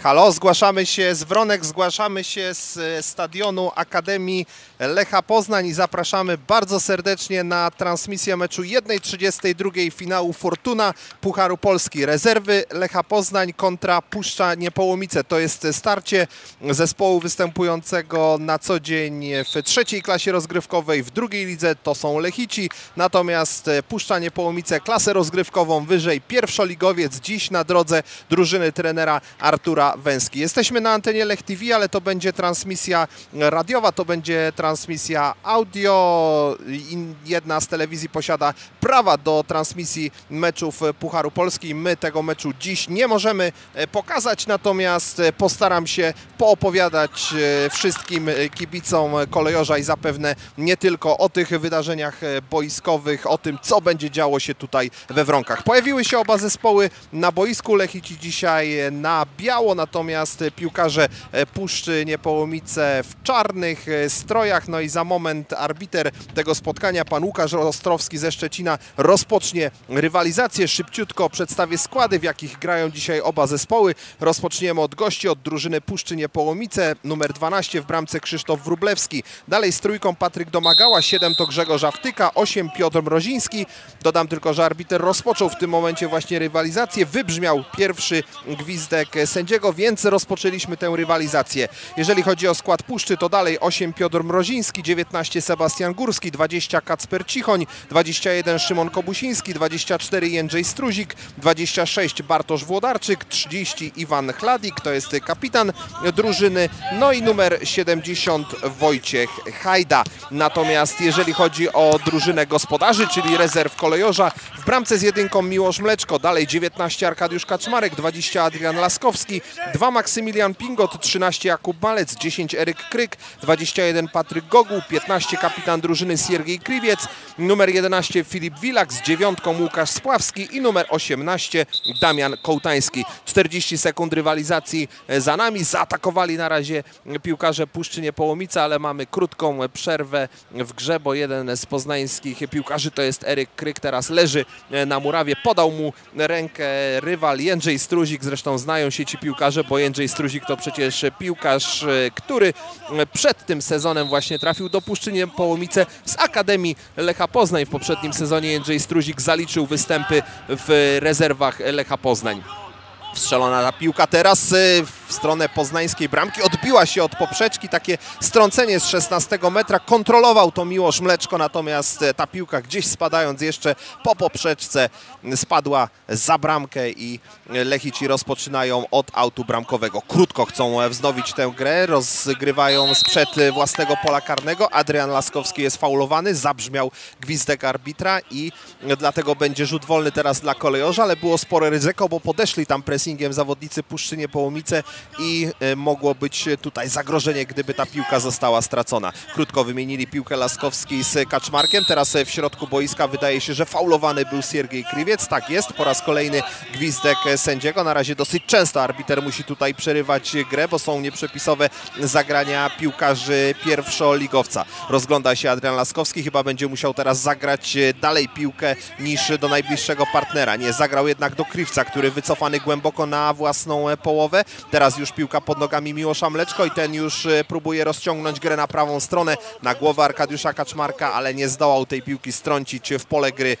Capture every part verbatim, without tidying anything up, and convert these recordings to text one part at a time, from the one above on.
Halo, zgłaszamy się z Wronek, zgłaszamy się z stadionu Akademii Lecha Poznań i zapraszamy bardzo serdecznie na transmisję meczu jeden trzydzieści dwa finału Fortuna Pucharu Polski. Rezerwy Lecha Poznań kontra Puszcza Niepołomice. To jest starcie zespołu występującego na co dzień w trzeciej klasie rozgrywkowej, w drugiej lidze to są Lechici, natomiast Puszcza Niepołomice klasę rozgrywkową wyżej, pierwszoligowiec, dziś na drodze drużyny trenera Artura Węski. Jesteśmy na antenie Lech T V, ale to będzie transmisja radiowa, to będzie transmisja audio. Jedna z telewizji posiada prawa do transmisji meczów Pucharu Polski. My tego meczu dziś nie możemy pokazać, natomiast postaram się poopowiadać wszystkim kibicom kolejorza i zapewne nie tylko o tych wydarzeniach boiskowych, o tym, co będzie działo się tutaj we Wronkach. Pojawiły się oba zespoły na boisku. Lechici dzisiaj na biało, natomiast piłkarze Puszczy Niepołomice w czarnych strojach. No i za moment arbiter tego spotkania, pan Łukasz Ostrowski ze Szczecina, rozpocznie rywalizację. Szybciutko przedstawię składy, w jakich grają dzisiaj oba zespoły. Rozpoczniemy od gości, od drużyny Puszczy Niepołomice. Numer dwanaście w bramce Krzysztof Wróblewski. Dalej z trójką Patryk Domagała, siedem to Grzegorz Awtyka, osiem Piotr Mroziński. Dodam tylko, że arbiter rozpoczął w tym momencie właśnie rywalizację. Wybrzmiał pierwszy gwizdek sędziego, więc rozpoczęliśmy tę rywalizację. Jeżeli chodzi o skład Puszczy, to dalej osiem Piotr Mroziński, dziewiętnaście Sebastian Górski, dwadzieścia Kacper Cichoń, dwadzieścia jeden Szymon Kobusiński, dwadzieścia cztery Jędrzej Struzik, dwadzieścia sześć Bartosz Włodarczyk, trzydzieści Iwan Chladik, to jest kapitan drużyny, no i numer siedemdziesiąt Wojciech Hajda. Natomiast jeżeli chodzi o drużynę gospodarzy, czyli rezerw kolejorza, w bramce z jedynką Miłosz Mleczko, dalej dziewiętnaście Arkadiusz Kaczmarek, dwadzieścia Adrian Laskowski, dwa Maksymilian Pingot, trzynaście Jakub Malec, dziesięć Eryk Kryk, dwadzieścia jeden Patryk Goguł, piętnaście kapitan drużyny Siergiej Kriwiec, numer jedenaście Filip Wilak, z dziewiątką Łukasz Spławski i numer osiemnaście Damian Kołtański. czterdzieści sekund rywalizacji za nami. Zaatakowali na razie piłkarze Puszczy Niepołomice, ale mamy krótką przerwę w grze, bo jeden z poznańskich piłkarzy, to jest Eryk Kryk, teraz leży na murawie. Podał mu rękę rywal Jędrzej Struzik, zresztą znają się ci piłkarze, bo Jędrzej Struzik to przecież piłkarz, który przed tym sezonem właśnie trafił do Puszczy Niepołomice z Akademii Lecha Poznań. W poprzednim sezonie Jędrzej Struzik zaliczył występy w rezerwach Lecha Poznań. Strzelona ta piłka teraz w stronę poznańskiej bramki, odbiła się od poprzeczki, takie strącenie z szesnastego metra, kontrolował to Miłosz Mleczko, natomiast ta piłka gdzieś spadając jeszcze po poprzeczce spadła za bramkę i Lechici rozpoczynają od autu bramkowego. Krótko chcą wznowić tę grę, rozgrywają sprzed własnego pola karnego. Adrian Laskowski jest faulowany, zabrzmiał gwizdek arbitra i dlatego będzie rzut wolny teraz dla kolejorza, ale było spore ryzyko, bo podeszli tam pressingiem zawodnicy Puszczy Niepołomice i mogło być tutaj zagrożenie, gdyby ta piłka została stracona. Krótko wymienili piłkę Laskowski z Kaczmarkiem. Teraz w środku boiska wydaje się, że faulowany był Siergiej Kriwiec. Tak jest, po raz kolejny gwizdek sędziego. Na razie dosyć często arbiter musi tutaj przerywać grę, bo są nieprzepisowe zagrania piłkarzy pierwszoligowca. Rozgląda się Adrian Laskowski, chyba będzie musiał teraz zagrać dalej piłkę niż do najbliższego partnera. Nie, zagrał jednak do Kriwca, który wycofany głęboko na własną połowę. Teraz już piłka pod nogami Miłosza Mleczko i ten już próbuje rozciągnąć grę na prawą stronę, na głowę Arkadiusza Kaczmarka, ale nie zdołał tej piłki strącić w pole gry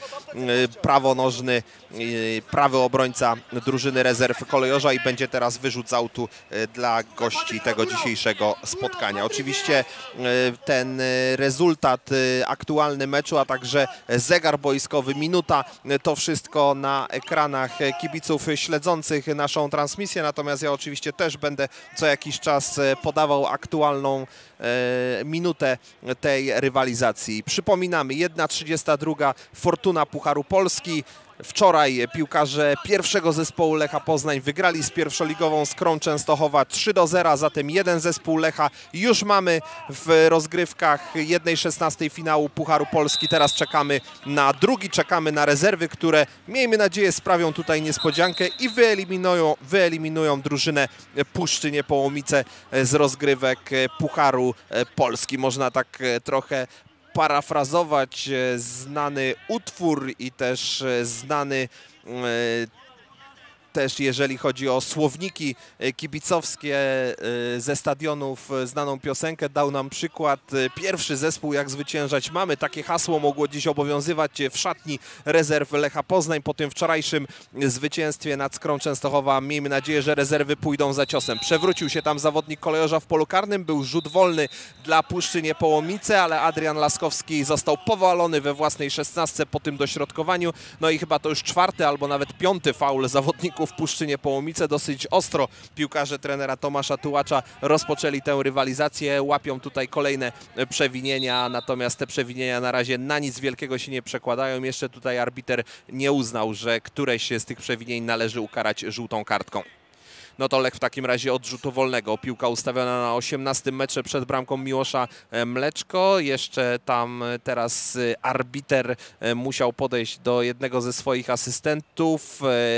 prawonożny, prawy obrońca drużyny rezerw kolejorza i będzie teraz wyrzut z autu dla gości tego dzisiejszego spotkania. Oczywiście ten rezultat aktualny meczu, a także zegar boiskowy, minuta, to wszystko na ekranach kibiców śledzących naszą transmisję, natomiast ja oczywiście też będę co jakiś czas podawał aktualną e, minutę tej rywalizacji. Przypominamy, jedna trzydziesta dwa Fortuna Pucharu Polski. Wczoraj piłkarze pierwszego zespołu Lecha Poznań wygrali z pierwszoligową Skrą Częstochowa trzy do zera, zatem jeden zespół Lecha już mamy w rozgrywkach jeden szesnastej finału Pucharu Polski. Teraz czekamy na drugi, czekamy na rezerwy, które miejmy nadzieję sprawią tutaj niespodziankę i wyeliminują, wyeliminują drużynę Puszczy Niepołomice z rozgrywek Pucharu Polski. Można tak trochę parafrazować znany utwór i też znany też jeżeli chodzi o słowniki kibicowskie ze stadionów, znaną piosenkę dał nam przykład. Pierwszy zespół jak zwyciężać mamy. Takie hasło mogło dziś obowiązywać w szatni rezerw Lecha Poznań po tym wczorajszym zwycięstwie nad Skrą Częstochowa. Miejmy nadzieję, że rezerwy pójdą za ciosem. Przewrócił się tam zawodnik Kolejorza w polu karnym. Był rzut wolny dla Puszczy Niepołomice, ale Adrian Laskowski został powalony we własnej szesnastce po tym dośrodkowaniu. No i chyba to już czwarty albo nawet piąty faul zawodników Puszczy Niepołomice. Dosyć ostro piłkarze trenera Tomasza Tułacza rozpoczęli tę rywalizację. Łapią tutaj kolejne przewinienia, natomiast te przewinienia na razie na nic wielkiego się nie przekładają. Jeszcze tutaj arbiter nie uznał, że któreś z tych przewinień należy ukarać żółtą kartką. No to Lech w takim razie od rzutu wolnego. Piłka ustawiona na osiemnastym metrze przed bramką Miłosza Mleczko. Jeszcze tam teraz arbiter musiał podejść do jednego ze swoich asystentów.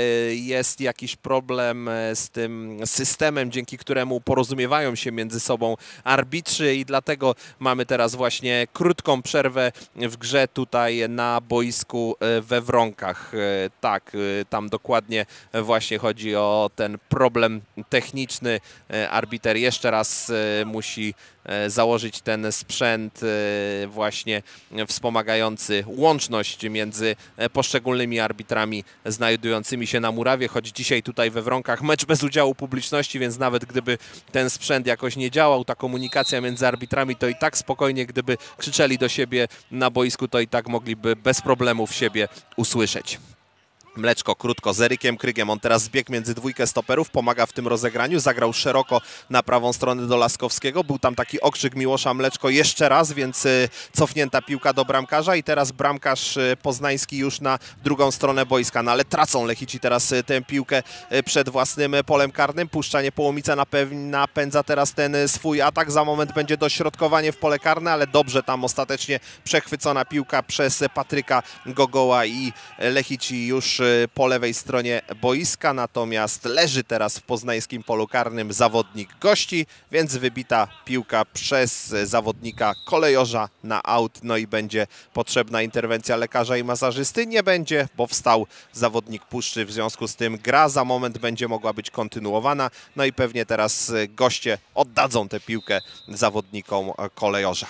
Jest jakiś problem z tym systemem, dzięki któremu porozumiewają się między sobą arbitrzy i dlatego mamy teraz właśnie krótką przerwę w grze tutaj na boisku we Wronkach. Tak, tam dokładnie właśnie chodzi o ten problem techniczny. Arbiter jeszcze raz musi założyć ten sprzęt właśnie wspomagający łączność między poszczególnymi arbitrami znajdującymi się na murawie, choć dzisiaj tutaj we Wronkach mecz bez udziału publiczności, więc nawet gdyby ten sprzęt jakoś nie działał, ta komunikacja między arbitrami, to i tak spokojnie, gdyby krzyczeli do siebie na boisku, to i tak mogliby bez problemów siebie usłyszeć. Mleczko krótko z Erykiem Krygiem, on teraz zbiegł między dwójkę stoperów, pomaga w tym rozegraniu, zagrał szeroko na prawą stronę do Laskowskiego, był tam taki okrzyk Miłosza Mleczko jeszcze raz, więc cofnięta piłka do bramkarza i teraz bramkarz poznański już na drugą stronę boiska, no ale tracą Lechici teraz tę piłkę przed własnym polem karnym. Puszcza Niepołomice napędza teraz ten swój atak, za moment będzie dośrodkowanie w pole karne, ale dobrze tam ostatecznie przechwycona piłka przez Patryka Gogoła i Lechici już po lewej stronie boiska, natomiast leży teraz w poznańskim polu karnym zawodnik gości, więc wybita piłka przez zawodnika Kolejorza na aut, no i będzie potrzebna interwencja lekarza i masażysty. Nie będzie, bo wstał zawodnik Puszczy, w związku z tym gra za moment będzie mogła być kontynuowana, no i pewnie teraz goście oddadzą tę piłkę zawodnikom Kolejorza.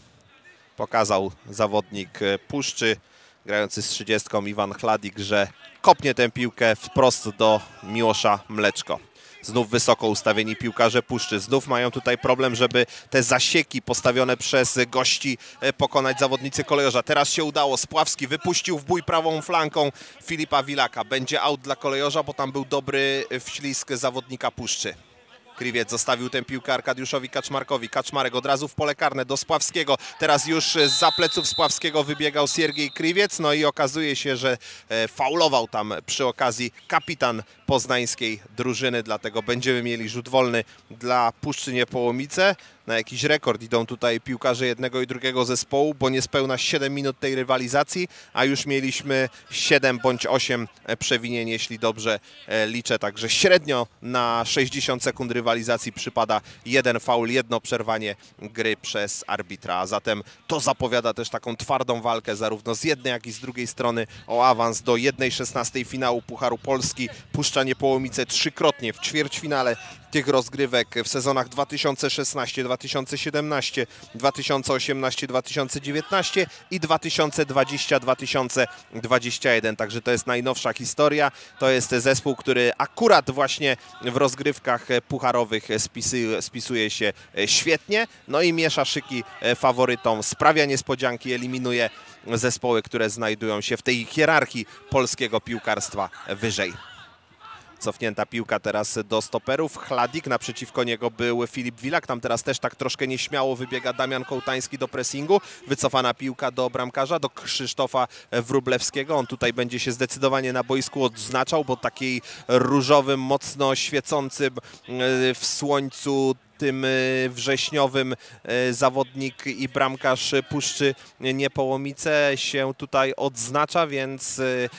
Pokazał zawodnik Puszczy, grający z trzydziestką Iwan Chladik, że kopnie tę piłkę wprost do Miłosza Mleczko. Znów wysoko ustawieni piłkarze Puszczy. Znów mają tutaj problem, żeby te zasieki postawione przez gości pokonać zawodnicy Kolejorza. Teraz się udało. Spławski wypuścił w bój prawą flanką Filipa Wilaka. Będzie aut dla Kolejorza, bo tam był dobry wślizg zawodnika Puszczy. Krywiec zostawił tę piłkę Arkadiuszowi Kaczmarkowi. Kaczmarek od razu w pole karne do Spławskiego. Teraz już za pleców Spławskiego wybiegał Siergiej Krywiec. No i okazuje się, że faulował tam przy okazji kapitan poznańskiej drużyny. Dlatego będziemy mieli rzut wolny dla Puszczy Niepołomice. Na jakiś rekord idą tutaj piłkarze jednego i drugiego zespołu, bo niespełna siedem minut tej rywalizacji, a już mieliśmy siedem bądź osiem przewinień, jeśli dobrze liczę. Także średnio na sześćdziesiąt sekund rywalizacji przypada jeden faul, jedno przerwanie gry przez arbitra. A zatem to zapowiada też taką twardą walkę zarówno z jednej, jak i z drugiej strony o awans do jednej szesnastej finału Pucharu Polski. Puszcza Niepołomice trzykrotnie w ćwierćfinale tych rozgrywek w sezonach dwa tysiące szesnaście, dwa tysiące siedemnaście, dwa tysiące osiemnaście, dwa tysiące dziewiętnaście i dwa tysiące dwadzieścia, dwa tysiące dwadzieścia jeden. Także to jest najnowsza historia. To jest zespół, który akurat właśnie w rozgrywkach pucharowych spisuje, spisuje się świetnie. No i miesza szyki faworytom, sprawia niespodzianki, eliminuje zespoły, które znajdują się w tej hierarchii polskiego piłkarstwa wyżej. Cofnięta piłka teraz do stoperów. Chladik, naprzeciwko niego był Filip Wilak. Tam teraz też tak troszkę nieśmiało wybiega Damian Kołtański do pressingu. Wycofana piłka do bramkarza, do Krzysztofa Wróblewskiego. On tutaj będzie się zdecydowanie na boisku odznaczał, bo takiej różowym, mocno świecącym w słońcu tym wrześniowym zawodnik i bramkarz Puszczy Niepołomice się tutaj odznacza, więc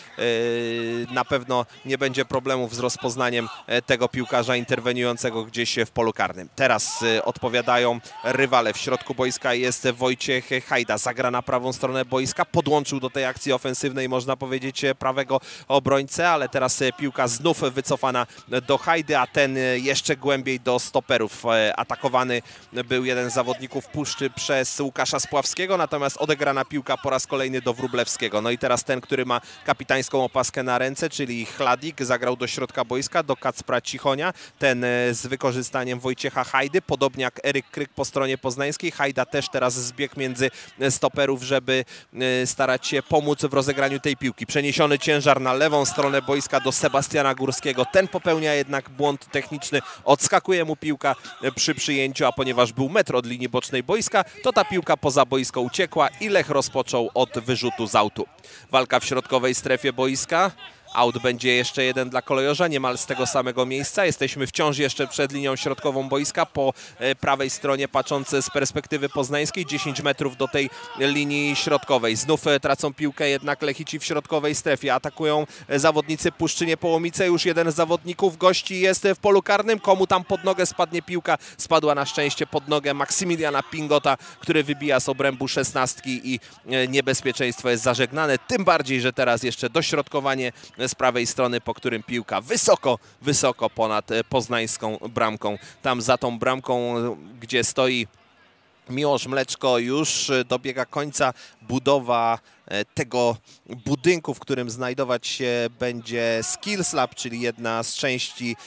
na pewno nie będzie problemów z rozpoznaniem tego piłkarza interweniującego gdzieś w polu karnym. Teraz odpowiadają rywale. W środku boiska jest Wojciech Hajda. Zagra na prawą stronę boiska. Podłączył do tej akcji ofensywnej, można powiedzieć, prawego obrońcę, ale teraz piłka znów wycofana do Hajdy, a ten jeszcze głębiej do stoperów. Atakowany był jeden z zawodników Puszczy przez Łukasza Spławskiego, natomiast odegrana piłka po raz kolejny do Wróblewskiego. No i teraz ten, który ma kapitańską opaskę na ręce, czyli Chladik, zagrał do środka boiska, do Kacpra Cichonia. Ten z wykorzystaniem Wojciecha Hajdy, podobnie jak Eryk Kryk po stronie poznańskiej. Hajda też teraz zbiegł między stoperów, żeby starać się pomóc w rozegraniu tej piłki. Przeniesiony ciężar na lewą stronę boiska do Sebastiana Górskiego. Ten popełnia jednak błąd techniczny. Odskakuje mu piłka przy przyjęciu, a ponieważ był metr od linii bocznej boiska, to ta piłka poza boisko uciekła i Lech rozpoczął od wyrzutu z autu. Walka w środkowej strefie boiska. Aut będzie jeszcze jeden dla kolejorza, niemal z tego samego miejsca. Jesteśmy wciąż jeszcze przed linią środkową boiska, po prawej stronie patrząc z perspektywy poznańskiej, dziesięć metrów do tej linii środkowej. Znów tracą piłkę jednak Lechici w środkowej strefie. Atakują zawodnicy Puszczy Niepołomice. Już jeden z zawodników gości jest w polu karnym. Komu tam pod nogę spadnie piłka? Spadła na szczęście pod nogę Maksymiliana Pingota, który wybija z obrębu szesnastki i niebezpieczeństwo jest zażegnane. Tym bardziej, że teraz jeszcze dośrodkowanie z prawej strony, po którym piłka wysoko, wysoko ponad poznańską bramką. Tam za tą bramką, gdzie stoi Miłosz Mleczko, już dobiega końca budowa tego budynku, w którym znajdować się będzie Skills Lab, czyli jedna z części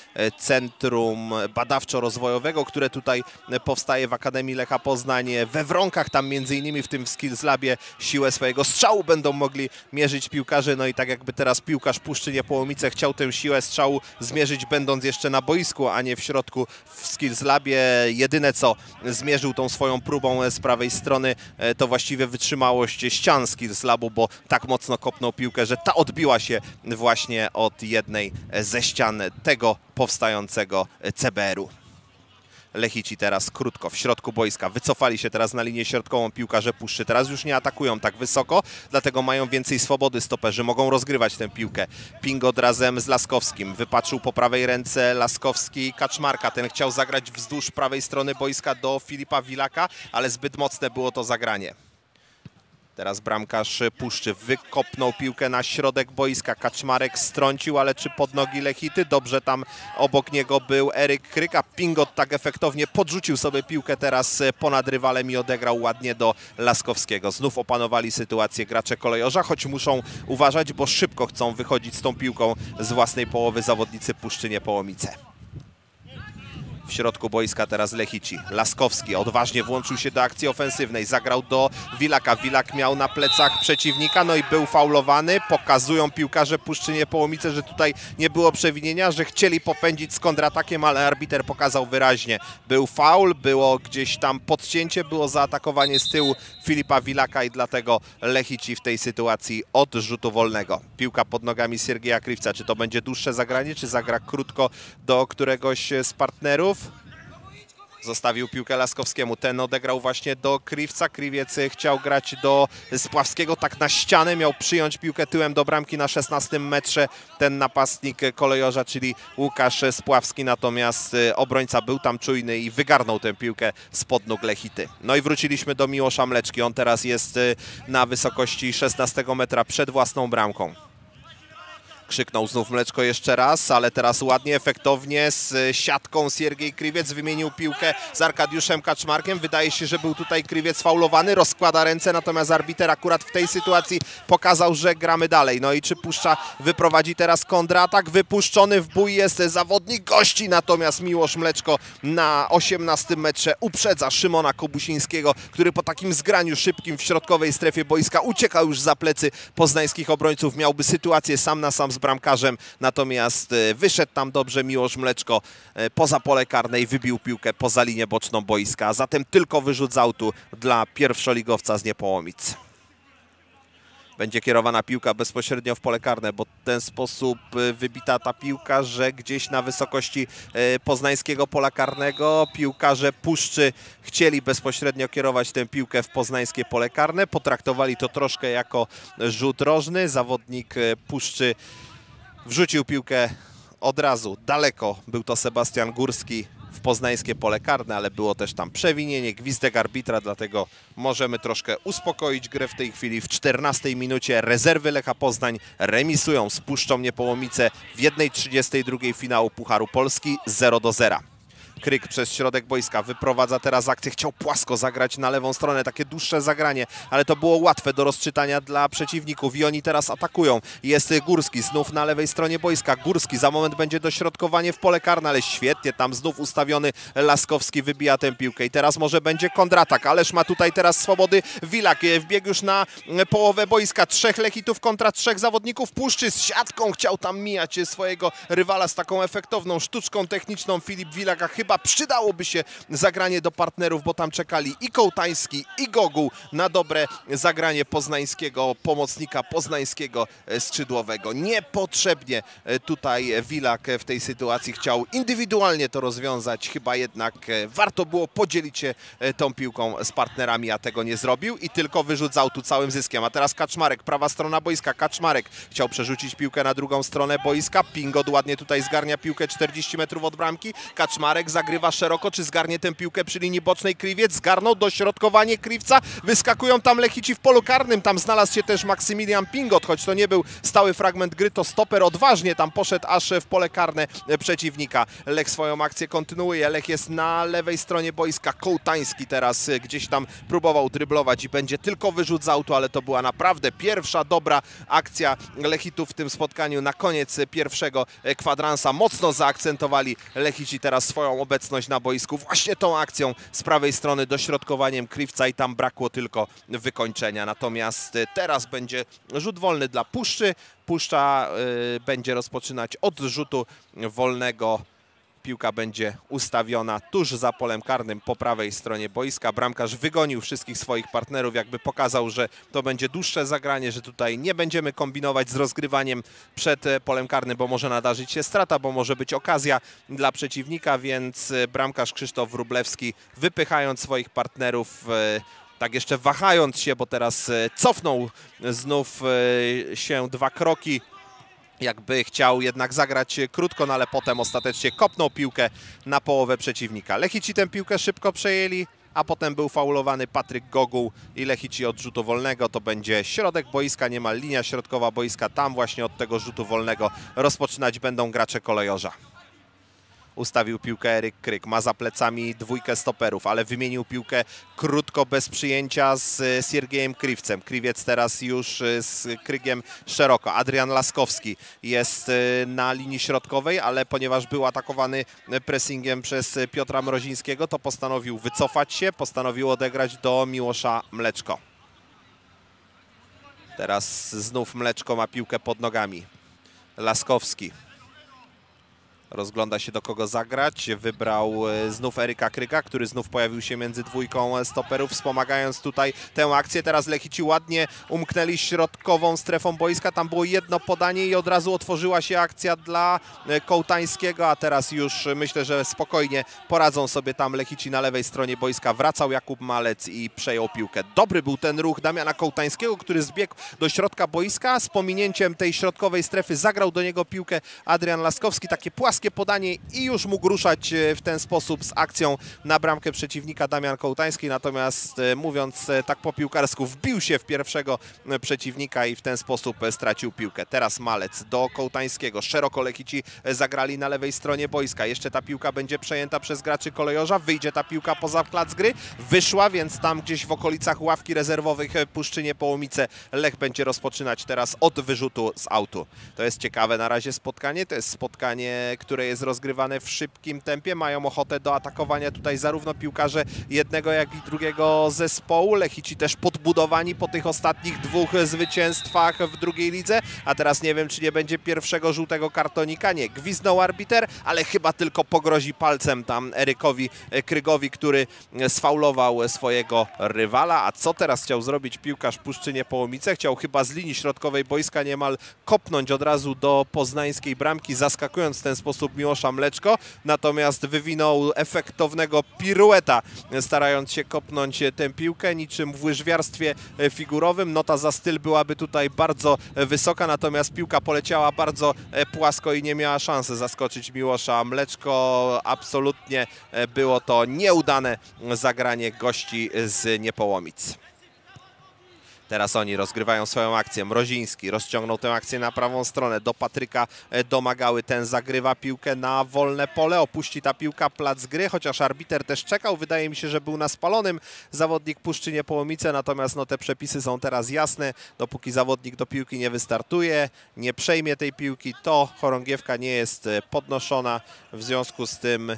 Centrum Badawczo-Rozwojowego, które tutaj powstaje w Akademii Lecha Poznań. We Wronkach, tam między innymi w tym Skills Labie siłę swojego strzału będą mogli mierzyć piłkarze. No i tak jakby teraz piłkarz Puszczy Niepołomice chciał tę siłę strzału zmierzyć, będąc jeszcze na boisku, a nie w środku w Skills Labie. Jedyne co zmierzył tą swoją próbą z prawej strony, to właściwie wytrzymałość ścian Skills Labu, bo tak mocno kopnął piłkę, że ta odbiła się właśnie od jednej ze ścian tego powstającego C B R-u. Lechici teraz krótko w środku boiska. Wycofali się teraz na linię środkową piłkarze Puszczy. Teraz już nie atakują tak wysoko, dlatego mają więcej swobody stoperzy. Mogą rozgrywać tę piłkę. Pingot razem z Laskowskim. Wypatrzył po prawej ręce Laskowski Kaczmarka. Ten chciał zagrać wzdłuż prawej strony boiska do Filipa Wilaka, ale zbyt mocne było to zagranie. Teraz bramkarz Puszczy wykopnął piłkę na środek boiska. Kaczmarek strącił, ale czy pod nogi Lechity? Dobrze, tam obok niego był Eryk Kryk, a Pingot tak efektownie podrzucił sobie piłkę teraz ponad rywalem i odegrał ładnie do Laskowskiego. Znów opanowali sytuację gracze kolejorza, choć muszą uważać, bo szybko chcą wychodzić z tą piłką z własnej połowy zawodnicy Puszczy Niepołomice. W środku boiska teraz Lechici. Laskowski odważnie włączył się do akcji ofensywnej. Zagrał do Wilaka. Wilak miał na plecach przeciwnika, no i był faulowany. Pokazują piłkarze Puszczy Niepołomice, że tutaj nie było przewinienia, że chcieli popędzić z kontratakiem, ale arbiter pokazał wyraźnie. Był faul, było gdzieś tam podcięcie, było zaatakowanie z tyłu Filipa Wilaka i dlatego Lechici w tej sytuacji od rzutu wolnego. Piłka pod nogami Siergieja Krywca. Czy to będzie dłuższe zagranie, czy zagra krótko do któregoś z partnerów? Zostawił piłkę Laskowskiemu. Ten odegrał właśnie do Krywca. Kriwiec chciał grać do Spławskiego. Tak na ścianę miał przyjąć piłkę tyłem do bramki na szesnastym metrze. Ten napastnik kolejorza, czyli Łukasz Spławski. Natomiast obrońca był tam czujny i wygarnął tę piłkę spod nóg Lechity. No i wróciliśmy do Miłosza Mleczki. On teraz jest na wysokości szesnastego metra przed własną bramką. Krzyknął znów Mleczko jeszcze raz, ale teraz ładnie, efektownie z siatką Siergiej Kriwiec wymienił piłkę z Arkadiuszem Kaczmarkiem. Wydaje się, że był tutaj Kriwiec faulowany, rozkłada ręce, natomiast arbiter akurat w tej sytuacji pokazał, że gramy dalej. No i czy Puszcza wyprowadzi teraz kontratak? Wypuszczony w bój jest zawodnik gości, natomiast Miłosz Mleczko na osiemnastym metrze uprzedza Szymona Kobusińskiego, który po takim zgraniu szybkim w środkowej strefie boiska uciekał już za plecy poznańskich obrońców. Miałby sytuację sam na sam z bramkarzem, natomiast wyszedł tam dobrze Miłosz Mleczko poza pole karne i wybił piłkę poza linię boczną boiska, a zatem tylko wyrzut z autu dla pierwszoligowca z Niepołomic. Będzie kierowana piłka bezpośrednio w pole karne, bo w ten sposób wybita ta piłka, że gdzieś na wysokości poznańskiego pola karnego piłkarze Puszczy chcieli bezpośrednio kierować tę piłkę w poznańskie pole karne. Potraktowali to troszkę jako rzut rożny. Zawodnik Puszczy wrzucił piłkę od razu daleko. Był to Sebastian Górski w poznańskie pole karne, ale było też tam przewinienie, gwizdek arbitra, dlatego możemy troszkę uspokoić grę w tej chwili. W czternastej minucie rezerwy Lecha Poznań remisują z Puszczą Niepołomice w jednej trzydziestej drugiej finału Pucharu Polski zero do zera. Kryk przez środek boiska wyprowadza teraz akcję, chciał płasko zagrać na lewą stronę, takie dłuższe zagranie, ale to było łatwe do rozczytania dla przeciwników i oni teraz atakują. Jest Górski znów na lewej stronie boiska, Górski za moment będzie dośrodkowanie w pole karne, ale świetnie tam znów ustawiony Laskowski wybija tę piłkę i teraz może będzie kontratak, ależ ma tutaj teraz swobody Wilak, wbiegł już na połowę boiska, trzech Lechitów kontra trzech zawodników Puszczy z siatką, chciał tam mijać swojego rywala z taką efektowną sztuczką techniczną Filip Wilak, a chyba Chyba przydałoby się zagranie do partnerów, bo tam czekali i Kołtański, i Goguł na dobre zagranie poznańskiego pomocnika, poznańskiego skrzydłowego. Niepotrzebnie tutaj Wilak w tej sytuacji chciał indywidualnie to rozwiązać. Chyba jednak warto było podzielić się tą piłką z partnerami, a tego nie zrobił i tylko wyrzucał tu całym zyskiem. A teraz Kaczmarek, prawa strona boiska. Kaczmarek chciał przerzucić piłkę na drugą stronę boiska. Pingot ładnie tutaj zgarnia piłkę czterdzieści metrów od bramki. Kaczmarek zagrywa szeroko, czy zgarnie tę piłkę przy linii bocznej. Kriwiec zgarnął, dośrodkowanie Kriwca, wyskakują tam Lechici w polu karnym, tam znalazł się też Maksymilian Pingot, choć to nie był stały fragment gry, to stoper odważnie tam poszedł aż w pole karne przeciwnika. Lech swoją akcję kontynuuje, Lech jest na lewej stronie boiska, Kołtański teraz gdzieś tam próbował dryblować i będzie tylko wyrzut z autu, ale to była naprawdę pierwsza dobra akcja Lechitów w tym spotkaniu. Na koniec pierwszego kwadransa mocno zaakcentowali Lechici teraz swoją obecność na boisku właśnie tą akcją z prawej strony, dośrodkowaniem Kriwca i tam brakło tylko wykończenia. Natomiast teraz będzie rzut wolny dla Puszczy. Puszcza y, będzie rozpoczynać od rzutu wolnego. Piłka będzie ustawiona tuż za polem karnym po prawej stronie boiska. Bramkarz wygonił wszystkich swoich partnerów, jakby pokazał, że to będzie dłuższe zagranie, że tutaj nie będziemy kombinować z rozgrywaniem przed polem karnym, bo może nadarzyć się strata, bo może być okazja dla przeciwnika, więc bramkarz Krzysztof Wróblewski, wypychając swoich partnerów, tak jeszcze wahając się, bo teraz cofnął znów się dwa kroki, jakby chciał jednak zagrać krótko, no ale potem ostatecznie kopnął piłkę na połowę przeciwnika. Lechici tę piłkę szybko przejęli, a potem był faulowany Patryk Goguł i Lechici od rzutu wolnego. To będzie środek boiska, niemal linia środkowa boiska. Tam właśnie od tego rzutu wolnego rozpoczynać będą gracze Kolejorza. Ustawił piłkę Eryk Kryk, ma za plecami dwójkę stoperów, ale wymienił piłkę krótko, bez przyjęcia z Siergiejem Kriwcem. Kriwiec teraz już z Krygiem szeroko. Adrian Laskowski jest na linii środkowej, ale ponieważ był atakowany pressingiem przez Piotra Mrozińskiego, to postanowił wycofać się, postanowił odegrać do Miłosza Mleczko. Teraz znów Mleczko ma piłkę pod nogami. Laskowski rozgląda się, do kogo zagrać. Wybrał znów Eryka Kryka, który znów pojawił się między dwójką stoperów, wspomagając tutaj tę akcję. Teraz Lechici ładnie umknęli środkową strefą boiska. Tam było jedno podanie i od razu otworzyła się akcja dla Kołtańskiego, a teraz już myślę, że spokojnie poradzą sobie tam Lechici na lewej stronie boiska. Wracał Jakub Malec i przejął piłkę. Dobry był ten ruch Damiana Kołtańskiego, który zbiegł do środka boiska. Z pominięciem tej środkowej strefy zagrał do niego piłkę Adrian Laskowski. Takie płaskie podanie i już mógł ruszać w ten sposób z akcją na bramkę przeciwnika Damian Kołtański, natomiast mówiąc tak po piłkarsku, wbił się w pierwszego przeciwnika i w ten sposób stracił piłkę. Teraz Malec do Kołtańskiego, szeroko Lechici zagrali na lewej stronie boiska, jeszcze ta piłka będzie przejęta przez graczy Kolejorza, wyjdzie ta piłka poza plac gry, wyszła, więc tam gdzieś w okolicach ławki rezerwowych Puszczy Niepołomice Lech będzie rozpoczynać teraz od wyrzutu z autu. To jest ciekawe na razie spotkanie, to jest spotkanie, które jest rozgrywane w szybkim tempie. Mają ochotę do atakowania tutaj zarówno piłkarze jednego, jak i drugiego zespołu. Lechici też podbudowani po tych ostatnich dwóch zwycięstwach w drugiej lidze, a teraz nie wiem, czy nie będzie pierwszego żółtego kartonika. Nie, gwizdnął arbiter, ale chyba tylko pogrozi palcem tam Erykowi Krygowi, który sfaulował swojego rywala. A co teraz chciał zrobić piłkarz Puszczy Niepołomice? Chciał chyba z linii środkowej boiska niemal kopnąć od razu do poznańskiej bramki, zaskakując w ten sposób Miłosza Mleczko, natomiast wywinął efektownego pirueta, starając się kopnąć tę piłkę niczym w łyżwiarstwie figurowym. Nota za styl byłaby tutaj bardzo wysoka, natomiast piłka poleciała bardzo płasko i nie miała szansy zaskoczyć Miłosza Mleczko. Absolutnie było to nieudane zagranie gości z Niepołomic. Teraz oni rozgrywają swoją akcję. Mroziński rozciągnął tę akcję na prawą stronę. Do Patryka Domagały. Ten zagrywa piłkę na wolne pole. Opuści ta piłka plac gry, chociaż arbiter też czekał. Wydaje mi się, że był na spalonym zawodnik Puszczy Niepołomice. Natomiast no, te przepisy są teraz jasne. Dopóki zawodnik do piłki nie wystartuje, nie przejmie tej piłki, to chorągiewka nie jest podnoszona. W związku z tym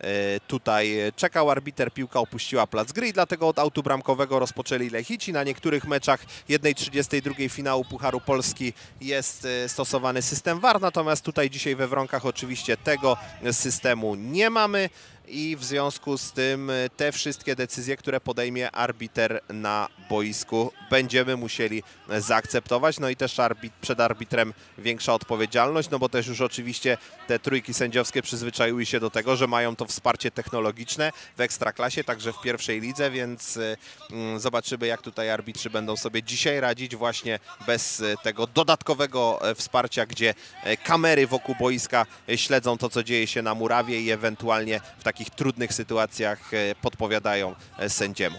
tutaj czekał arbiter, piłka opuściła plac gry i dlatego od autu bramkowego rozpoczęli Lechici. Na niektórych meczach jednej trzydziestej drugiej finału Pucharu Polski jest stosowany system V A R, natomiast tutaj dzisiaj we Wronkach oczywiście tego systemu nie mamy i w związku z tym te wszystkie decyzje, które podejmie arbiter na boisku, będziemy musieli zaakceptować. No i też arbit, przed arbitrem większa odpowiedzialność, no bo też już oczywiście te trójki sędziowskie przyzwyczaiły się do tego, że mają to wsparcie technologiczne w Ekstraklasie, także w pierwszej lidze, więc mm, zobaczymy, jak tutaj arbitrzy będą sobie dzisiaj radzić właśnie bez tego dodatkowego wsparcia, gdzie kamery wokół boiska śledzą to, co dzieje się na murawie i ewentualnie w takich trudnych sytuacjach podpowiadają sędziemu.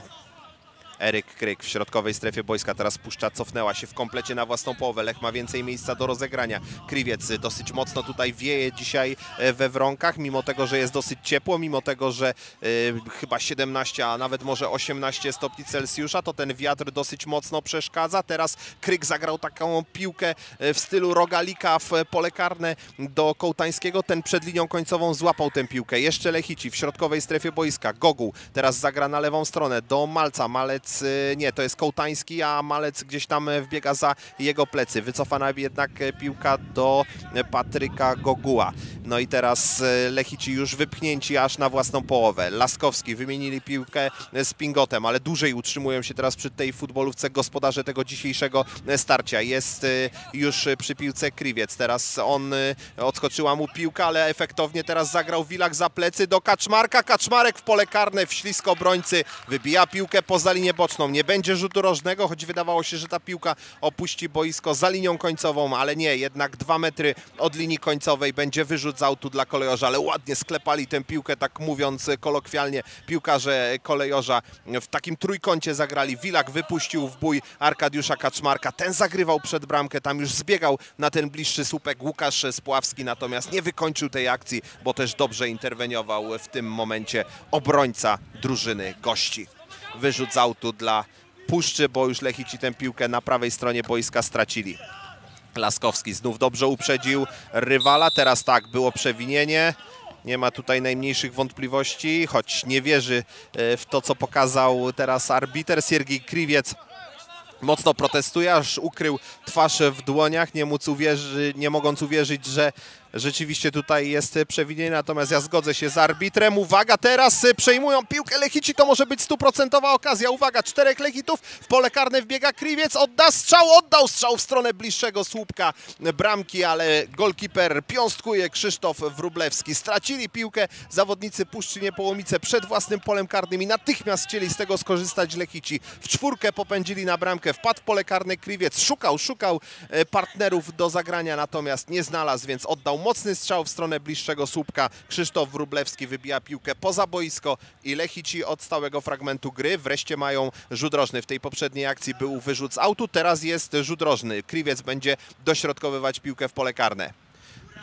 Eryk Kryg w środkowej strefie boiska, teraz Puszcza cofnęła się w komplecie na własną połowę. Lech ma więcej miejsca do rozegrania. Kriwiec dosyć mocno tutaj wieje dzisiaj we Wronkach, mimo tego, że jest dosyć ciepło, mimo tego, że y, chyba siedemnaście, a nawet może osiemnaście stopni Celsjusza, to ten wiatr dosyć mocno przeszkadza. Teraz Kryg zagrał taką piłkę w stylu rogalika w pole karne do Kołtańskiego. Ten przed linią końcową złapał tę piłkę. Jeszcze Lechici w środkowej strefie boiska. Goguł teraz zagra na lewą stronę do Malca. Malec nie, to jest Kołtański, a Malec gdzieś tam wbiega za jego plecy. Wycofana jednak piłka do Patryka Goguła. No i teraz Lechici już wypchnięci aż na własną połowę. Laskowski, wymienili piłkę z Pingotem, ale dłużej utrzymują się teraz przy tej futbolówce gospodarze tego dzisiejszego starcia. Jest już przy piłce Kriwiec. Teraz on, odskoczyła mu piłka, ale efektownie teraz zagrał Wilak za plecy do Kaczmarka. Kaczmarek w pole karne, w ślisko obrońcy, wybija piłkę poza linię boczną. Nie będzie rzutu rożnego, choć wydawało się, że ta piłka opuści boisko za linią końcową, ale nie, jednak dwa metry od linii końcowej będzie wyrzut z autu dla kolejorza, ale ładnie sklepali tę piłkę, tak mówiąc kolokwialnie, piłkarze kolejorza w takim trójkącie zagrali. Wilak wypuścił w bój Arkadiusza Kaczmarka, ten zagrywał przed bramkę, tam już zbiegał na ten bliższy słupek Łukasz Spławski, natomiast nie wykończył tej akcji, bo też dobrze interweniował w tym momencie obrońca drużyny gości. Wyrzut z autu dla Puszczy, bo już Lechici tę piłkę na prawej stronie boiska stracili. Laskowski znów dobrze uprzedził rywala. Teraz tak, było przewinienie. Nie ma tutaj najmniejszych wątpliwości, choć nie wierzy w to, co pokazał teraz arbiter. Siergiej Kriwiec mocno protestuje, aż ukrył twarz w dłoniach, nie, móc uwierzy, nie mogąc uwierzyć, że rzeczywiście tutaj jest przewinienie, natomiast ja zgodzę się z arbitrem. Uwaga, teraz przejmują piłkę Lechici, to może być stuprocentowa okazja. Uwaga, czterech Lechitów, w pole karne wbiega Kriwiec, odda strzał, oddał strzał w stronę bliższego słupka bramki, ale golkiper piąstkuje Krzysztof Wróblewski. Stracili piłkę zawodnicy Puszczy Niepołomice przed własnym polem karnym i natychmiast chcieli z tego skorzystać Lechici. W czwórkę popędzili na bramkę, wpadł w pole karne Kriwiec, szukał, szukał partnerów do zagrania, natomiast nie znalazł, więc oddał mocny strzał w stronę bliższego słupka. Krzysztof Wróblewski wybija piłkę poza boisko i Lechici od stałego fragmentu gry wreszcie mają rzut rożny. W tej poprzedniej akcji był wyrzut z autu, teraz jest rzut rożny. Kriwiec będzie dośrodkowywać piłkę w pole karne.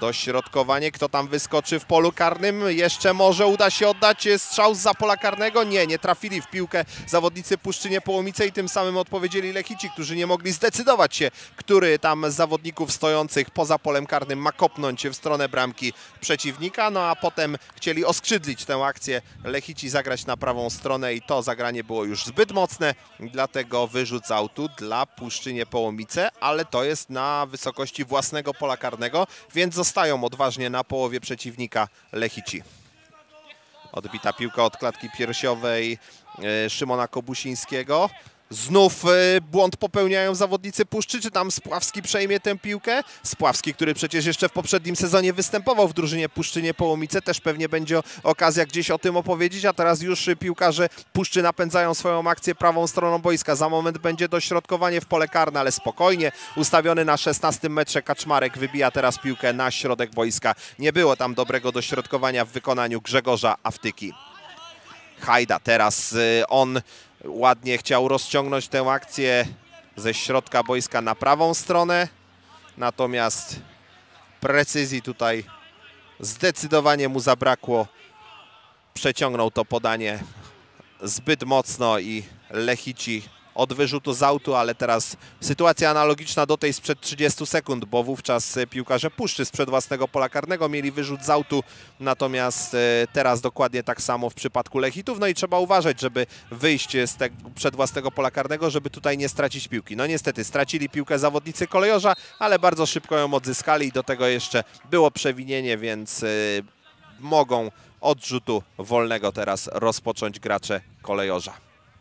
Dośrodkowanie, kto tam wyskoczy w polu karnym? Jeszcze może uda się oddać strzał zza pola karnego? Nie, nie trafili w piłkę zawodnicy Puszczy Niepołomice i tym samym odpowiedzieli Lechici, którzy nie mogli zdecydować się, który tam z zawodników stojących poza polem karnym ma kopnąć w stronę bramki przeciwnika, no a potem chcieli oskrzydlić tę akcję Lechici, zagrać na prawą stronę i to zagranie było już zbyt mocne, dlatego wyrzut z autu dla Puszczy Niepołomice, ale to jest na wysokości własnego pola karnego, więc zostają odważnie na połowie przeciwnika Lechici. Odbita piłka od klatki piersiowej Szymona Kobusińskiego. Znów błąd popełniają zawodnicy Puszczy, czy tam Spławski przejmie tę piłkę? Spławski, który przecież jeszcze w poprzednim sezonie występował w drużynie Puszczy Niepołomice, też pewnie będzie okazja gdzieś o tym opowiedzieć, a teraz już piłkarze Puszczy napędzają swoją akcję prawą stroną boiska. Za moment będzie dośrodkowanie w pole karne, ale spokojnie ustawiony na szesnastym metrze Kaczmarek wybija teraz piłkę na środek boiska. Nie było tam dobrego dośrodkowania w wykonaniu Grzegorza Awtyki. Hajda teraz, on ładnie chciał rozciągnąć tę akcję ze środka boiska na prawą stronę, natomiast precyzji tutaj zdecydowanie mu zabrakło. Przeciągnął to podanie zbyt mocno i Lechici od wyrzutu z autu, ale teraz sytuacja analogiczna do tej sprzed trzydziestu sekund, bo wówczas piłkarze Puszczy sprzed własnego pola karnego mieli wyrzut z autu, natomiast teraz dokładnie tak samo w przypadku Lechitów. No i trzeba uważać, żeby wyjść z tego przed własnego pola karnego, żeby tutaj nie stracić piłki. No niestety stracili piłkę zawodnicy Kolejorza, ale bardzo szybko ją odzyskali i do tego jeszcze było przewinienie, więc mogą od rzutu wolnego teraz rozpocząć gracze Kolejorza.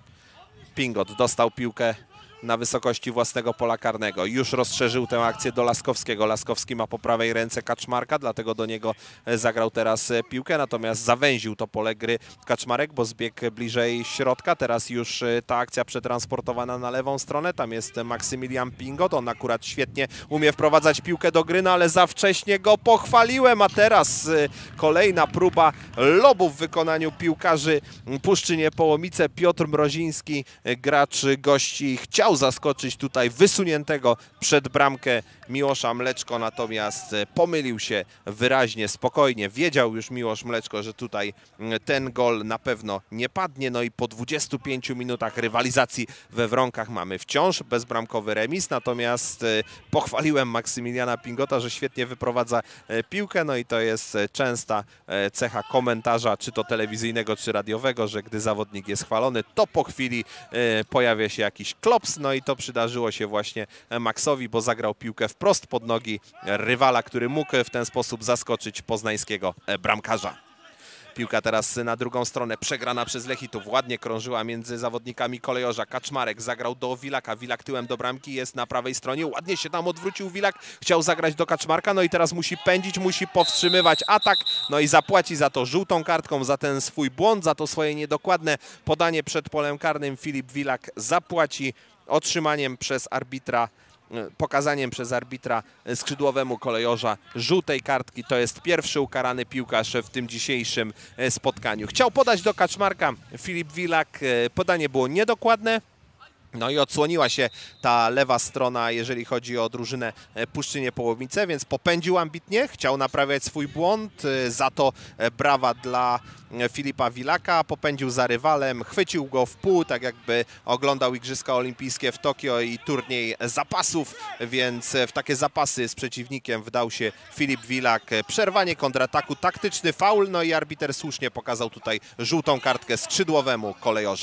Pingot dostał piłkę na wysokości własnego pola karnego. Już rozszerzył tę akcję do Laskowskiego. Laskowski ma po prawej ręce Kaczmarka, dlatego do niego zagrał teraz piłkę. Natomiast zawęził to pole gry Kaczmarek, bo zbiegł bliżej środka. Teraz już ta akcja przetransportowana na lewą stronę. Tam jest Maksymilian Pingot. On akurat świetnie umie wprowadzać piłkę do gry, no ale za wcześnie go pochwaliłem. A teraz kolejna próba lobu w wykonaniu piłkarzy Puszczy Niepołomice. Piotr Mroziński, gracz gości, chciał zaskoczyć tutaj wysuniętego przed bramkę Miłosza Mleczko, natomiast pomylił się wyraźnie, spokojnie. Wiedział już Miłosz Mleczko, że tutaj ten gol na pewno nie padnie. No i po dwudziestu pięciu minutach rywalizacji we Wronkach mamy wciąż bezbramkowy remis, natomiast pochwaliłem Maksymiliana Pingota, że świetnie wyprowadza piłkę. No i to jest częsta cecha komentarza, czy to telewizyjnego, czy radiowego, że gdy zawodnik jest chwalony, to po chwili pojawia się jakiś klops. No i to przydarzyło się właśnie Maxowi, bo zagrał piłkę wprost pod nogi rywala, który mógł w ten sposób zaskoczyć poznańskiego bramkarza. Piłka teraz na drugą stronę, przegrana przez Lechitów. Ładnie krążyła między zawodnikami Kolejorza. Kaczmarek zagrał do Wilaka. Wilak tyłem do bramki, jest na prawej stronie. Ładnie się tam odwrócił Wilak. Chciał zagrać do Kaczmarka, no i teraz musi pędzić, musi powstrzymywać atak. No i zapłaci za to żółtą kartką, za ten swój błąd, za to swoje niedokładne podanie przed polem karnym. Filip Wilak zapłaci otrzymaniem przez arbitra, pokazaniem przez arbitra skrzydłowemu Kolejorza żółtej kartki. To jest pierwszy ukarany piłkarz w tym dzisiejszym spotkaniu. Chciał podać do Kaczmarka Filip Wilak. Podanie było niedokładne. No i odsłoniła się ta lewa strona, jeżeli chodzi o drużynę Puszczy Niepołomice, więc popędził ambitnie, chciał naprawiać swój błąd, za to brawa dla Filipa Wilaka, popędził za rywalem, chwycił go w pół, tak jakby oglądał Igrzyska Olimpijskie w Tokio i turniej zapasów, więc w takie zapasy z przeciwnikiem wdał się Filip Wilak. Przerwanie kontrataku, taktyczny faul, no i arbiter słusznie pokazał tutaj żółtą kartkę skrzydłowemu Kolejorza.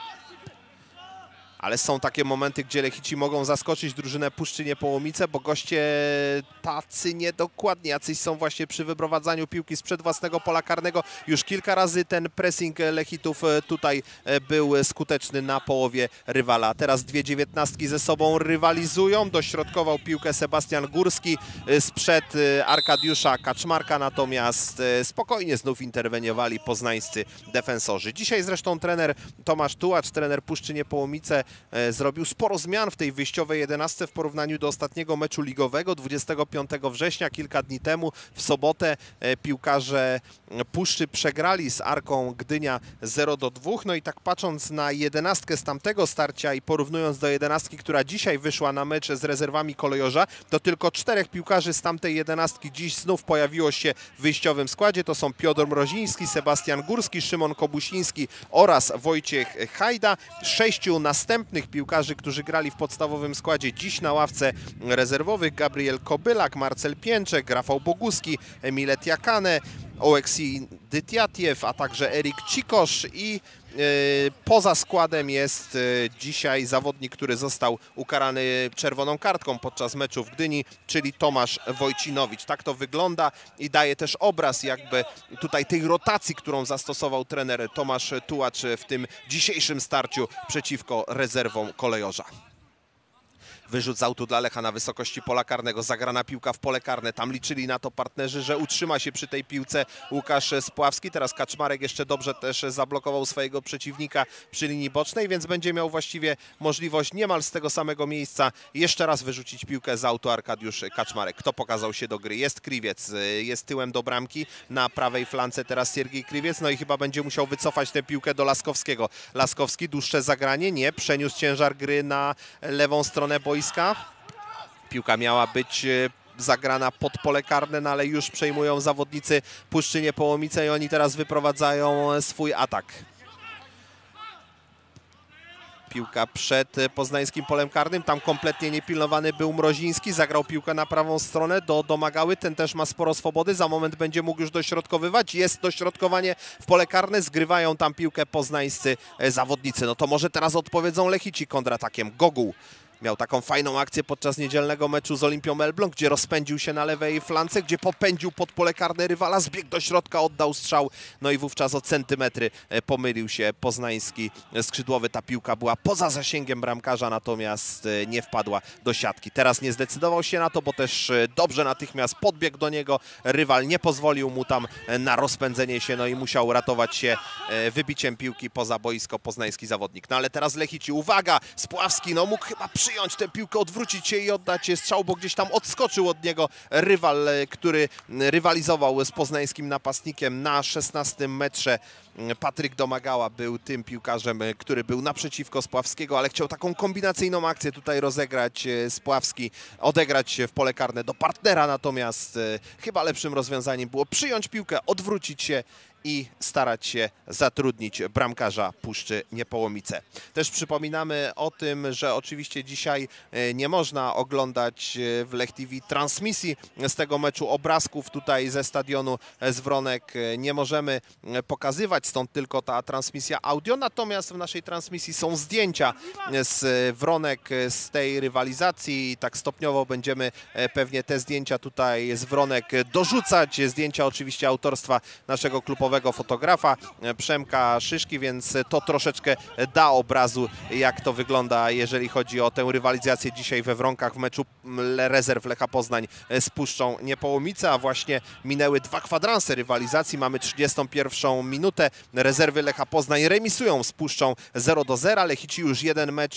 Ale są takie momenty, gdzie Lechici mogą zaskoczyć drużynę Puszczy Niepołomice, bo goście tacy niedokładni, jacyś są właśnie przy wyprowadzaniu piłki sprzed własnego pola karnego. Już kilka razy ten pressing Lechitów tutaj był skuteczny na połowie rywala. Teraz dwie dziewiętnastki ze sobą rywalizują. Dośrodkował piłkę Sebastian Górski sprzed Arkadiusza Kaczmarka, natomiast spokojnie znów interweniowali poznańscy defensorzy. Dzisiaj zresztą trener Tomasz Tułacz, trener Puszczy Niepołomice, zrobił sporo zmian w tej wyjściowej jedenastce w porównaniu do ostatniego meczu ligowego dwudziestego piątego września, kilka dni temu. W sobotę piłkarze Puszczy przegrali z Arką Gdynia zero do dwóch. No i tak patrząc na jedenastkę z tamtego starcia i porównując do jedenastki, która dzisiaj wyszła na mecz z rezerwami Kolejorza, to tylko czterech piłkarzy z tamtej jedenastki dziś znów pojawiło się w wyjściowym składzie. To są Piotr Mroziński, Sebastian Górski, Szymon Kobusiński oraz Wojciech Hajda. Sześciu następnych piłkarzy, którzy grali w podstawowym składzie dziś na ławce rezerwowych: Gabriel Kobylak, Marcel Pięczek, Rafał Boguski, Milet Jakane, Oleksij Dytiatiew, a także Erik Cikosz. I yy, poza składem jest yy, dzisiaj zawodnik, który został ukarany czerwoną kartką podczas meczu w Gdyni, czyli Tomasz Wojcinowicz. Tak to wygląda i daje też obraz jakby tutaj tej rotacji, którą zastosował trener Tomasz Tułacz w tym dzisiejszym starciu przeciwko rezerwom Kolejorza. Wyrzut z autu dla Lecha na wysokości pola karnego, zagrana piłka w pole karne. Tam liczyli na to partnerzy, że utrzyma się przy tej piłce Łukasz Spławski. Teraz Kaczmarek jeszcze dobrze też zablokował swojego przeciwnika przy linii bocznej, więc będzie miał właściwie możliwość niemal z tego samego miejsca jeszcze raz wyrzucić piłkę z autu Arkadiusz Kaczmarek. Kto pokazał się do gry? Jest Kriwiec, jest tyłem do bramki. Na prawej flance teraz Siergiej Kriwiec, no i chyba będzie musiał wycofać tę piłkę do Laskowskiego. Laskowski, dłuższe zagranie, nie, przeniósł ciężar gry na lewą stronę boiska. Piłka miała być zagrana pod pole karne, no ale już przejmują zawodnicy Puszczy Niepołomice i oni teraz wyprowadzają swój atak. Piłka przed poznańskim polem karnym, tam kompletnie niepilnowany był Mroziński, zagrał piłkę na prawą stronę do Domagały, ten też ma sporo swobody, za moment będzie mógł już dośrodkowywać, jest dośrodkowanie w pole karne, zgrywają tam piłkę poznańscy zawodnicy. No to może teraz odpowiedzą Lechici kontratakiem. Goguł miał taką fajną akcję podczas niedzielnego meczu z Olimpią Elbląg, gdzie rozpędził się na lewej flance, gdzie popędził pod pole karne rywala, zbiegł do środka, oddał strzał, no i wówczas o centymetry pomylił się poznański skrzydłowy. Ta piłka była poza zasięgiem bramkarza, natomiast nie wpadła do siatki. Teraz nie zdecydował się na to, bo też dobrze natychmiast podbiegł do niego rywal, nie pozwolił mu tam na rozpędzenie się, no i musiał ratować się wybiciem piłki poza boisko poznański zawodnik. No ale teraz Lechici, uwaga, Spławski, no mógł chyba przyjąć tę piłkę, odwrócić się i oddać strzał, bo gdzieś tam odskoczył od niego rywal, który rywalizował z poznańskim napastnikiem na szesnastym metrze. Patryk Domagała był tym piłkarzem, który był naprzeciwko Spławskiego, ale chciał taką kombinacyjną akcję tutaj rozegrać Spławski, odegrać w pole karne do partnera, natomiast chyba lepszym rozwiązaniem było przyjąć piłkę, odwrócić się i starać się zatrudnić bramkarza Puszczy Niepołomice. Też przypominamy o tym, że oczywiście dzisiaj nie można oglądać w Lech T V transmisji z tego meczu, obrazków tutaj ze stadionu z Wronek nie możemy pokazywać, stąd tylko ta transmisja audio, natomiast w naszej transmisji są zdjęcia z Wronek, z tej rywalizacji i tak stopniowo będziemy pewnie te zdjęcia tutaj z Wronek dorzucać. Zdjęcia oczywiście autorstwa naszego klubowego fotografa Przemka Szyszki, więc to troszeczkę da obrazu, jak to wygląda, jeżeli chodzi o tę rywalizację dzisiaj we Wronkach w meczu rezerw Lecha Poznań z Puszczą Niepołomice, a właśnie minęły dwa kwadranse rywalizacji. Mamy trzydziestą pierwszą minutę. Rezerwy Lecha Poznań remisują z Puszczą zero do zera. Lechici już jeden mecz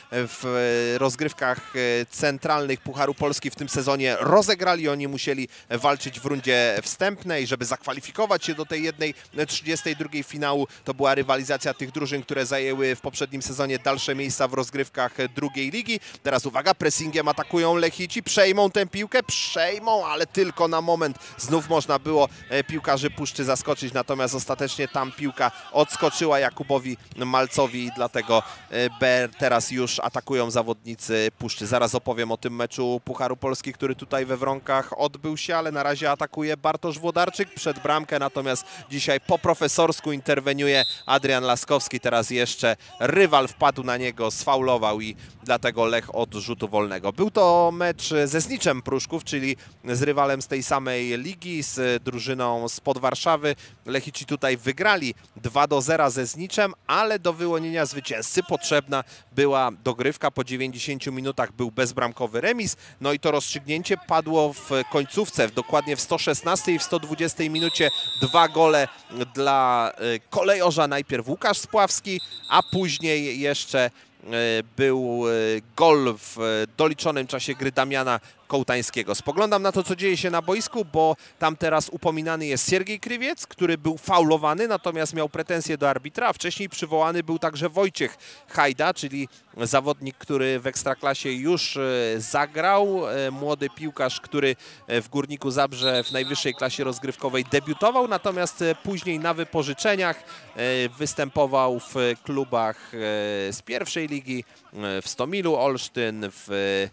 w rozgrywkach centralnych Pucharu Polski w tym sezonie rozegrali. Oni musieli walczyć w rundzie wstępnej, żeby zakwalifikować się do tej jednej trzydziestej drugiej finału. To była rywalizacja tych drużyn, które zajęły w poprzednim sezonie dalsze miejsca w rozgrywkach drugiej ligi. Teraz uwaga, pressingiem atakują Lechici, przejmą tę piłkę, przejmą, ale tylko na moment. Znów można było piłkarzy Puszczy zaskoczyć, natomiast ostatecznie tam piłka odskoczyła Jakubowi Malcowi i dlatego teraz już atakują zawodnicy Puszczy. Zaraz opowiem o tym meczu Pucharu Polski, który tutaj we Wronkach odbył się, ale na razie atakuje Bartosz Włodarczyk przed bramkę, natomiast dzisiaj po profesorsku interweniuje Adrian Laskowski. Teraz jeszcze rywal wpadł na niego, sfaulował i dlatego Lech od rzutu wolnego. Był to mecz ze Zniczem Pruszków, czyli z rywalem z tej samej ligi, z drużyną spod Warszawy. Lechici tutaj wygrali dwa do zera ze Zniczem, ale do wyłonienia zwycięzcy potrzebna była dogrywka. Po dziewięćdziesięciu minutach był bezbramkowy remis. No i to rozstrzygnięcie padło w końcówce, dokładnie w sto szesnastej i w sto dwudziestej minucie. Dwa gole dla Kolejorza. Najpierw Łukasz Spławski, a później jeszcze był gol w doliczonym czasie gry Damiana Kołtańskiego. Spoglądam na to, co dzieje się na boisku, bo tam teraz upominany jest Siergiej Krywiec, który był faulowany, natomiast miał pretensje do arbitra, a wcześniej przywołany był także Wojciech Hajda, czyli zawodnik, który w Ekstraklasie już zagrał, młody piłkarz, który w Górniku Zabrze w najwyższej klasie rozgrywkowej debiutował, natomiast później na wypożyczeniach występował w klubach z pierwszej ligi, w Stomilu Olsztyn, w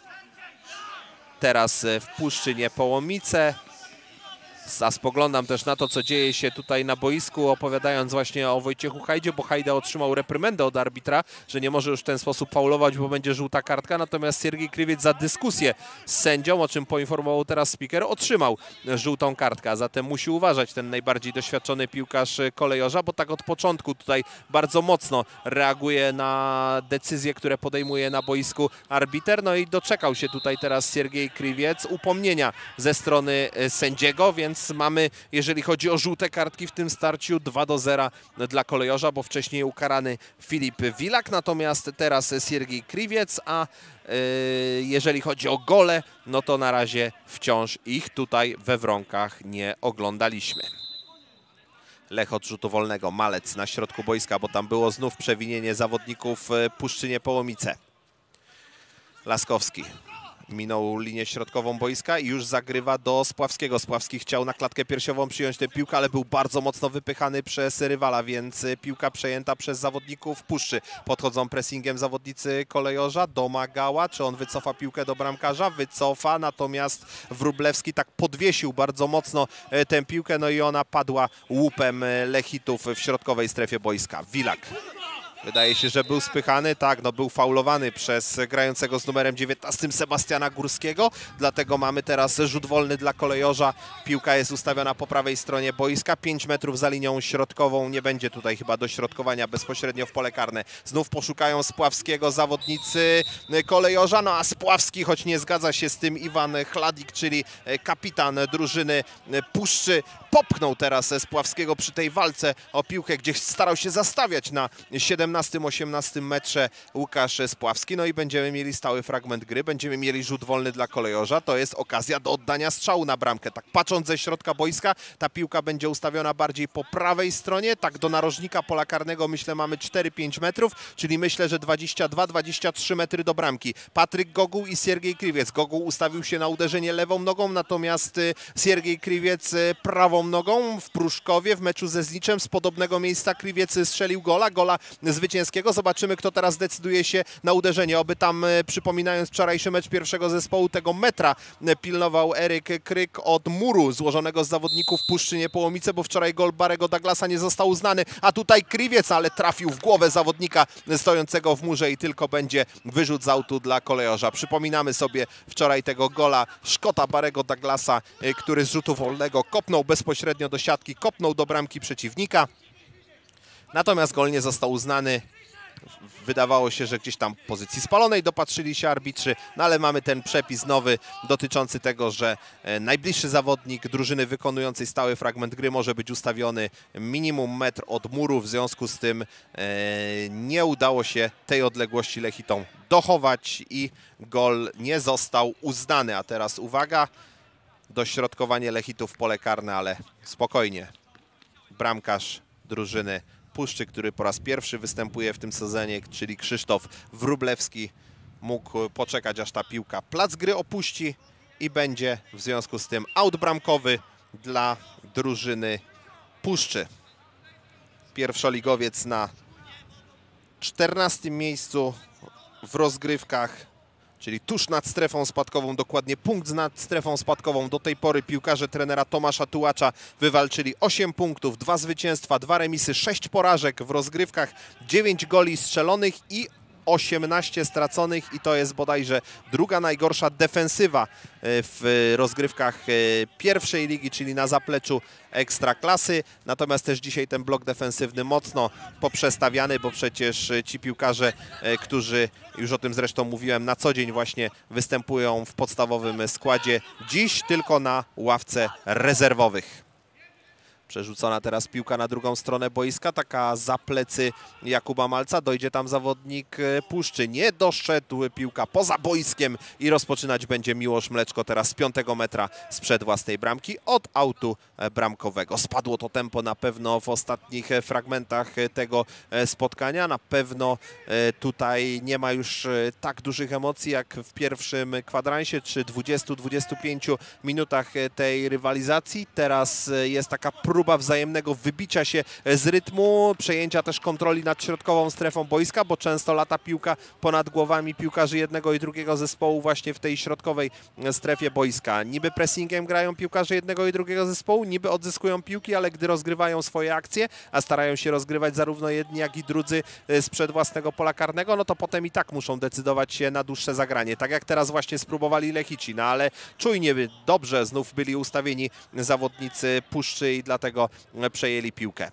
teraz w Puszczy Niepołomice. A spoglądam też na to, co dzieje się tutaj na boisku, opowiadając właśnie o Wojciechu Hajdzie, bo Hajda otrzymał reprymendę od arbitra, że nie może już w ten sposób faulować, bo będzie żółta kartka. Natomiast Siergiej Krywiec za dyskusję z sędzią, o czym poinformował teraz speaker, otrzymał żółtą kartkę. A zatem musi uważać ten najbardziej doświadczony piłkarz Kolejorza, bo tak od początku tutaj bardzo mocno reaguje na decyzje, które podejmuje na boisku arbiter. No i doczekał się tutaj teraz Siergiej Krywiec upomnienia ze strony sędziego, więc mamy, jeżeli chodzi o żółte kartki w tym starciu, dwa do zera dla Kolejorza, bo wcześniej ukarany Filip Wilak, natomiast teraz Siergiej Krywiec, a yy, jeżeli chodzi o gole, no to na razie wciąż ich tutaj we Wronkach nie oglądaliśmy. Lech od rzutu wolnego, Malec na środku boiska, bo tam było znów przewinienie zawodników Puszczy Niepołomice. Laskowski minął linię środkową boiska i już zagrywa do Spławskiego. Spławski chciał na klatkę piersiową przyjąć tę piłkę, ale był bardzo mocno wypychany przez rywala, więc piłka przejęta przez zawodników Puszczy. Podchodzą pressingiem zawodnicy Kolejorza, domagała, czy on wycofa piłkę do bramkarza? Wycofa, natomiast Wróblewski tak podwiesił bardzo mocno tę piłkę, no i ona padła łupem Lechitów w środkowej strefie boiska. Wilak. Wydaje się, że był spychany, tak, no był faulowany przez grającego z numerem dziewiętnastym Sebastiana Górskiego, dlatego mamy teraz rzut wolny dla Kolejorza. Piłka jest ustawiona po prawej stronie boiska, pięć metrów za linią środkową, nie będzie tutaj chyba dośrodkowania bezpośrednio w pole karne. Znów poszukają Spławskiego zawodnicy Kolejorza, no a Spławski, choć nie zgadza się z tym Iwan Chladik, czyli kapitan drużyny Puszczy, popchnął teraz Spławskiego przy tej walce o piłkę, gdzieś starał się zastawiać na siedemnastym osiemnastym metrze Łukasz Spławski. No i będziemy mieli stały fragment gry, będziemy mieli rzut wolny dla Kolejorza. To jest okazja do oddania strzału na bramkę. Tak patrząc ze środka boiska, ta piłka będzie ustawiona bardziej po prawej stronie. Tak do narożnika pola karnego myślę mamy cztery pięć metrów, czyli myślę, że dwadzieścia dwa dwadzieścia trzy metry do bramki. Patryk Goguł i Siergiej Krywiec. Goguł ustawił się na uderzenie lewą nogą, natomiast Siergiej Krywiec prawą nogą w Pruszkowie w meczu ze Zliczem. Z podobnego miejsca Krywiec strzelił gola, gola zwycięskiego. Zobaczymy, kto teraz decyduje się na uderzenie. Oby tam, przypominając wczorajszy mecz pierwszego zespołu, tego metra pilnował Eryk Kryk od muru złożonego z zawodników Puszczy Niepołomice, bo wczoraj gol Barego Douglasa nie został uznany, a tutaj Krywiec, ale trafił w głowę zawodnika stojącego w murze i tylko będzie wyrzut z autu dla Kolejorza. Przypominamy sobie wczoraj tego gola Szkota Barego Douglasa, który z rzutu wolnego kopnął bezpośrednio do siatki, kopnął do bramki przeciwnika. Natomiast gol nie został uznany. Wydawało się, że gdzieś tam pozycji spalonej dopatrzyli się arbitrzy, no ale mamy ten przepis nowy dotyczący tego, że najbliższy zawodnik drużyny wykonującej stały fragment gry może być ustawiony minimum metr od muru. W związku z tym e, nie udało się tej odległości Lechitom dochować i gol nie został uznany. A teraz uwaga, dośrodkowanie Lechitów w pole karne, ale spokojnie. Bramkarz drużyny Puszczy, który po raz pierwszy występuje w tym sezonie, czyli Krzysztof Wróblewski, mógł poczekać, aż ta piłka plac gry opuści i będzie w związku z tym aut bramkowy dla drużyny Puszczy. Pierwszoligowiec na czternastym miejscu w rozgrywkach, czyli tuż nad strefą spadkową, dokładnie punkt nad strefą spadkową. Do tej pory piłkarze trenera Tomasza Tułacza wywalczyli osiem punktów, dwa zwycięstwa, dwa remisy, sześć porażek w rozgrywkach, dziewięć goli strzelonych i osiemnaście straconych i to jest bodajże druga najgorsza defensywa w rozgrywkach pierwszej ligi, czyli na zapleczu Ekstraklasy. Natomiast też dzisiaj ten blok defensywny mocno poprzestawiany, bo przecież ci piłkarze, którzy, już o tym zresztą mówiłem, na co dzień właśnie występują w podstawowym składzie, dziś tylko na ławce rezerwowych. Przerzucona teraz piłka na drugą stronę boiska, taka za plecy Jakuba Malca. Dojdzie tam zawodnik Puszczy. Nie doszedł, piłka poza boiskiem i rozpoczynać będzie Miłosz Mleczko teraz z piątego metra sprzed własnej bramki od autu bramkowego. Spadło to tempo na pewno w ostatnich fragmentach tego spotkania. Na pewno tutaj nie ma już tak dużych emocji jak w pierwszym kwadransie czy dwudziestu do dwudziestu pięciu minutach tej rywalizacji. Teraz jest taka próba wzajemnego wybicia się z rytmu, przejęcia też kontroli nad środkową strefą boiska, bo często lata piłka ponad głowami piłkarzy jednego i drugiego zespołu właśnie w tej środkowej strefie boiska. Niby pressingiem grają piłkarze jednego i drugiego zespołu, niby odzyskują piłki, ale gdy rozgrywają swoje akcje, a starają się rozgrywać zarówno jedni, jak i drudzy sprzed własnego pola karnego, no to potem i tak muszą decydować się na dłuższe zagranie. Tak jak teraz właśnie spróbowali Lechici, no ale czujnie, dobrze znów byli ustawieni zawodnicy Puszczy i dlatego przejęli piłkę.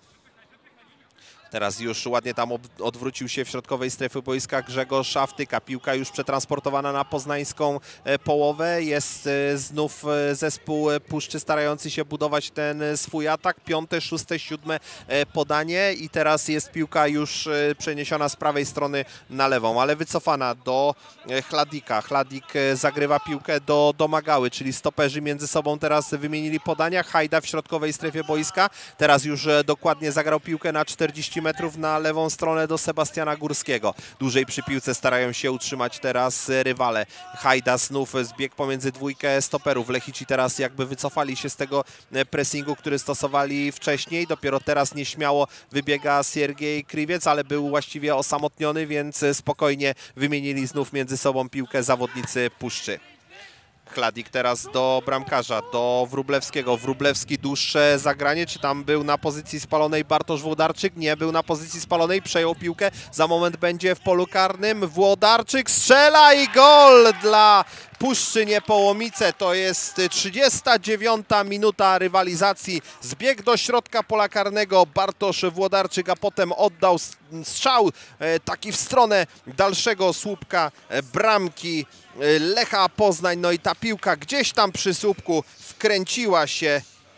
Teraz już ładnie tam odwrócił się w środkowej strefy boiska Grzegorz Szaftyka. Piłka już przetransportowana na poznańską połowę. Jest znów zespół Puszczy starający się budować ten swój atak. Piąte, szóste, siódme podanie i teraz jest piłka już przeniesiona z prawej strony na lewą, ale wycofana do Chladika. Chladik zagrywa piłkę do Domagały, czyli stoperzy między sobą teraz wymienili podania. Hajda w środkowej strefie boiska. Teraz już dokładnie zagrał piłkę na czterdzieści metrów na lewą stronę do Sebastiana Górskiego. Dłużej przy piłce starają się utrzymać teraz rywale. Hajda znów zbiegł pomiędzy dwójkę stoperów. Lechici teraz jakby wycofali się z tego pressingu, który stosowali wcześniej. Dopiero teraz nieśmiało wybiega Siergiej Kriwiec, ale był właściwie osamotniony, więc spokojnie wymienili znów między sobą piłkę zawodnicy Puszczy. Chladik teraz do bramkarza, do Wróblewskiego. Wróblewski dłuższe zagranie. Czy tam był na pozycji spalonej Bartosz Włodarczyk? Nie, był na pozycji spalonej. Przejął piłkę. Za moment będzie w polu karnym. Włodarczyk strzela i gol dla Puszczy Niepołomice. To jest trzydziesta dziewiąta minuta rywalizacji. Zbieg do środka pola karnego Bartosz Włodarczyk, a potem oddał strzał taki w stronę dalszego słupka bramki Lecha Poznań. No i ta piłka gdzieś tam przy słupku wkręciła się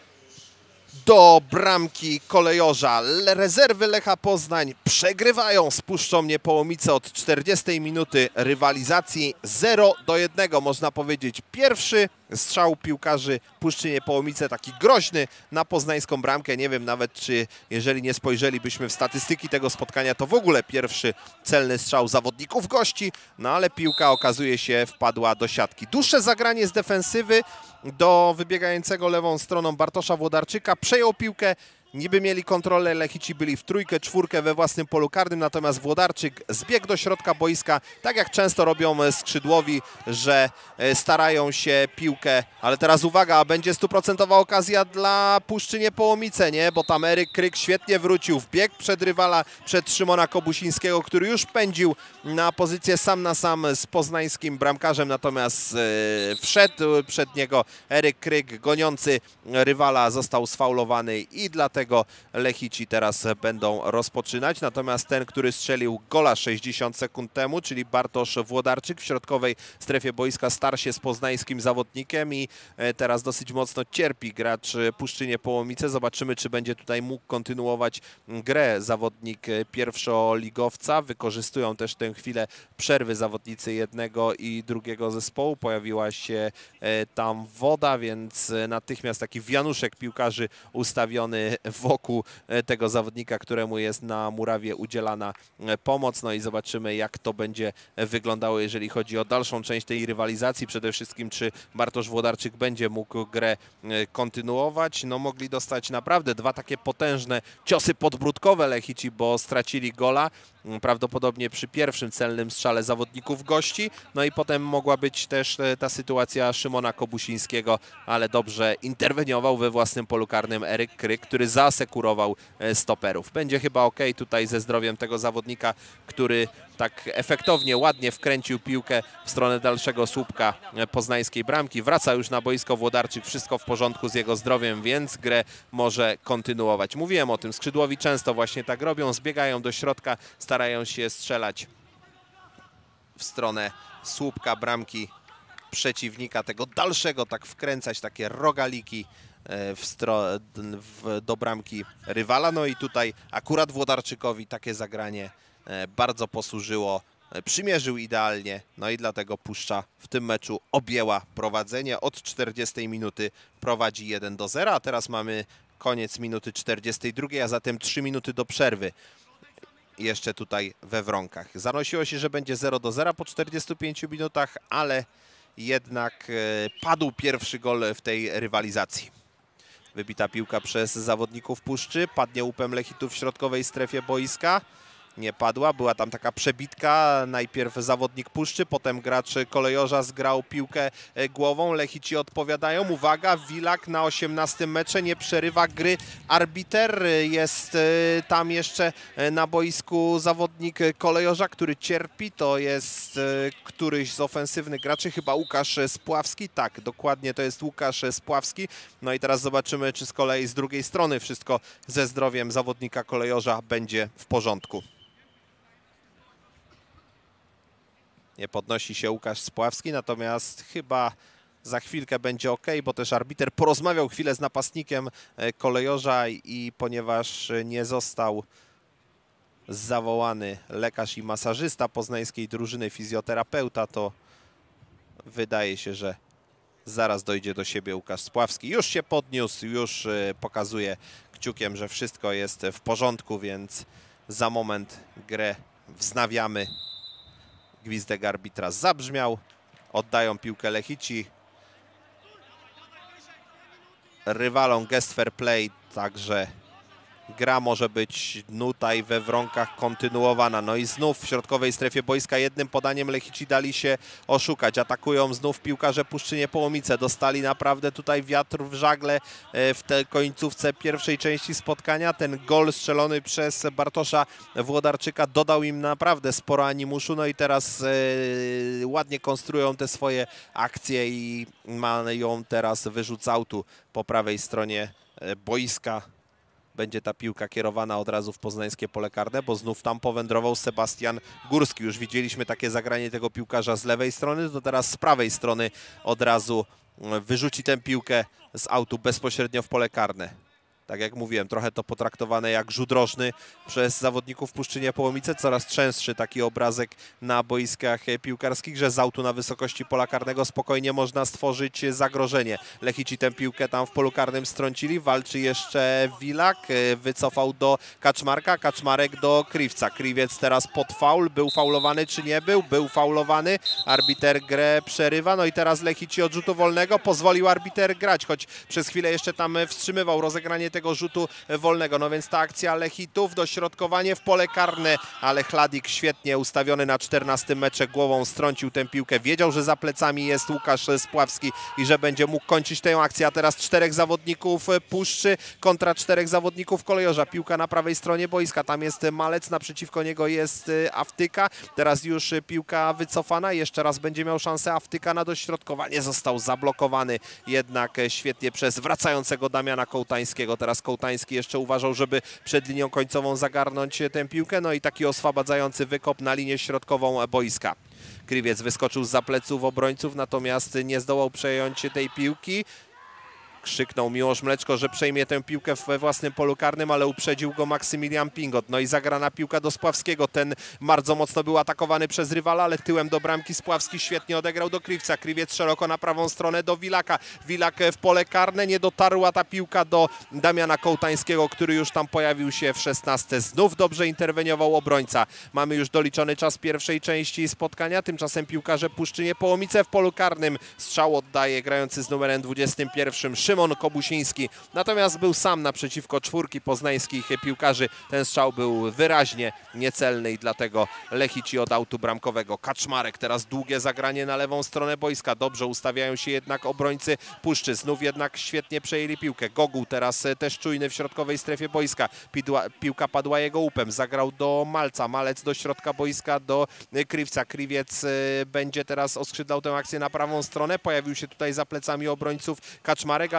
do bramki kolejorza. Rezerwy Lecha Poznań przegrywają z Puszczą Niepołomice od czterdziestej minuty rywalizacji. zero do jednego można powiedzieć. Pierwszy strzał piłkarzy Puszczy Niepołomice, taki groźny na poznańską bramkę. Nie wiem nawet, czy jeżeli nie spojrzelibyśmy w statystyki tego spotkania, to w ogóle pierwszy celny strzał zawodników gości. No ale piłka okazuje się wpadła do siatki. Dłuższe zagranie z defensywy do wybiegającego lewą stroną Bartosza Włodarczyka. Przejął piłkę. Niby mieli kontrolę, Lechici byli w trójkę, czwórkę we własnym polu karnym, natomiast Włodarczyk zbiegł do środka boiska, tak jak często robią skrzydłowi, że starają się piłkę, ale teraz uwaga, będzie stuprocentowa okazja dla Puszczy Niepołomice, nie? Bo tam Eryk Kryk świetnie wrócił, wbiegł przed rywala, przed Szymona Kobusińskiego, który już pędził na pozycję sam na sam z poznańskim bramkarzem, natomiast wszedł przed niego Eryk Kryk, goniący rywala, został sfaulowany i dlatego Lechici teraz będą rozpoczynać. Natomiast ten, który strzelił gola sześćdziesiąt sekund temu, czyli Bartosz Włodarczyk w środkowej strefie boiska, starł się z poznańskim zawodnikiem i teraz dosyć mocno cierpi gracz Puszczy Niepołomice. Zobaczymy, czy będzie tutaj mógł kontynuować grę zawodnik pierwszoligowca. Wykorzystują też tę chwilę przerwy zawodnicy jednego i drugiego zespołu. Pojawiła się tam woda, więc natychmiast taki wianuszek piłkarzy ustawiony wokół tego zawodnika, któremu jest na murawie udzielana pomoc. No i zobaczymy, jak to będzie wyglądało, jeżeli chodzi o dalszą część tej rywalizacji. Przede wszystkim, czy Bartosz Włodarczyk będzie mógł grę kontynuować. No mogli dostać naprawdę dwa takie potężne ciosy podbródkowe Lechici, bo stracili gola. Prawdopodobnie przy pierwszym celnym strzale zawodników gości. No i potem mogła być też ta sytuacja Szymona Kobusińskiego, ale dobrze interweniował we własnym polu karnym Eryk Kryk, który zasekurował stoperów. Będzie chyba ok tutaj ze zdrowiem tego zawodnika, który tak efektownie, ładnie wkręcił piłkę w stronę dalszego słupka poznańskiej bramki. Wraca już na boisko Włodarczyk, wszystko w porządku z jego zdrowiem, więc grę może kontynuować. Mówiłem o tym, skrzydłowi często właśnie tak robią, zbiegają do środka, starają się strzelać w stronę słupka bramki przeciwnika, tego dalszego, tak wkręcać takie rogaliki w stro w, do bramki rywala. No i tutaj akurat Włodarczykowi takie zagranie bardzo posłużyło. Przymierzył idealnie, no i dlatego Puszcza w tym meczu objęła prowadzenie. Od czterdziestej minuty prowadzi jeden do zera, a teraz mamy koniec minuty czterdziestej drugiej, a zatem trzy minuty do przerwy. Jeszcze tutaj we Wronkach. Zanosiło się, że będzie zero do zera po czterdziestu pięciu minutach, ale jednak padł pierwszy gol w tej rywalizacji. Wybita piłka przez zawodników Puszczy, padnie łupem Lechitów w środkowej strefie boiska. Nie padła, była tam taka przebitka, najpierw zawodnik Puszczy, potem gracz Kolejorza zgrał piłkę głową, Lechici odpowiadają. Uwaga, Wilak na osiemnastym metrze, nie przerywa gry arbiter, jest tam jeszcze na boisku zawodnik Kolejorza, który cierpi, to jest któryś z ofensywnych graczy, chyba Łukasz Spławski, tak, dokładnie to jest Łukasz Spławski. No i teraz zobaczymy, czy z kolei z drugiej strony wszystko ze zdrowiem zawodnika Kolejorza będzie w porządku. Nie podnosi się Łukasz Spławski, natomiast chyba za chwilkę będzie ok, bo też arbiter porozmawiał chwilę z napastnikiem Kolejorza i ponieważ nie został zawołany lekarz i masażysta poznańskiej drużyny, fizjoterapeuta, to wydaje się, że zaraz dojdzie do siebie Łukasz Spławski. Już się podniósł, już pokazuje kciukiem, że wszystko jest w porządku, więc za moment grę wznawiamy. Gwizdek arbitra zabrzmiał, oddają piłkę Lechici. Rywalom gest fair play, także gra może być tutaj we Wronkach kontynuowana. No i znów w środkowej strefie boiska jednym podaniem Lechici dali się oszukać. Atakują znów piłkarze Puszczy Niepołomice. Dostali naprawdę tutaj wiatr w żagle w tej końcówce pierwszej części spotkania. Ten gol strzelony przez Bartosza Włodarczyka dodał im naprawdę sporo animuszu. No i teraz e, ładnie konstruują te swoje akcje i mają teraz wyrzut z autu po prawej stronie boiska. Będzie ta piłka kierowana od razu w poznańskie pole karne, bo znów tam powędrował Sebastian Górski. Już widzieliśmy takie zagranie tego piłkarza z lewej strony, to teraz z prawej strony od razu wyrzuci tę piłkę z autu bezpośrednio w pole karne. Tak jak mówiłem, trochę to potraktowane jak rzut rożny przez zawodników Puszczy Niepołomice. Coraz częstszy taki obrazek na boiskach piłkarskich, że z autu na wysokości pola karnego spokojnie można stworzyć zagrożenie. Lechici tę piłkę tam w polu karnym strącili. Walczy jeszcze Wilak. Wycofał do Kaczmarka. Kaczmarek do Kriwca. Kriwiec teraz pod faul. Był faulowany czy nie był? Był faulowany. Arbiter grę przerywa. No i teraz Lechici od rzutu wolnego. Pozwolił arbiter grać, choć przez chwilę jeszcze tam wstrzymywał rozegranie tego rzutu wolnego. No więc ta akcja Lechitów, dośrodkowanie w pole karne, ale Chladik świetnie ustawiony na czternastym metrze głową strącił tę piłkę. Wiedział, że za plecami jest Łukasz Spławski i że będzie mógł kończyć tę akcję. A teraz czterech zawodników Puszczy kontra czterech zawodników Kolejorza. Piłka na prawej stronie boiska. Tam jest Malec, naprzeciwko niego jest Awtyka. Teraz już piłka wycofana. Jeszcze raz będzie miał szansę Awtyka na dośrodkowanie. Został zablokowany jednak świetnie przez wracającego Damiana Kołtańskiego. Teraz Kołtański jeszcze uważał, żeby przed linią końcową zagarnąć tę piłkę. No i taki oswabadzający wykop na linię środkową boiska. Kriwiec wyskoczył zza pleców obrońców, natomiast nie zdołał przejąć tej piłki. Krzyknął Miłosz Mleczko, że przejmie tę piłkę we własnym polu karnym, ale uprzedził go Maksymilian Pingot. No i zagrana piłka do Spławskiego. Ten bardzo mocno był atakowany przez rywala, ale tyłem do bramki Spławski świetnie odegrał do Kriwca. Kriwiec szeroko na prawą stronę do Wilaka. Wilak w pole karne. Nie dotarła ta piłka do Damiana Kołtańskiego, który już tam pojawił się w szesnastce. Znów dobrze interweniował obrońca. Mamy już doliczony czas pierwszej części spotkania. Tymczasem piłkarze Puszczy Niepołomice w polu karnym. Strzał oddaje grający z numerem dwudziestym pierwszym Szymon Kobusiński, natomiast był sam naprzeciwko czwórki poznańskich piłkarzy. Ten strzał był wyraźnie niecelny i dlatego Lechici od autu bramkowego. Kaczmarek, teraz długie zagranie na lewą stronę boiska. Dobrze ustawiają się jednak obrońcy Puszczy. Znów jednak świetnie przejęli piłkę. Goguł teraz też czujny w środkowej strefie boiska. Pidła, piłka padła jego łupem. Zagrał do Malca. Malec do środka boiska do Kriwca. Kriwiec będzie teraz oskrzydlał tę akcję na prawą stronę. Pojawił się tutaj za plecami obrońców Kaczmarek, ale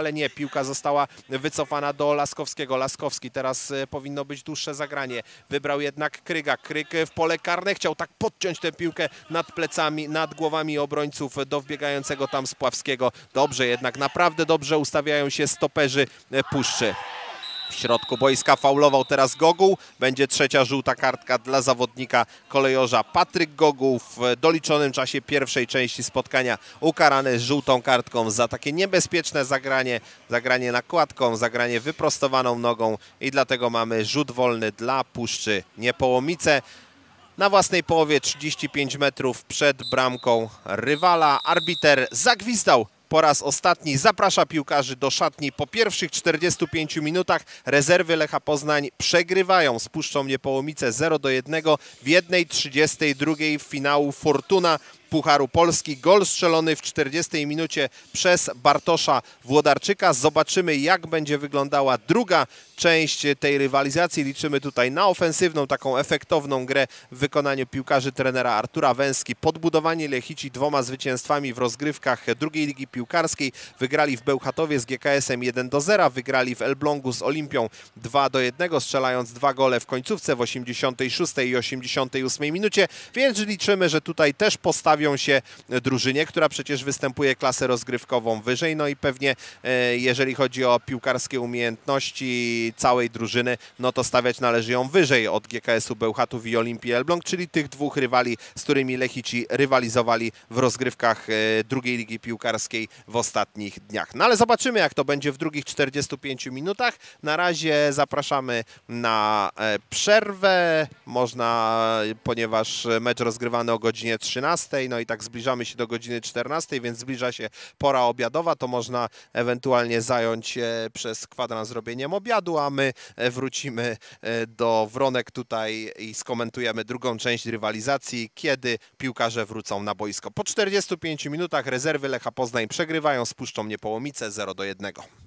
ale nie, piłka została wycofana do Laskowskiego. Laskowski, teraz powinno być dłuższe zagranie. Wybrał jednak Kryga. Kryg w pole karne, chciał tak podciąć tę piłkę nad plecami, nad głowami obrońców do wbiegającego tam Spławskiego. Dobrze jednak, naprawdę dobrze ustawiają się stoperzy Puszczy. W środku boiska faulował teraz Goguł. Będzie trzecia żółta kartka dla zawodnika kolejorza. Patryk Goguł w doliczonym czasie pierwszej części spotkania ukarany żółtą kartką za takie niebezpieczne zagranie. Zagranie nakładką, zagranie wyprostowaną nogą i dlatego mamy rzut wolny dla Puszczy Niepołomice. Na własnej połowie trzydzieści pięć metrów przed bramką rywala. Arbiter zagwizdał po raz ostatni, zaprasza piłkarzy do szatni. Po pierwszych czterdziestu pięciu minutach rezerwy Lecha Poznań przegrywają z Puszczą Niepołomice zero do jednego w jednej trzydziestej drugiej finału Fortuna Pucharu Polski. Gol strzelony w czterdziestej minucie przez Bartosza Włodarczyka. Zobaczymy, jak będzie wyglądała druga część tej rywalizacji. Liczymy tutaj na ofensywną, taką efektowną grę w wykonaniu piłkarzy trenera Artura Węski. Podbudowanie Lechici dwoma zwycięstwami w rozgrywkach drugiej ligi piłkarskiej. Wygrali w Bełchatowie z G K S-em jeden do zera, wygrali w Elblągu z Olimpią dwa do jednego, strzelając dwa gole w końcówce w osiemdziesiątej szóstej i osiemdziesiątej ósmej minucie, więc liczymy, że tutaj też postawią się drużynie, która przecież występuje klasę rozgrywkową wyżej, no i pewnie e, jeżeli chodzi o piłkarskie umiejętności całej drużyny, no to stawiać należy ją wyżej od G K S-u Bełchatów i Olimpii Elbląg, czyli tych dwóch rywali, z którymi Lechici rywalizowali w rozgrywkach e, drugiej ligi piłkarskiej w ostatnich dniach. No ale zobaczymy, jak to będzie w drugich czterdziestu pięciu minutach. Na razie zapraszamy na e, przerwę. Można, ponieważ mecz rozgrywany o godzinie trzynastej, no i tak zbliżamy się do godziny czternastej, więc zbliża się pora obiadowa, to można ewentualnie zająć się przez kwadrans zrobieniem obiadu, a my wrócimy do Wronek tutaj i skomentujemy drugą część rywalizacji, kiedy piłkarze wrócą na boisko. Po czterdziestu pięciu minutach rezerwy Lecha Poznań przegrywają z Puszczą Niepołomice zero do jednego.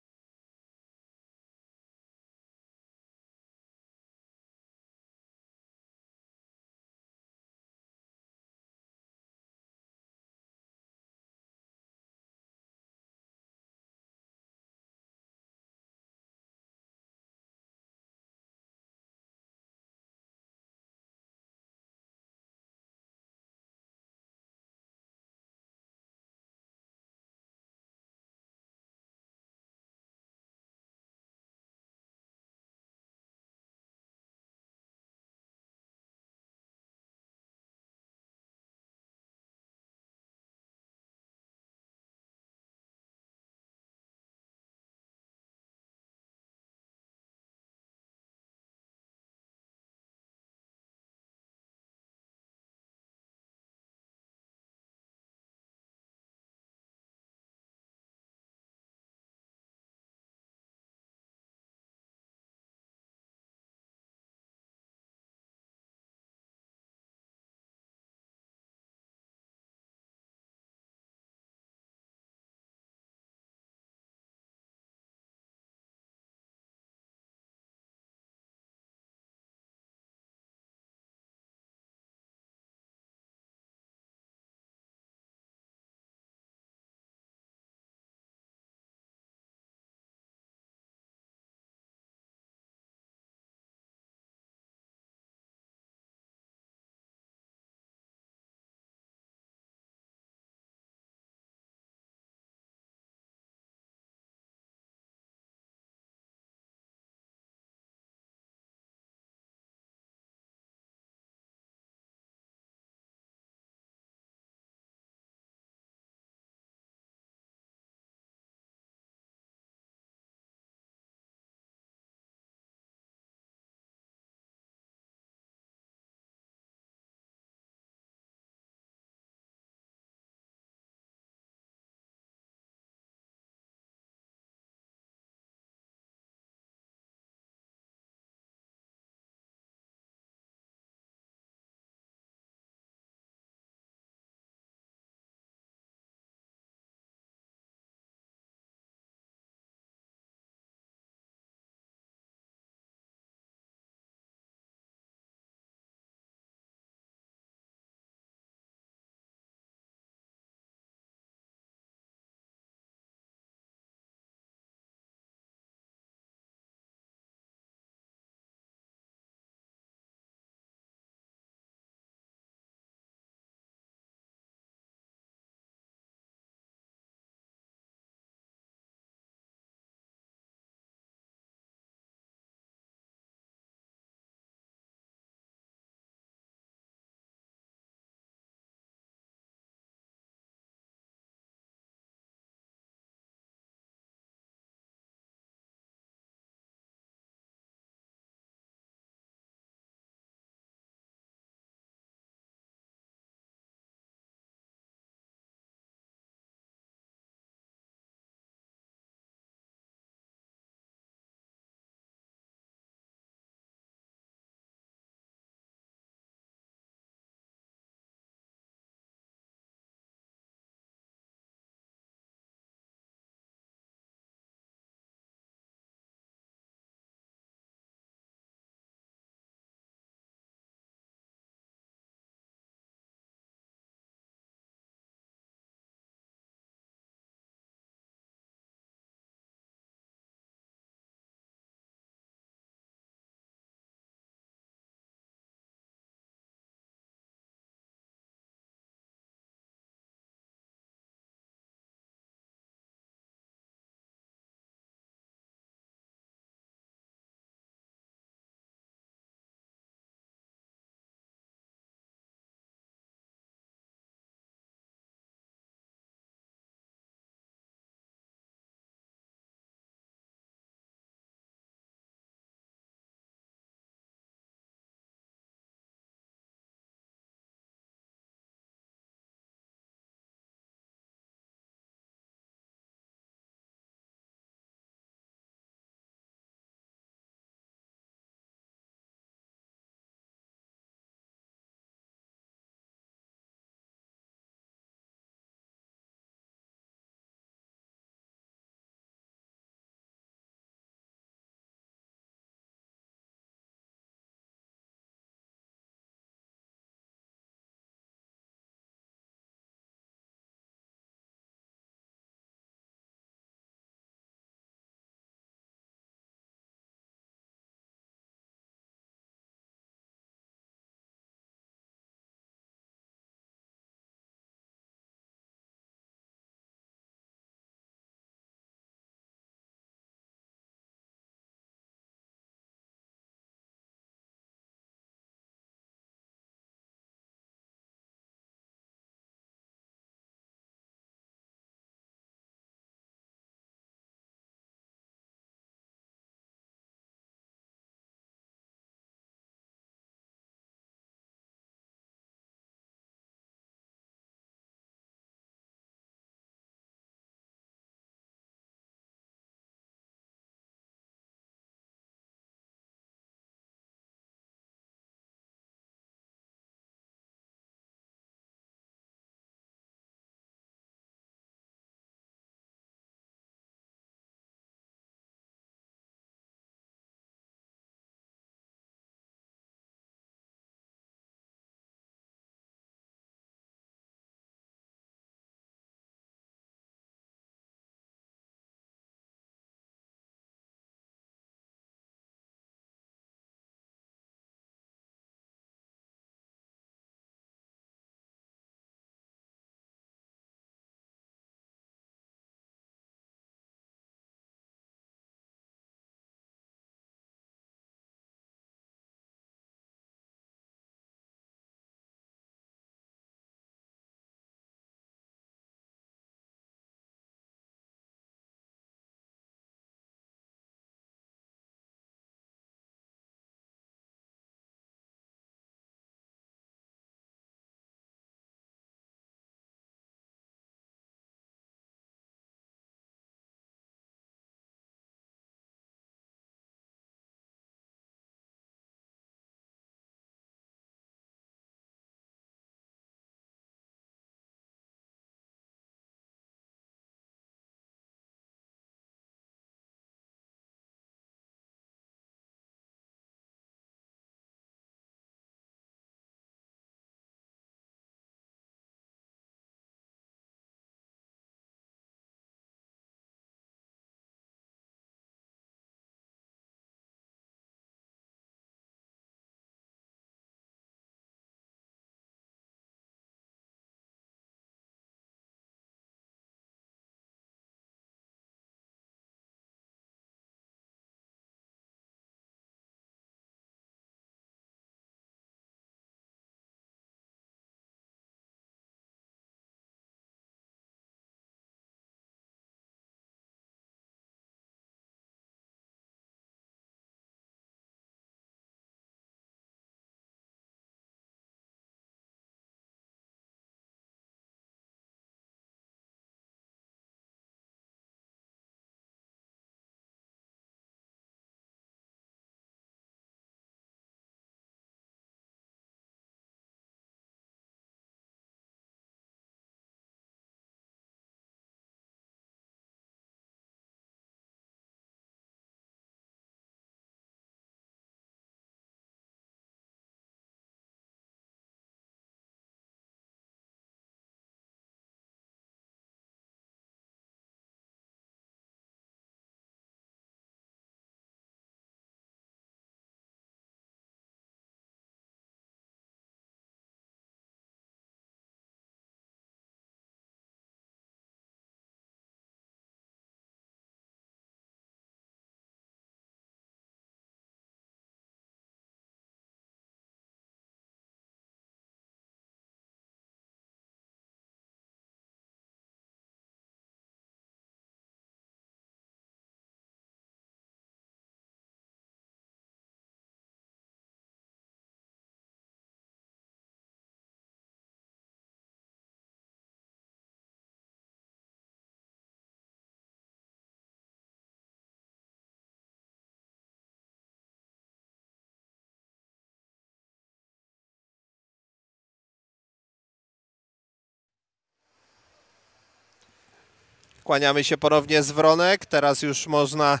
Kłaniamy się ponownie z Wronek. Teraz już można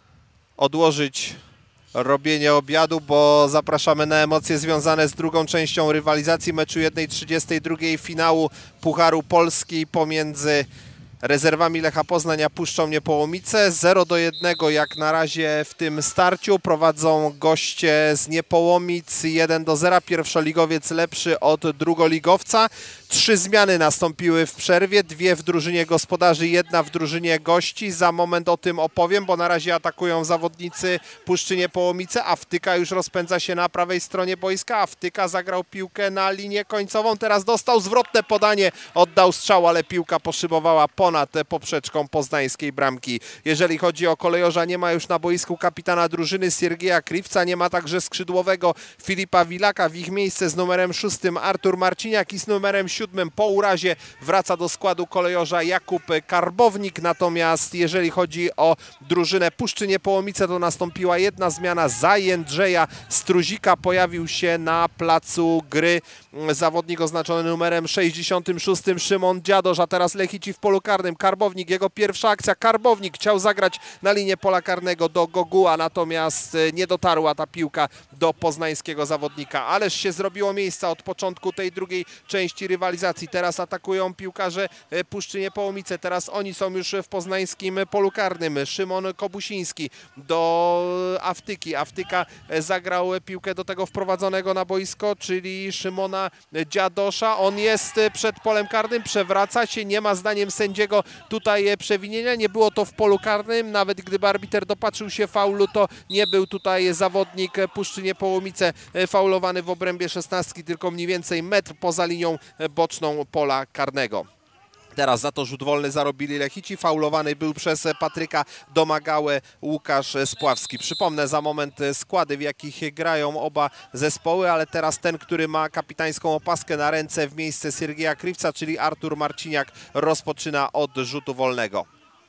odłożyć robienie obiadu, bo zapraszamy na emocje związane z drugą częścią rywalizacji meczu jeden trzydziestej drugiej finału Pucharu Polski pomiędzy rezerwami Lecha Poznań a Puszczą Niepołomice. zero do jednego jak na razie w tym starciu. Prowadzą goście z Niepołomic jeden do zera. Pierwszoligowiec lepszy od drugoligowca. Trzy zmiany nastąpiły w przerwie. Dwie w drużynie gospodarzy, jedna w drużynie gości. Za moment o tym opowiem, bo na razie atakują zawodnicy Puszczy Niepołomice. Awtyka już rozpędza się na prawej stronie boiska. Awtyka zagrał piłkę na linię końcową. Teraz dostał zwrotne podanie. Oddał strzał, ale piłka poszybowała ponad poprzeczką poznańskiej bramki. Jeżeli chodzi o kolejorza, nie ma już na boisku kapitana drużyny Siergieja Krywca. Nie ma także skrzydłowego Filipa Wilaka. W ich miejsce z numerem szóstym Artur Marciniak i z numerem siódmym po urazie wraca do składu kolejorza Jakub Karbownik. Natomiast jeżeli chodzi o drużynę Puszczy Niepołomice, to nastąpiła jedna zmiana. Za Jędrzeja Struzika pojawił się na placu gry zawodnik oznaczony numerem sześćdziesiątym szóstym Szymon Dziadosz, a teraz Lechici w polu karnym. Karbownik, jego pierwsza akcja. Karbownik chciał zagrać na linię pola karnego do Goguła, natomiast nie dotarła ta piłka do poznańskiego zawodnika. Ależ się zrobiło miejsca od początku tej drugiej części rywalizacji. Teraz atakują piłkarze Puszczy Niepołomice. Teraz oni są już w poznańskim polu karnym. Szymon Kobusiński do Awtyki. Awtyka zagrał piłkę do tego wprowadzonego na boisko, czyli Szymona Dziadosza. On jest przed polem karnym, przewraca się, nie ma zdaniem sędziego tutaj przewinienia. Nie było to w polu karnym, nawet gdyby arbiter dopatrzył się faulu, to nie był tutaj zawodnik Puszczy Niepołomice faulowany w obrębie szesnastki, tylko mniej więcej metr poza linią boczną pola karnego. Teraz za to rzut wolny zarobili Lechici. Faulowany był przez Patryka Domagałę Łukasz Spławski. Przypomnę za moment składy, w jakich grają oba zespoły, ale teraz ten, który ma kapitańską opaskę na ręce w miejsce Siergieja Krywca, czyli Artur Marciniak, rozpoczyna od rzutu wolnego.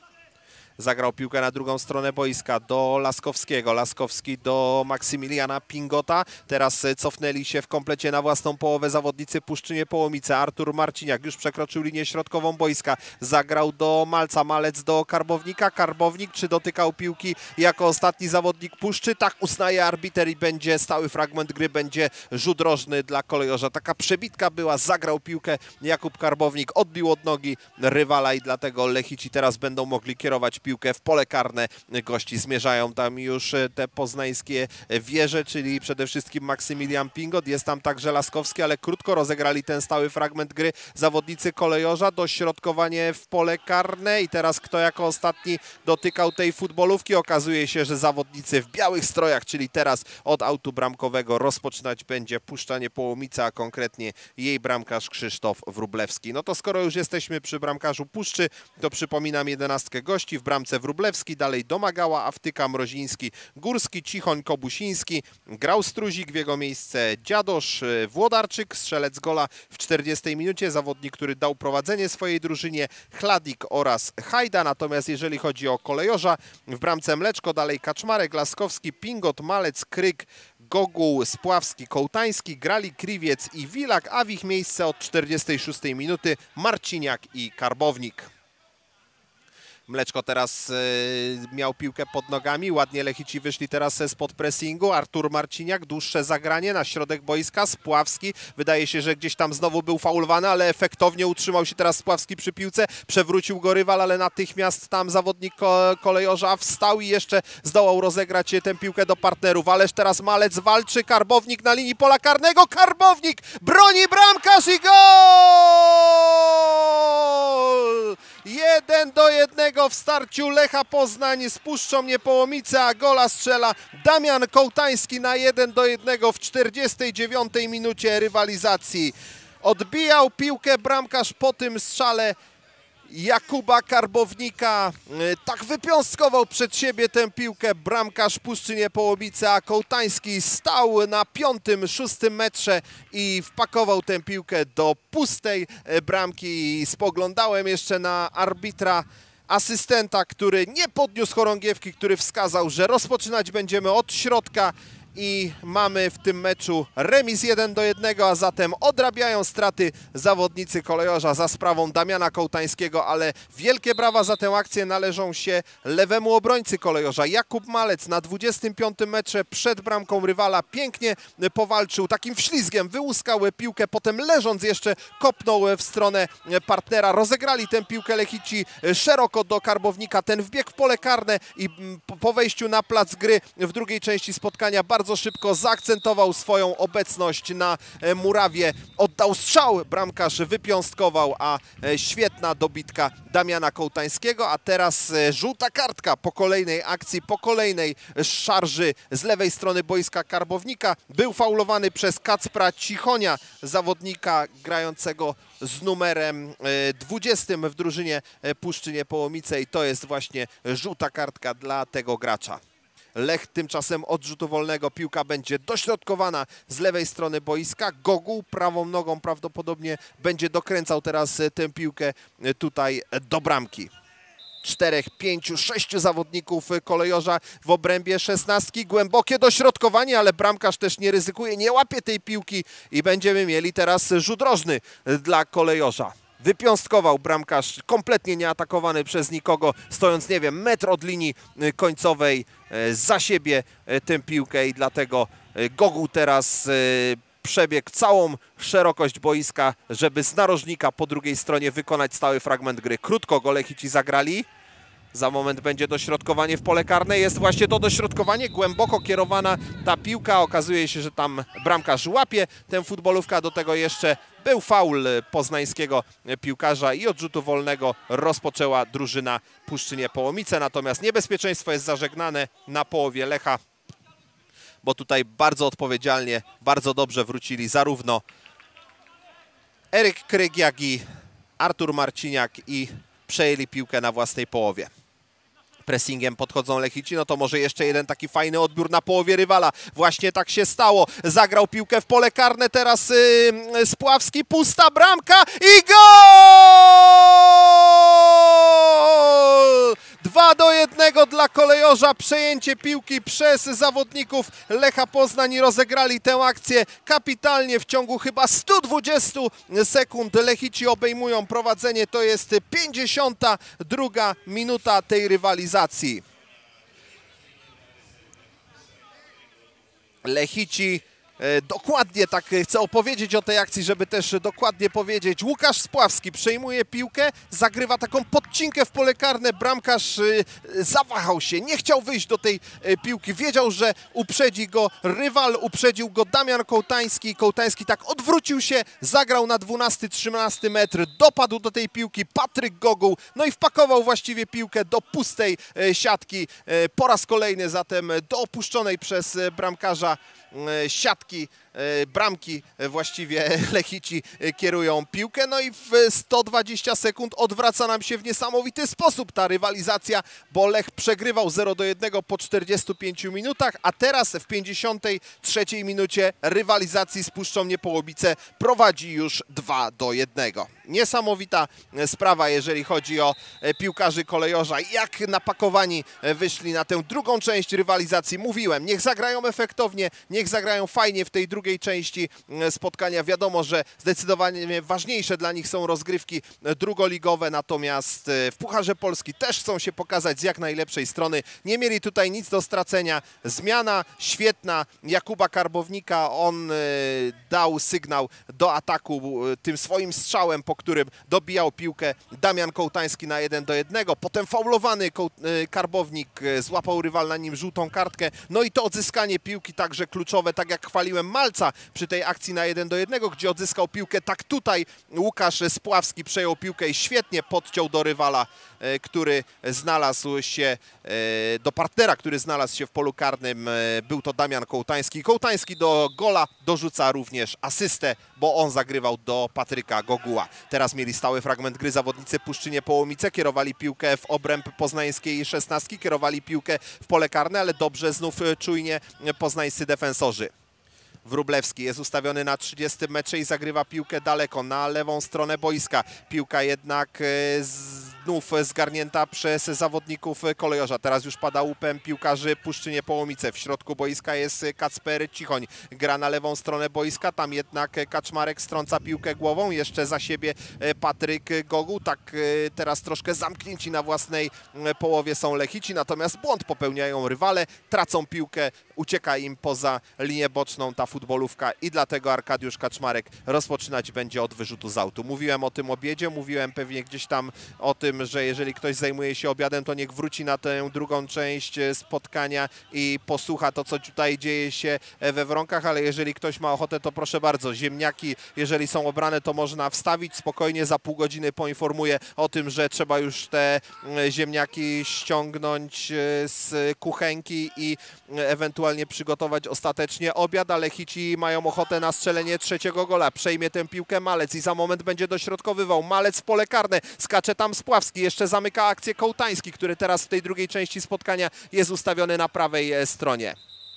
Zagrał piłkę na drugą stronę boiska do Laskowskiego. Laskowski do Maksymiliana Pingota. Teraz cofnęli się w komplecie na własną połowę zawodnicy Puszczy Niepołomice. Artur Marciniak już przekroczył linię środkową boiska. Zagrał do Malca. Malec do Karbownika. Karbownik czy dotykał piłki jako ostatni zawodnik Puszczy? Tak uznaje arbiter i będzie stały fragment gry. Będzie rzut rożny dla kolejorza. Taka przebitka była. Zagrał piłkę Jakub Karbownik. Odbił od nogi rywala i dlatego Lechici teraz będą mogli kierować piłkę w pole karne gości. Zmierzają tam już te poznańskie wieże, czyli przede wszystkim Maksymilian Pingot. Jest tam także Laskowski, ale krótko rozegrali ten stały fragment gry zawodnicy kolejorza. Dośrodkowanie w pole karne i teraz kto jako ostatni dotykał tej futbolówki? Okazuje się, że zawodnicy w białych strojach, czyli teraz od autu bramkowego rozpoczynać będzie Puszcza Niepołomica, a konkretnie jej bramkarz Krzysztof Wróblewski. No to skoro już jesteśmy przy bramkarzu Puszczy, to przypominam jedenastkę gości. W bramce Wróblewski, dalej Domagała, Awtyka, Mroziński, Górski, Cichoń, Kobusiński. Grał Struzik, w jego miejsce Dziadosz, Włodarczyk, strzelec gola w czterdziestej minucie, zawodnik, który dał prowadzenie swojej drużynie, Chladik oraz Hajda. Natomiast jeżeli chodzi o kolejorza, w bramce Mleczko, dalej Kaczmarek, Laskowski, Pingot, Malec, Kryk, Goguł, Spławski, Kołtański, grali Kriwiec i Wilak, a w ich miejsce od czterdziestej szóstej minuty Marciniak i Karbownik. Mleczko teraz y, miał piłkę pod nogami, ładnie Lechici wyszli teraz spod pressingu. Artur Marciniak, dłuższe zagranie na środek boiska. Spławski, wydaje się, że gdzieś tam znowu był faulowany, ale efektownie utrzymał się teraz Spławski przy piłce. Przewrócił go rywal, ale natychmiast tam zawodnik ko kolejorza wstał i jeszcze zdołał rozegrać tę piłkę do partnerów. Ależ teraz Malec walczy, Karbownik na linii pola karnego. Karbownik broni bramkarz i gol! jeden do jednego w starciu Lecha Poznań z Puszczą Niepołomice, a gola strzela Damian Kołtański na jeden do jednego w czterdziestej dziewiątej minucie rywalizacji. Odbijał piłkę bramkarz po tym strzale Jakuba Karbownika. Tak wypiąstkował przed siebie tę piłkę bramkarz Puszczy Niepołomice, a Kołtański stał na piątym, szóstym metrze i wpakował tę piłkę do pustej bramki. Spoglądałem jeszcze na arbitra asystenta, który nie podniósł chorągiewki, który wskazał, że rozpoczynać będziemy od środka i mamy w tym meczu remis jeden do jednego, a zatem odrabiają straty zawodnicy Kolejorza za sprawą Damiana Kołtańskiego, ale wielkie brawa za tę akcję należą się lewemu obrońcy Kolejorza. Jakub Malec na dwudziestym piątym metrze przed bramką rywala pięknie powalczył, takim wślizgiem wyłuskał piłkę, potem leżąc jeszcze kopnął w stronę partnera. Rozegrali tę piłkę Lechici szeroko do Karbownika, ten wbiegł w pole karne i po wejściu na plac gry w drugiej części spotkania bardzo szybko zaakcentował swoją obecność na murawie. Oddał strzał, bramkarz wypiąstkował, a świetna dobitka Damiana Kołtańskiego, a teraz żółta kartka po kolejnej akcji, po kolejnej szarży z lewej strony boiska Karbownika. Był faulowany przez Kacpra Cichonia, zawodnika grającego z numerem dwudziestym w drużynie Puszczy Niepołomice, i to jest właśnie żółta kartka dla tego gracza. Lech tymczasem od rzutu wolnego piłka będzie dośrodkowana z lewej strony boiska. Goguł prawą nogą prawdopodobnie będzie dokręcał teraz tę piłkę tutaj do bramki. Czterech, pięciu, sześciu zawodników Kolejorza w obrębie szesnastki. Głębokie dośrodkowanie, ale bramkarz też nie ryzykuje, nie łapie tej piłki i będziemy mieli teraz rzut rożny dla Kolejorza. Wypiąstkował bramkarz, kompletnie nieatakowany przez nikogo, stojąc, nie wiem, metr od linii końcowej za siebie tę piłkę, i dlatego Goguł teraz przebiegł całą szerokość boiska, żeby z narożnika po drugiej stronie wykonać stały fragment gry. Krótko go Lechici zagrali. Za moment będzie dośrodkowanie w pole karne. Jest właśnie to dośrodkowanie, głęboko kierowana ta piłka. Okazuje się, że tam bramkarz łapie tę futbolówkę, a do tego jeszcze był faul poznańskiego piłkarza i od rzutu wolnego rozpoczęła drużyna Puszczy Niepołomice. Natomiast niebezpieczeństwo jest zażegnane na połowie Lecha, bo tutaj bardzo odpowiedzialnie, bardzo dobrze wrócili zarówno Eryk Kryg, jak i Artur Marciniak i przejęli piłkę na własnej połowie. Pressingiem podchodzą Lechici, no to może jeszcze jeden taki fajny odbiór na połowie rywala. Właśnie tak się stało. Zagrał piłkę w pole karne, teraz yy, Spławski, pusta bramka i gol! dwa do jednego dla Kolejorza. Przejęcie piłki przez zawodników Lecha Poznań i rozegrali tę akcję kapitalnie. W ciągu chyba stu dwudziestu sekund Lechici obejmują prowadzenie. To jest pięćdziesiąta druga minuta tej rywalizacji. Lechici dokładnie tak chcę opowiedzieć o tej akcji, żeby też dokładnie powiedzieć. Łukasz Spławski przejmuje piłkę, zagrywa taką podcinkę w pole karne. Bramkarz zawahał się, nie chciał wyjść do tej piłki. Wiedział, że uprzedzi go rywal, uprzedził go Damian Kołtański. Kołtański tak odwrócił się, zagrał na dwunasty trzynasty metr, dopadł do tej piłki Patryk Goguł, no i wpakował właściwie piłkę do pustej siatki. Po raz kolejny zatem do opuszczonej przez bramkarza siatki, bramki właściwie Lechici kierują piłkę. No i w sto dwadzieścia sekund odwraca nam się w niesamowity sposób ta rywalizacja, bo Lech przegrywał zero do jednego po czterdziestu pięciu minutach, a teraz w pięćdziesiątej trzeciej minucie rywalizacji z Puszczą Niepołomice prowadzi już dwa do jednego. Niesamowita sprawa, jeżeli chodzi o piłkarzy Kolejorza. Jak napakowani wyszli na tę drugą część rywalizacji. Mówiłem, niech zagrają efektownie, niech zagrają fajnie w tej drugiej części spotkania. Wiadomo, że zdecydowanie ważniejsze dla nich są rozgrywki drugoligowe, natomiast w Pucharze Polski też chcą się pokazać z jak najlepszej strony. Nie mieli tutaj nic do stracenia. Zmiana świetna Jakuba Karbownika. On dał sygnał do ataku tym swoim strzałem, po którym dobijał piłkę Damian Kołtański na jeden do jednego. Potem faulowany Karbownik, złapał rywal na nim żółtą kartkę. No i to odzyskanie piłki także kluczowe, tak jak chwaliłem Malca przy tej akcji na jeden do jednego, gdzie odzyskał piłkę, tak tutaj Łukasz Spławski przejął piłkę i świetnie podciął do rywala, który znalazł się, do partnera, który znalazł się w polu karnym. Był to Damian Kołtański. Kołtański do gola dorzuca również asystę, bo on zagrywał do Patryka Goguła. Teraz mieli stały fragment gry zawodnicy Puszczy Niepołomice, kierowali piłkę w obręb poznańskiej szesnastki, kierowali piłkę w pole karne, ale dobrze znów czujnie poznańscy defensorzy. Wróblewski jest ustawiony na trzydziestym metrze i zagrywa piłkę daleko na lewą stronę boiska. Piłka jednak z znów zgarnięta przez zawodników Kolejorza. Teraz już pada łupem piłkarzy Puszczy Niepołomice. W środku boiska jest Kacper Cichoń. Gra na lewą stronę boiska, tam jednak Kaczmarek strąca piłkę głową. Jeszcze za siebie Patryk Goguł. Tak teraz troszkę zamknięci na własnej połowie są Lechici, natomiast błąd popełniają rywale, tracą piłkę, ucieka im poza linię boczną ta futbolówka i dlatego Arkadiusz Kaczmarek rozpoczynać będzie od wyrzutu z autu. Mówiłem o tym obiedzie, mówiłem pewnie gdzieś tam o tym, że jeżeli ktoś zajmuje się obiadem, to niech wróci na tę drugą część spotkania i posłucha to, co tutaj dzieje się we Wronkach, ale jeżeli ktoś ma ochotę, to proszę bardzo, ziemniaki, jeżeli są obrane, to można wstawić, spokojnie za pół godziny poinformuję o tym, że trzeba już te ziemniaki ściągnąć z kuchenki i ewentualnie przygotować ostatecznie obiad, ale Lechici mają ochotę na strzelenie trzeciego gola. Przejmie tę piłkę Malec i za moment będzie dośrodkowywał. Malec w pole karne, skacze tam Spławski, jeszcze zamyka akcję Kołtański, który teraz w tej drugiej części spotkania jest ustawiony na prawej stronie.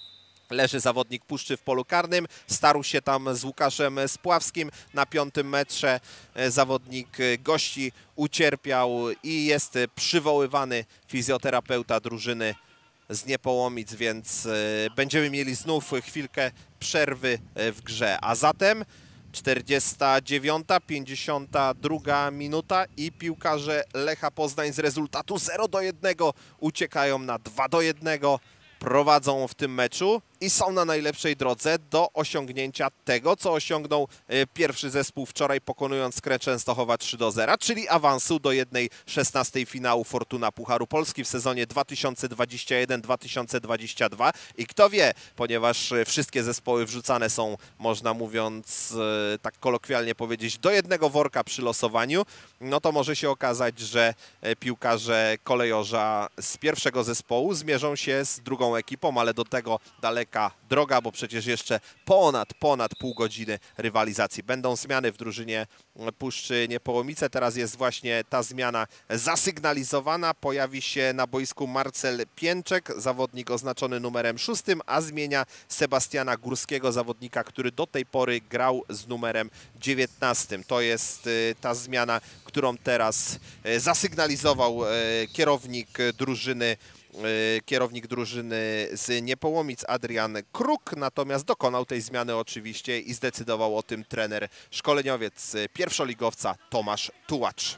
Leży zawodnik Puszczy w polu karnym, starł się tam z Łukaszem Spławskim. Na piątym metrze zawodnik gości ucierpiał i jest przywoływany fizjoterapeuta drużyny z Niepołomic, więc będziemy mieli znów chwilkę przerwy w grze. A zatem czterdziesta dziewiąta, pięćdziesiąta druga minuta i piłkarze Lecha Poznań z rezultatu zero do jednego uciekają na dwa do jednego. Prowadzą w tym meczu i są na najlepszej drodze do osiągnięcia tego, co osiągnął pierwszy zespół wczoraj, pokonując Skrę Częstochowa trzy do zera, czyli awansu do jednej szesnastej finału Fortuna Pucharu Polski w sezonie dwa tysiące dwudziestym pierwszym dwa tysiące dwudziestym drugim. I kto wie, ponieważ wszystkie zespoły wrzucane są, można mówiąc, tak kolokwialnie powiedzieć, do jednego worka przy losowaniu, no to może się okazać, że piłkarze Kolejorza z pierwszego zespołu zmierzą się z drugą ekipą, ale do tego daleka droga, bo przecież jeszcze ponad, ponad pół godziny rywalizacji. Będą zmiany w drużynie Puszczy Niepołomice. Teraz jest właśnie ta zmiana zasygnalizowana. Pojawi się na boisku Marcel Pięczek, zawodnik oznaczony numerem szóstym, a zmienia Sebastiana Górskiego, zawodnika, który do tej pory grał z numerem dziewiętnastym. To jest ta zmiana, którą teraz zasygnalizował kierownik drużyny kierownik drużyny z Niepołomic Adrian Kruk, natomiast dokonał tej zmiany oczywiście i zdecydował o tym trener szkoleniowiec pierwszoligowca Tomasz Tułacz.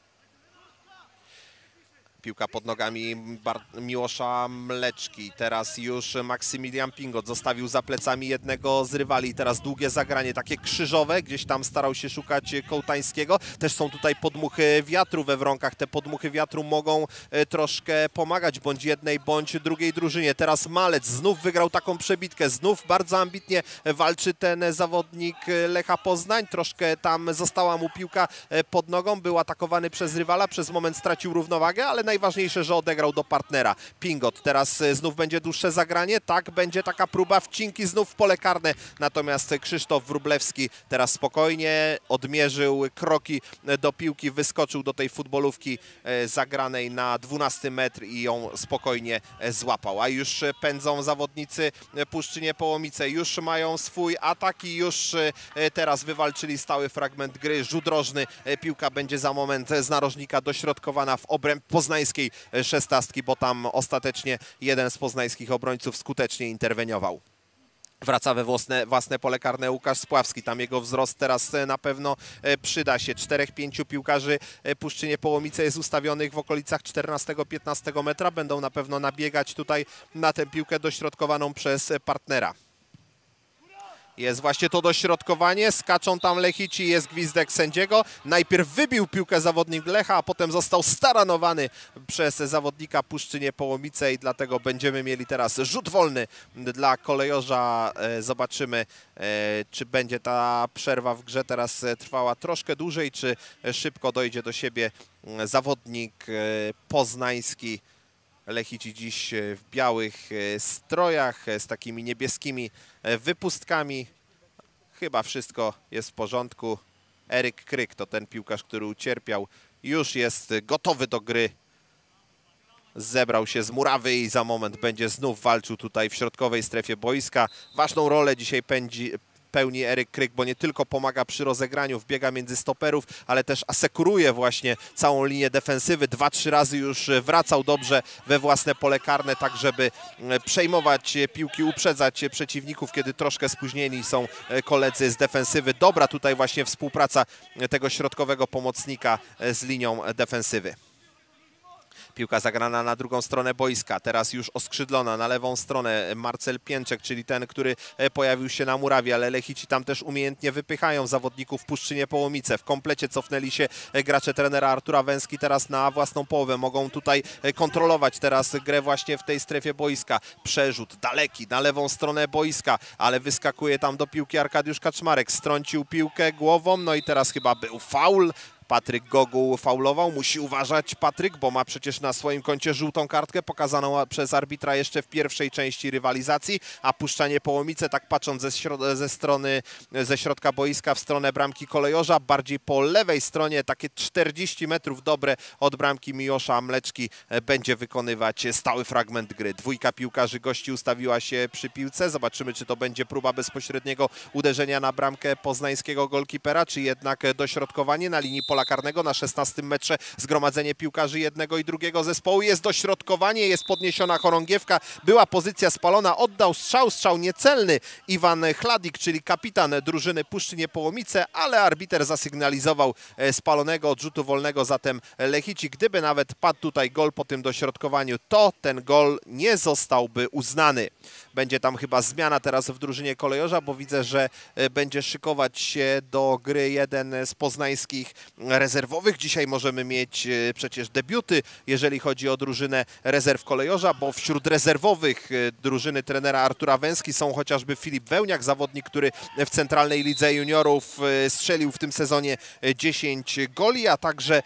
Piłka pod nogami Bar Miłosza Mleczki. Teraz już Maksymilian Pingot zostawił za plecami jednego z rywali. Teraz długie zagranie, takie krzyżowe. Gdzieś tam starał się szukać Kołtańskiego. Też są tutaj podmuchy wiatru we Wronkach. Te podmuchy wiatru mogą troszkę pomagać bądź jednej, bądź drugiej drużynie. Teraz Malec znów wygrał taką przebitkę. Znów bardzo ambitnie walczy ten zawodnik Lecha Poznań. Troszkę tam została mu piłka pod nogą. Był atakowany przez rywala. Przez moment stracił równowagę, ale najważniejsze, że odegrał do partnera. Pingot, teraz znów będzie dłuższe zagranie. Tak, będzie taka próba wcinki znów w pole karne. Natomiast Krzysztof Wróblewski teraz spokojnie odmierzył kroki do piłki, wyskoczył do tej futbolówki zagranej na dwunasty metr i ją spokojnie złapał. A już pędzą zawodnicy Puszczy Niepołomice. Już mają swój atak i już teraz wywalczyli stały fragment gry. Rzut rożny. Piłka będzie za moment z narożnika dośrodkowana w obręb poznańskiej szesnastki, bo tam ostatecznie jeden z poznańskich obrońców skutecznie interweniował. Wraca we własne, własne pole karne Łukasz Spławski. Tam jego wzrost teraz na pewno przyda się. Czterech, pięciu piłkarzy Puszczy Niepołomice jest ustawionych w okolicach czternastego piętnastego metra. Będą na pewno nabiegać tutaj na tę piłkę dośrodkowaną przez partnera. Jest właśnie to dośrodkowanie, skaczą tam Lechici, jest gwizdek sędziego. Najpierw wybił piłkę zawodnik Lecha, a potem został staranowany przez zawodnika Puszczy Niepołomice i dlatego będziemy mieli teraz rzut wolny dla Kolejorza. Zobaczymy, czy będzie ta przerwa w grze teraz trwała troszkę dłużej, czy szybko dojdzie do siebie zawodnik poznański. Lechici dziś w białych strojach z takimi niebieskimi wypustkami. Chyba wszystko jest w porządku. Eryk Kryk to ten piłkarz, który ucierpiał. Już jest gotowy do gry. Zebrał się z murawy i za moment będzie znów walczył tutaj w środkowej strefie boiska. Ważną rolę dzisiaj pędzi, pełni Eryk Kryk, bo nie tylko pomaga przy rozegraniu, wbiega między stoperów, ale też asekuruje właśnie całą linię defensywy. Dwa, trzy razy już wracał dobrze we własne pole karne, tak żeby przejmować piłki, uprzedzać przeciwników, kiedy troszkę spóźnieni są koledzy z defensywy. Dobra tutaj właśnie współpraca tego środkowego pomocnika z linią defensywy. Piłka zagrana na drugą stronę boiska, teraz już oskrzydlona na lewą stronę. Marcel Pięczek, czyli ten, który pojawił się na murawie, ale Lechici tam też umiejętnie wypychają zawodników Puszczynie Połomice. W komplecie cofnęli się gracze trenera Artura Węski teraz na własną połowę. Mogą tutaj kontrolować teraz grę właśnie w tej strefie boiska. Przerzut daleki na lewą stronę boiska, ale wyskakuje tam do piłki Arkadiusz Kaczmarek. Strącił piłkę głową, no i teraz chyba był faul. Patryk Goguł faulował, musi uważać Patryk, bo ma przecież na swoim koncie żółtą kartkę pokazaną przez arbitra jeszcze w pierwszej części rywalizacji, a Puszczanie Połomice, tak patrząc ze, ze strony, ze środka boiska w stronę bramki kolejorza, bardziej po lewej stronie, takie czterdzieści metrów dobre od bramki Miłosza Mleczki, będzie wykonywać stały fragment gry. Dwójka piłkarzy gości ustawiła się przy piłce, zobaczymy, czy to będzie próba bezpośredniego uderzenia na bramkę poznańskiego golkipera, czy jednak dośrodkowanie na linii pola karnego. Na szesnastym metrze zgromadzenie piłkarzy jednego i drugiego zespołu. Jest dośrodkowanie, jest podniesiona chorągiewka, była pozycja spalona, oddał strzał, strzał niecelny Iwan Chladik, czyli kapitan drużyny Puszczynie Połomice, ale arbiter zasygnalizował spalonego od rzutu wolnego, zatem Lechici, gdyby nawet padł tutaj gol po tym dośrodkowaniu, to ten gol nie zostałby uznany. Będzie tam chyba zmiana teraz w drużynie kolejorza, bo widzę, że będzie szykować się do gry jeden z poznańskich rezerwowych. Dzisiaj możemy mieć przecież debiuty, jeżeli chodzi o drużynę rezerw kolejorza, bo wśród rezerwowych drużyny trenera Artura Węski są chociażby Filip Wełniak, zawodnik, który w Centralnej Lidze Juniorów strzelił w tym sezonie dziesięć goli, a także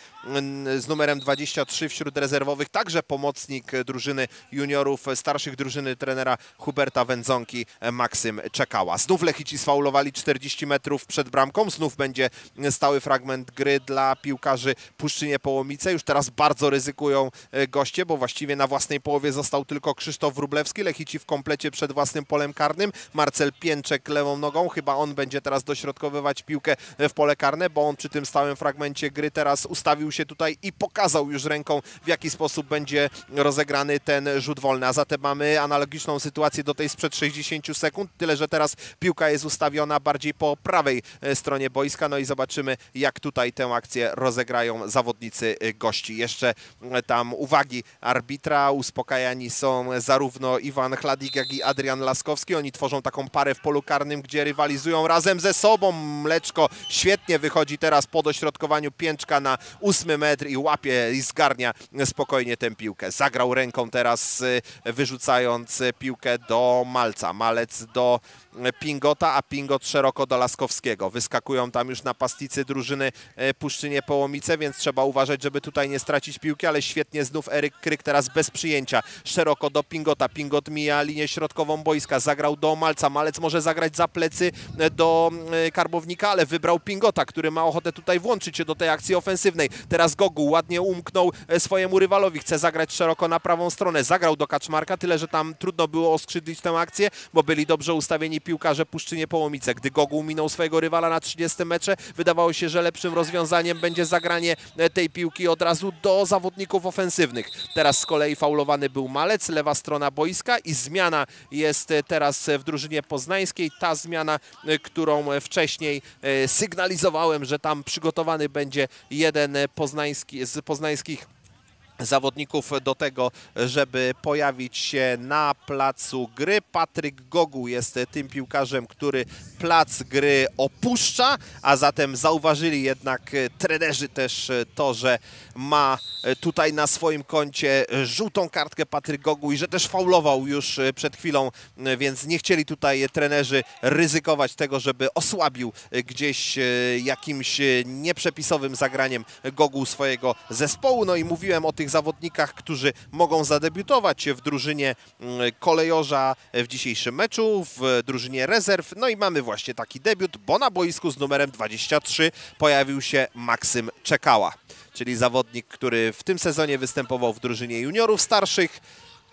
z numerem dwadzieścia trzy wśród rezerwowych także pomocnik drużyny juniorów, starszych drużyny trenera Huberta Wędzonki, Maksym Czekała. Znów Lechici sfaulowali czterdzieści metrów przed bramką, znów będzie stały fragment gry dla piłkarzy Puszczynie Połomice. Już teraz bardzo ryzykują goście, bo właściwie na własnej połowie został tylko Krzysztof Wróblewski. Lechici w komplecie przed własnym polem karnym. Marcel Pięczek lewą nogą, chyba on będzie teraz dośrodkowywać piłkę w pole karne, bo on przy tym stałym fragmencie gry teraz ustawił się tutaj i pokazał już ręką, w jaki sposób będzie rozegrany ten rzut wolny. A zatem mamy analogiczną sytuację do tej sprzed sześćdziesięciu sekund, tyle że teraz piłka jest ustawiona bardziej po prawej stronie boiska, no i zobaczymy, jak tutaj tę akcję rozegrają zawodnicy gości. Jeszcze tam uwagi arbitra, uspokajani są zarówno Iwan Chladik, jak i Adrian Laskowski. Oni tworzą taką parę w polu karnym, gdzie rywalizują razem ze sobą. Mleczko świetnie wychodzi teraz po dośrodkowaniu Pięczka na ósmy metr i łapie i zgarnia spokojnie tę piłkę. Zagrał ręką teraz, wyrzucając piłkę do Malca. Malec do Pingota, a Pingot szeroko do Laskowskiego. Wyskakują tam już napastnicy drużyny Puszczynie Połomice, więc trzeba uważać, żeby tutaj nie stracić piłki, ale świetnie znów Eryk Kryk teraz bez przyjęcia. Szeroko do Pingota. Pingot mija linię środkową boiska. Zagrał do Malca. Malec może zagrać za plecy do Karbownika, ale wybrał Pingota, który ma ochotę tutaj włączyć się do tej akcji ofensywnej. Teraz Goguł ładnie umknął swojemu rywalowi. Chce zagrać szeroko na prawą stronę. Zagrał do Kaczmarka, tyle że tam trudno było oskrzydlić tę akcję, bo byli dobrze ustawieni piłkarze Puszczynie Połomice. Gdy Goguł minął swojego rywala na trzydziestym metrze, wydawało się, że lepszym rozwiązaniem będzie zagranie tej piłki od razu do zawodników ofensywnych. Teraz z kolei faulowany był Malec, lewa strona boiska i zmiana jest teraz w drużynie poznańskiej. Ta zmiana, którą wcześniej sygnalizowałem, że tam przygotowany będzie jeden poznański, z poznańskich zawodników do tego, żeby pojawić się na placu gry. Patryk Goguł jest tym piłkarzem, który plac gry opuszcza, a zatem zauważyli jednak trenerzy też to, że ma tutaj na swoim koncie żółtą kartkę Patryk Goguł i że też faulował już przed chwilą, więc nie chcieli tutaj trenerzy ryzykować tego, żeby osłabił gdzieś jakimś nieprzepisowym zagraniem Goguł swojego zespołu. No i mówiłem o tych zawodnikach, którzy mogą zadebiutować w drużynie kolejorza w dzisiejszym meczu, w drużynie rezerw. No i mamy właśnie taki debiut, bo na boisku z numerem dwadzieścia trzy pojawił się Maksym Czekała, czyli zawodnik, który w tym sezonie występował w drużynie juniorów starszych.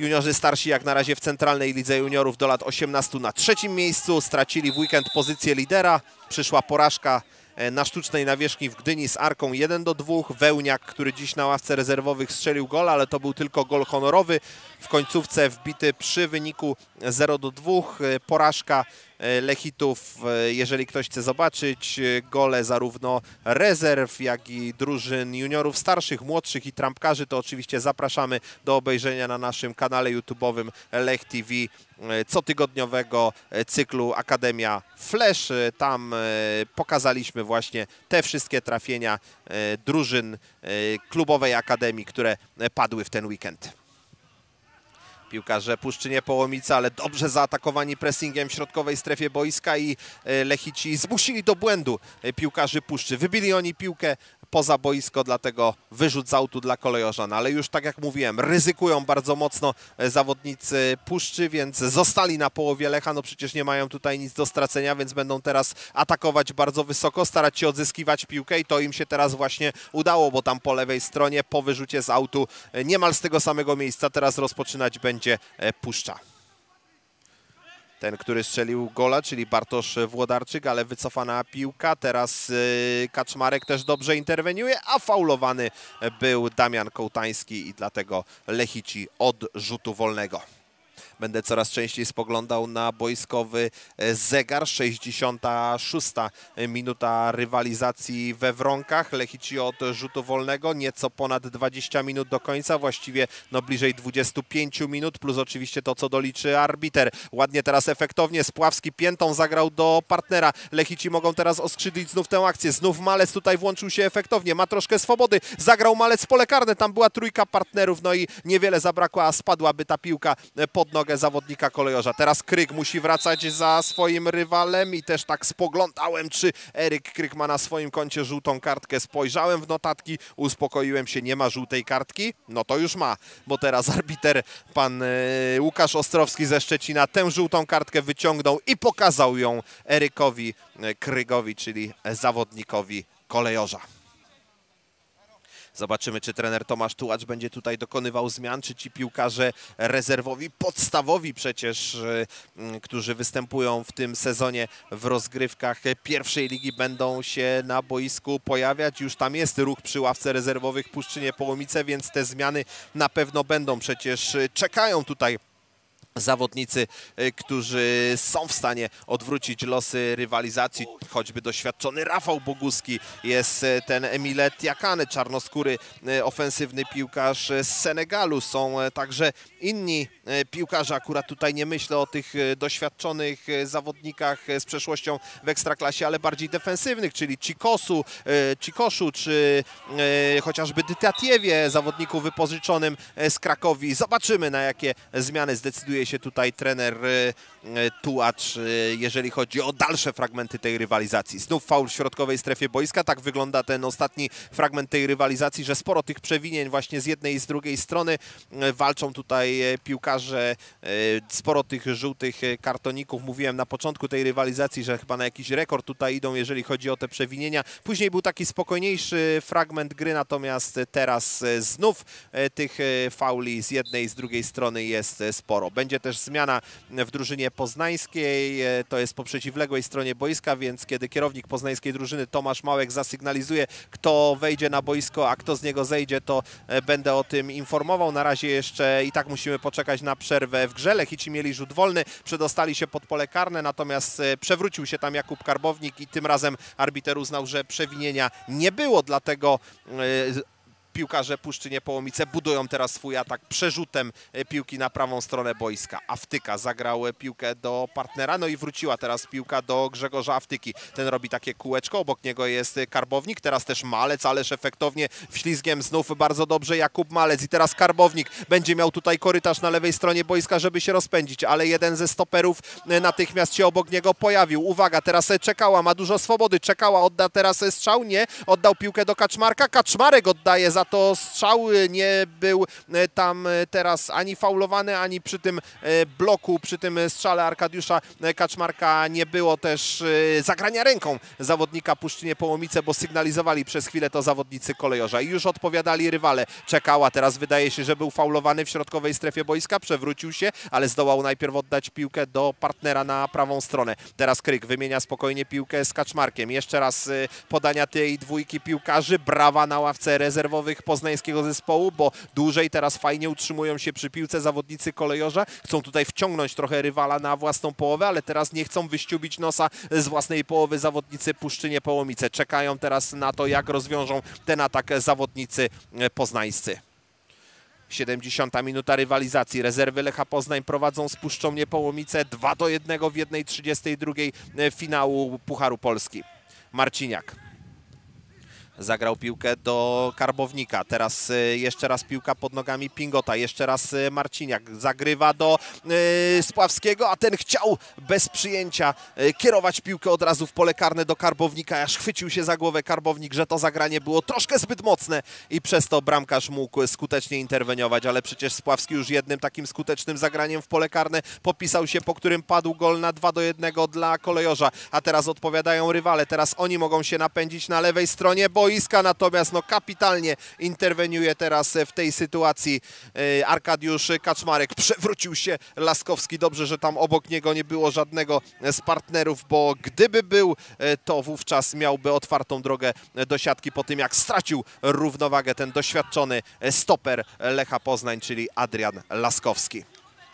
Juniorzy starsi jak na razie w centralnej lidze juniorów do lat osiemnastu na trzecim miejscu. Stracili w weekend pozycję lidera. Przyszła porażka na sztucznej nawierzchni w Gdyni z Arką jeden do dwóch. Wełniak, który dziś na ławce rezerwowych strzelił gol, ale to był tylko gol honorowy. W końcówce wbity przy wyniku zero do dwóch. Porażka Lechitów. Jeżeli ktoś chce zobaczyć gole zarówno rezerw, jak i drużyn juniorów starszych, młodszych i trampkarzy, to oczywiście zapraszamy do obejrzenia na naszym kanale YouTube'owym Lech T V cotygodniowego cyklu Akademia Flash. Tam pokazaliśmy właśnie te wszystkie trafienia drużyn klubowej Akademii, które padły w ten weekend. Piłkarze Puszczynie Połomice, ale dobrze zaatakowani pressingiem w środkowej strefie boiska i Lechici zmusili do błędu piłkarzy Puszczy. Wybili oni piłkę poza boisko, dlatego wyrzut z autu dla kolejorzan. Ale już tak jak mówiłem, ryzykują bardzo mocno zawodnicy Puszczy, więc zostali na połowie Lecha. No przecież nie mają tutaj nic do stracenia, więc będą teraz atakować bardzo wysoko, starać się odzyskiwać piłkę i to im się teraz właśnie udało, bo tam po lewej stronie po wyrzucie z autu niemal z tego samego miejsca teraz rozpoczynać będzie Puszcza. Ten, który strzelił gola, czyli Bartosz Włodarczyk, ale wycofana piłka. Teraz yy, Kaczmarek też dobrze interweniuje, a faulowany był Damian Kołtański i dlatego Lechici od rzutu wolnego. Będę coraz częściej spoglądał na boiskowy zegar. sześćdziesiąta szósta minuta rywalizacji we Wronkach. Lechici od rzutu wolnego. Nieco ponad dwadzieścia minut do końca. Właściwie no bliżej dwudziestu pięciu minut. Plus oczywiście to, co doliczy arbiter. Ładnie teraz efektownie Spławski piętą zagrał do partnera. Lechici mogą teraz oskrzydlić znów tę akcję. Znów Malec tutaj włączył się efektownie. Ma troszkę swobody. Zagrał Malec pole karne. Tam była trójka partnerów. No i niewiele zabrakło, a spadłaby ta piłka pod nogę zawodnika kolejorza. Teraz Kryk musi wracać za swoim rywalem i też tak spoglądałem, czy Eryk Kryk ma na swoim koncie żółtą kartkę. Spojrzałem w notatki, uspokoiłem się, nie ma żółtej kartki. No to już ma, bo teraz arbiter, pan yy, Łukasz Ostrowski ze Szczecina, tę żółtą kartkę wyciągnął i pokazał ją Erykowi Krygowi, czyli zawodnikowi kolejorza. Zobaczymy, czy trener Tomasz Tułacz będzie tutaj dokonywał zmian, czy ci piłkarze rezerwowi, podstawowi przecież, którzy występują w tym sezonie w rozgrywkach pierwszej ligi, będą się na boisku pojawiać. Już tam jest ruch przy ławce rezerwowych Puszczynie Połomice, więc te zmiany na pewno będą. Przecież czekają tutaj zawodnicy, którzy są w stanie odwrócić losy rywalizacji, choćby doświadczony Rafał Boguski, jest ten Emile Tiakane, czarnoskóry ofensywny piłkarz z Senegalu. Są także inni piłkarze, akurat tutaj nie myślę o tych doświadczonych zawodnikach z przeszłością w Ekstraklasie, ale bardziej defensywnych, czyli Cikosu, Cikoszu, czy chociażby Dytatiewie, zawodniku wypożyczonym z Krakowi. Zobaczymy, na jakie zmiany zdecyduje się tutaj trener Tułacz, jeżeli chodzi o dalsze fragmenty tej rywalizacji. Znów faul w środkowej strefie boiska. Tak wygląda ten ostatni fragment tej rywalizacji, że sporo tych przewinień właśnie z jednej i z drugiej strony. Walczą tutaj piłkarze, sporo tych żółtych kartoników. Mówiłem na początku tej rywalizacji, że chyba na jakiś rekord tutaj idą, jeżeli chodzi o te przewinienia. Później był taki spokojniejszy fragment gry, natomiast teraz znów tych fauli z jednej i z drugiej strony jest sporo. Będzie też zmiana w drużynie poznańskiej, to jest po przeciwległej stronie boiska, więc kiedy kierownik poznańskiej drużyny Tomasz Małek zasygnalizuje, kto wejdzie na boisko, a kto z niego zejdzie, to będę o tym informował. Na razie jeszcze i tak musimy poczekać na przerwę w grze. Lechici mieli rzut wolny, przedostali się pod pole karne, natomiast przewrócił się tam Jakub Karbownik i tym razem arbiter uznał, że przewinienia nie było, dlatego piłkarze Puszczynie Połomice budują teraz swój atak przerzutem piłki na prawą stronę boiska. Awtyka zagrał piłkę do partnera, no i wróciła teraz piłka do Grzegorza Awtyki. Ten robi takie kółeczko, obok niego jest Karbownik, teraz też Malec, ależ efektownie wślizgiem znów bardzo dobrze Jakub Malec i teraz Karbownik będzie miał tutaj korytarz na lewej stronie boiska, żeby się rozpędzić, ale jeden ze stoperów natychmiast się obok niego pojawił. Uwaga, teraz Czekała, ma dużo swobody, Czekała odda teraz strzał, nie, oddał piłkę do Kaczmarka, Kaczmarek oddaje za za to strzał, nie był tam teraz ani faulowany, ani przy tym bloku, przy tym strzale Arkadiusza Kaczmarka nie było też zagrania ręką zawodnika Puszczynie Połomice, bo sygnalizowali przez chwilę to zawodnicy Kolejorza i już odpowiadali rywale. Czekała, teraz wydaje się, że był faulowany w środkowej strefie boiska, przewrócił się, ale zdołał najpierw oddać piłkę do partnera na prawą stronę. Teraz Kryk wymienia spokojnie piłkę z Kaczmarkiem. Jeszcze raz podania tej dwójki piłkarzy. Brawa na ławce rezerwowych poznańskiego zespołu, bo dłużej teraz fajnie utrzymują się przy piłce zawodnicy Kolejorza. Chcą tutaj wciągnąć trochę rywala na własną połowę, ale teraz nie chcą wyściubić nosa z własnej połowy zawodnicy Puszczynie Połomice. Czekają teraz na to, jak rozwiążą ten atak zawodnicy poznańscy. siedemdziesiąta minuta rywalizacji. Rezerwy Lecha Poznań prowadzą z Puszczą Niepołomice dwa do jednego w jednej trzydziestej drugiej finału Pucharu Polski. Marciniak zagrał piłkę do Karbownika. Teraz jeszcze raz piłka pod nogami Pingota. Jeszcze raz Marciniak zagrywa do yy, Spławskiego, a ten chciał bez przyjęcia yy, kierować piłkę od razu w pole karne do Karbownika. Aż chwycił się za głowę Karbownik, że to zagranie było troszkę zbyt mocne i przez to bramkarz mógł skutecznie interweniować, ale przecież Spławski już jednym takim skutecznym zagraniem w pole karne popisał się, po którym padł gol na dwa do jednego dla Kolejorza. A teraz odpowiadają rywale. Teraz oni mogą się napędzić na lewej stronie boiska, natomiast no kapitalnie interweniuje teraz w tej sytuacji Arkadiusz Kaczmarek. Przewrócił się Laskowski. Dobrze, że tam obok niego nie było żadnego z partnerów, bo gdyby był, to wówczas miałby otwartą drogę do siatki po tym, jak stracił równowagę ten doświadczony stoper Lecha Poznań, czyli Adrian Laskowski.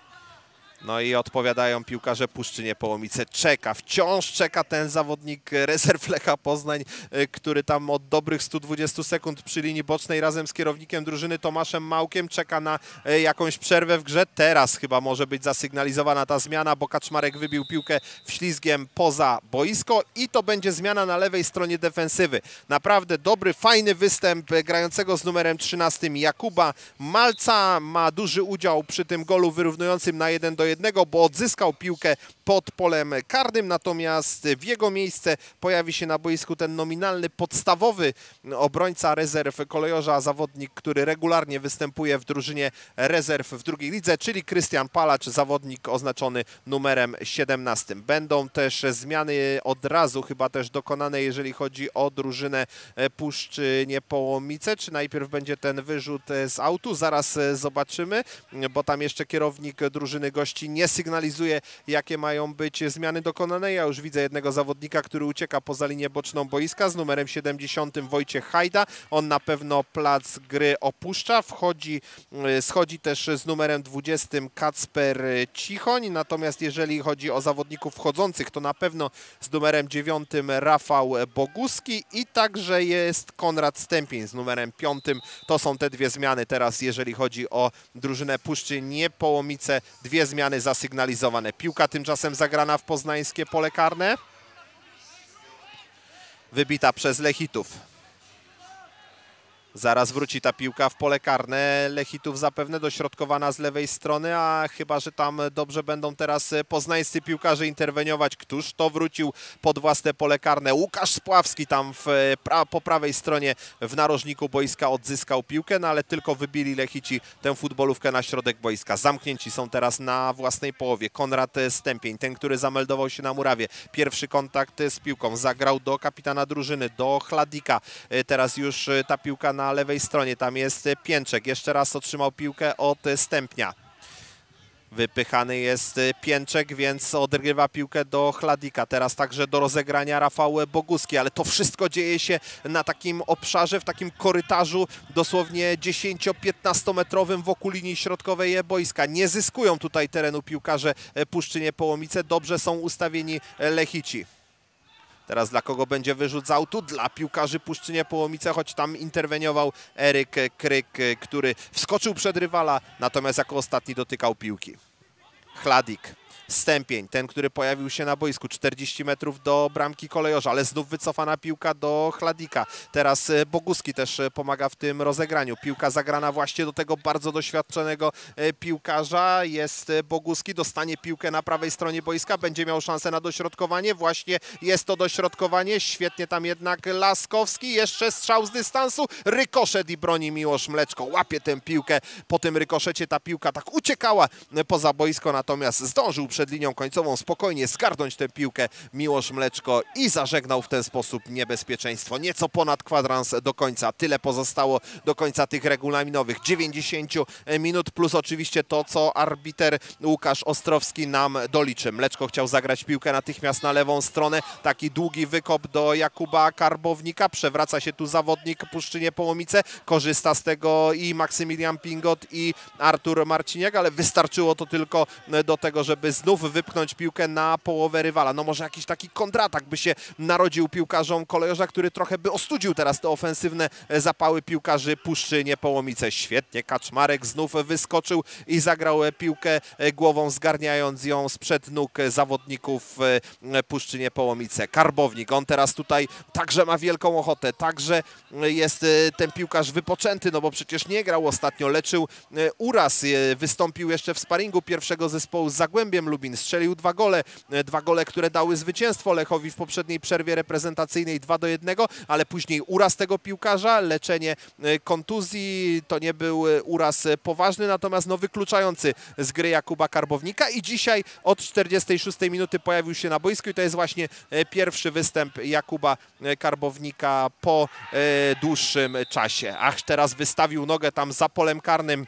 No i odpowiadają piłkarze Puszczynie Połomice. Czeka, wciąż czeka ten zawodnik rezerw Lecha Poznań, który tam od dobrych stu dwudziestu sekund przy linii bocznej razem z kierownikiem drużyny Tomaszem Małkiem czeka na jakąś przerwę w grze. Teraz chyba może być zasygnalizowana ta zmiana, bo Kaczmarek wybił piłkę wślizgiem poza boisko i to będzie zmiana na lewej stronie defensywy. Naprawdę dobry, fajny występ grającego z numerem trzynastym Jakuba Malca. Ma duży udział przy tym golu wyrównującym na jeden do jednego, bo odzyskał piłkę pod polem karnym, natomiast w jego miejsce pojawi się na boisku ten nominalny, podstawowy obrońca rezerw Kolejorza, zawodnik, który regularnie występuje w drużynie rezerw w drugiej lidze, czyli Krystian Palacz, zawodnik oznaczony numerem siedemnastym. Będą też zmiany od razu chyba też dokonane, jeżeli chodzi o drużynę Puszczynie Połomice. Czy najpierw będzie ten wyrzut z autu? Zaraz zobaczymy, bo tam jeszcze kierownik drużyny gości nie sygnalizuje, jakie mają być zmiany dokonane. Ja już widzę jednego zawodnika, który ucieka poza linię boczną boiska z numerem siedemdziesiątym Wojciech Hajda. On na pewno plac gry opuszcza. Wchodzi, schodzi też z numerem dwudziestym Kacper Cichoń. Natomiast jeżeli chodzi o zawodników wchodzących, to na pewno z numerem dziewiątym Rafał Boguski i także jest Konrad Stępień z numerem piątym. To są te dwie zmiany teraz, jeżeli chodzi o drużynę Puszczynie Połomice. Dwie zmiany zasygnalizowane. Piłka tymczasem zagrana w poznańskie pole karne. Wybita przez Lechitów. Zaraz wróci ta piłka w pole karne. Lechitów zapewne dośrodkowana z lewej strony, a chyba że tam dobrze będą teraz poznańscy piłkarze interweniować. Któż to wrócił pod własne pole karne? Łukasz Spławski tam w, pra, po prawej stronie w narożniku boiska odzyskał piłkę, no ale tylko wybili Lechici tę futbolówkę na środek boiska. Zamknięci są teraz na własnej połowie. Konrad Stępień, ten, który zameldował się na murawie. Pierwszy kontakt z piłką. Zagrał do kapitana drużyny, do Chladika. Teraz już ta piłka na lewej stronie, tam jest Pięczek, jeszcze raz otrzymał piłkę od Stępnia. Wypychany jest Pięczek, więc odgrywa piłkę do Chladika. Teraz także do rozegrania Rafał Boguski, ale to wszystko dzieje się na takim obszarze, w takim korytarzu dosłownie dziesięcio-piętnastometrowym wokół linii środkowej boiska. Nie zyskują tutaj terenu piłkarze Puszczynie Połomice, dobrze są ustawieni Lechici. Teraz dla kogo będzie wyrzut z autu? Dla piłkarzy Puszczynie Połomice, choć tam interweniował Eryk Kryk, który wskoczył przed rywala, natomiast jako ostatni dotykał piłki. Chladik. Stępień, ten, który pojawił się na boisku, czterdzieści metrów do bramki Kolejorza, ale znów wycofana piłka do Chladika. Teraz Boguski też pomaga w tym rozegraniu. Piłka zagrana właśnie do tego bardzo doświadczonego piłkarza. Jest Boguski, dostanie piłkę na prawej stronie boiska, będzie miał szansę na dośrodkowanie. Właśnie jest to dośrodkowanie, świetnie tam jednak Laskowski, jeszcze strzał z dystansu, rykoszet i broni Miłosz Mleczko. Łapie tę piłkę, po tym rykoszecie ta piłka tak uciekała poza boisko, natomiast zdążył przed linią końcową spokojnie zgarnąć tę piłkę Miłosz Mleczko i zażegnał w ten sposób niebezpieczeństwo. Nieco ponad kwadrans do końca, tyle pozostało do końca tych regulaminowych dziewięćdziesiąt minut, plus oczywiście to, co arbiter Łukasz Ostrowski nam doliczy. Mleczko chciał zagrać piłkę natychmiast na lewą stronę, taki długi wykop do Jakuba Karbownika, przewraca się tu zawodnik Puszczynie Połomice, korzysta z tego i Maksymilian Pingot i Artur Marciniak, ale wystarczyło to tylko do tego, żeby znów wypchnąć piłkę na połowę rywala. No może jakiś taki kontratak by się narodził piłkarzom Kolejorza, który trochę by ostudził teraz te ofensywne zapały piłkarzy Puszczynie Połomice. Świetnie, Kaczmarek znów wyskoczył i zagrał piłkę głową, zgarniając ją sprzed nóg zawodników Puszczynie Połomice. Karbownik, on teraz tutaj także ma wielką ochotę, także jest ten piłkarz wypoczęty, no bo przecież nie grał ostatnio, leczył uraz, wystąpił jeszcze w sparingu pierwszego zespołu z Zagłębiem Lubin, strzelił dwa gole, dwa gole, które dały zwycięstwo Lechowi w poprzedniej przerwie reprezentacyjnej dwa do jednego, ale później uraz tego piłkarza, leczenie kontuzji, to nie był uraz poważny, natomiast no wykluczający z gry Jakuba Karbownika i dzisiaj od czterdziestej szóstej minuty pojawił się na boisku i to jest właśnie pierwszy występ Jakuba Karbownika po dłuższym czasie. Ach, teraz wystawił nogę tam za polem karnym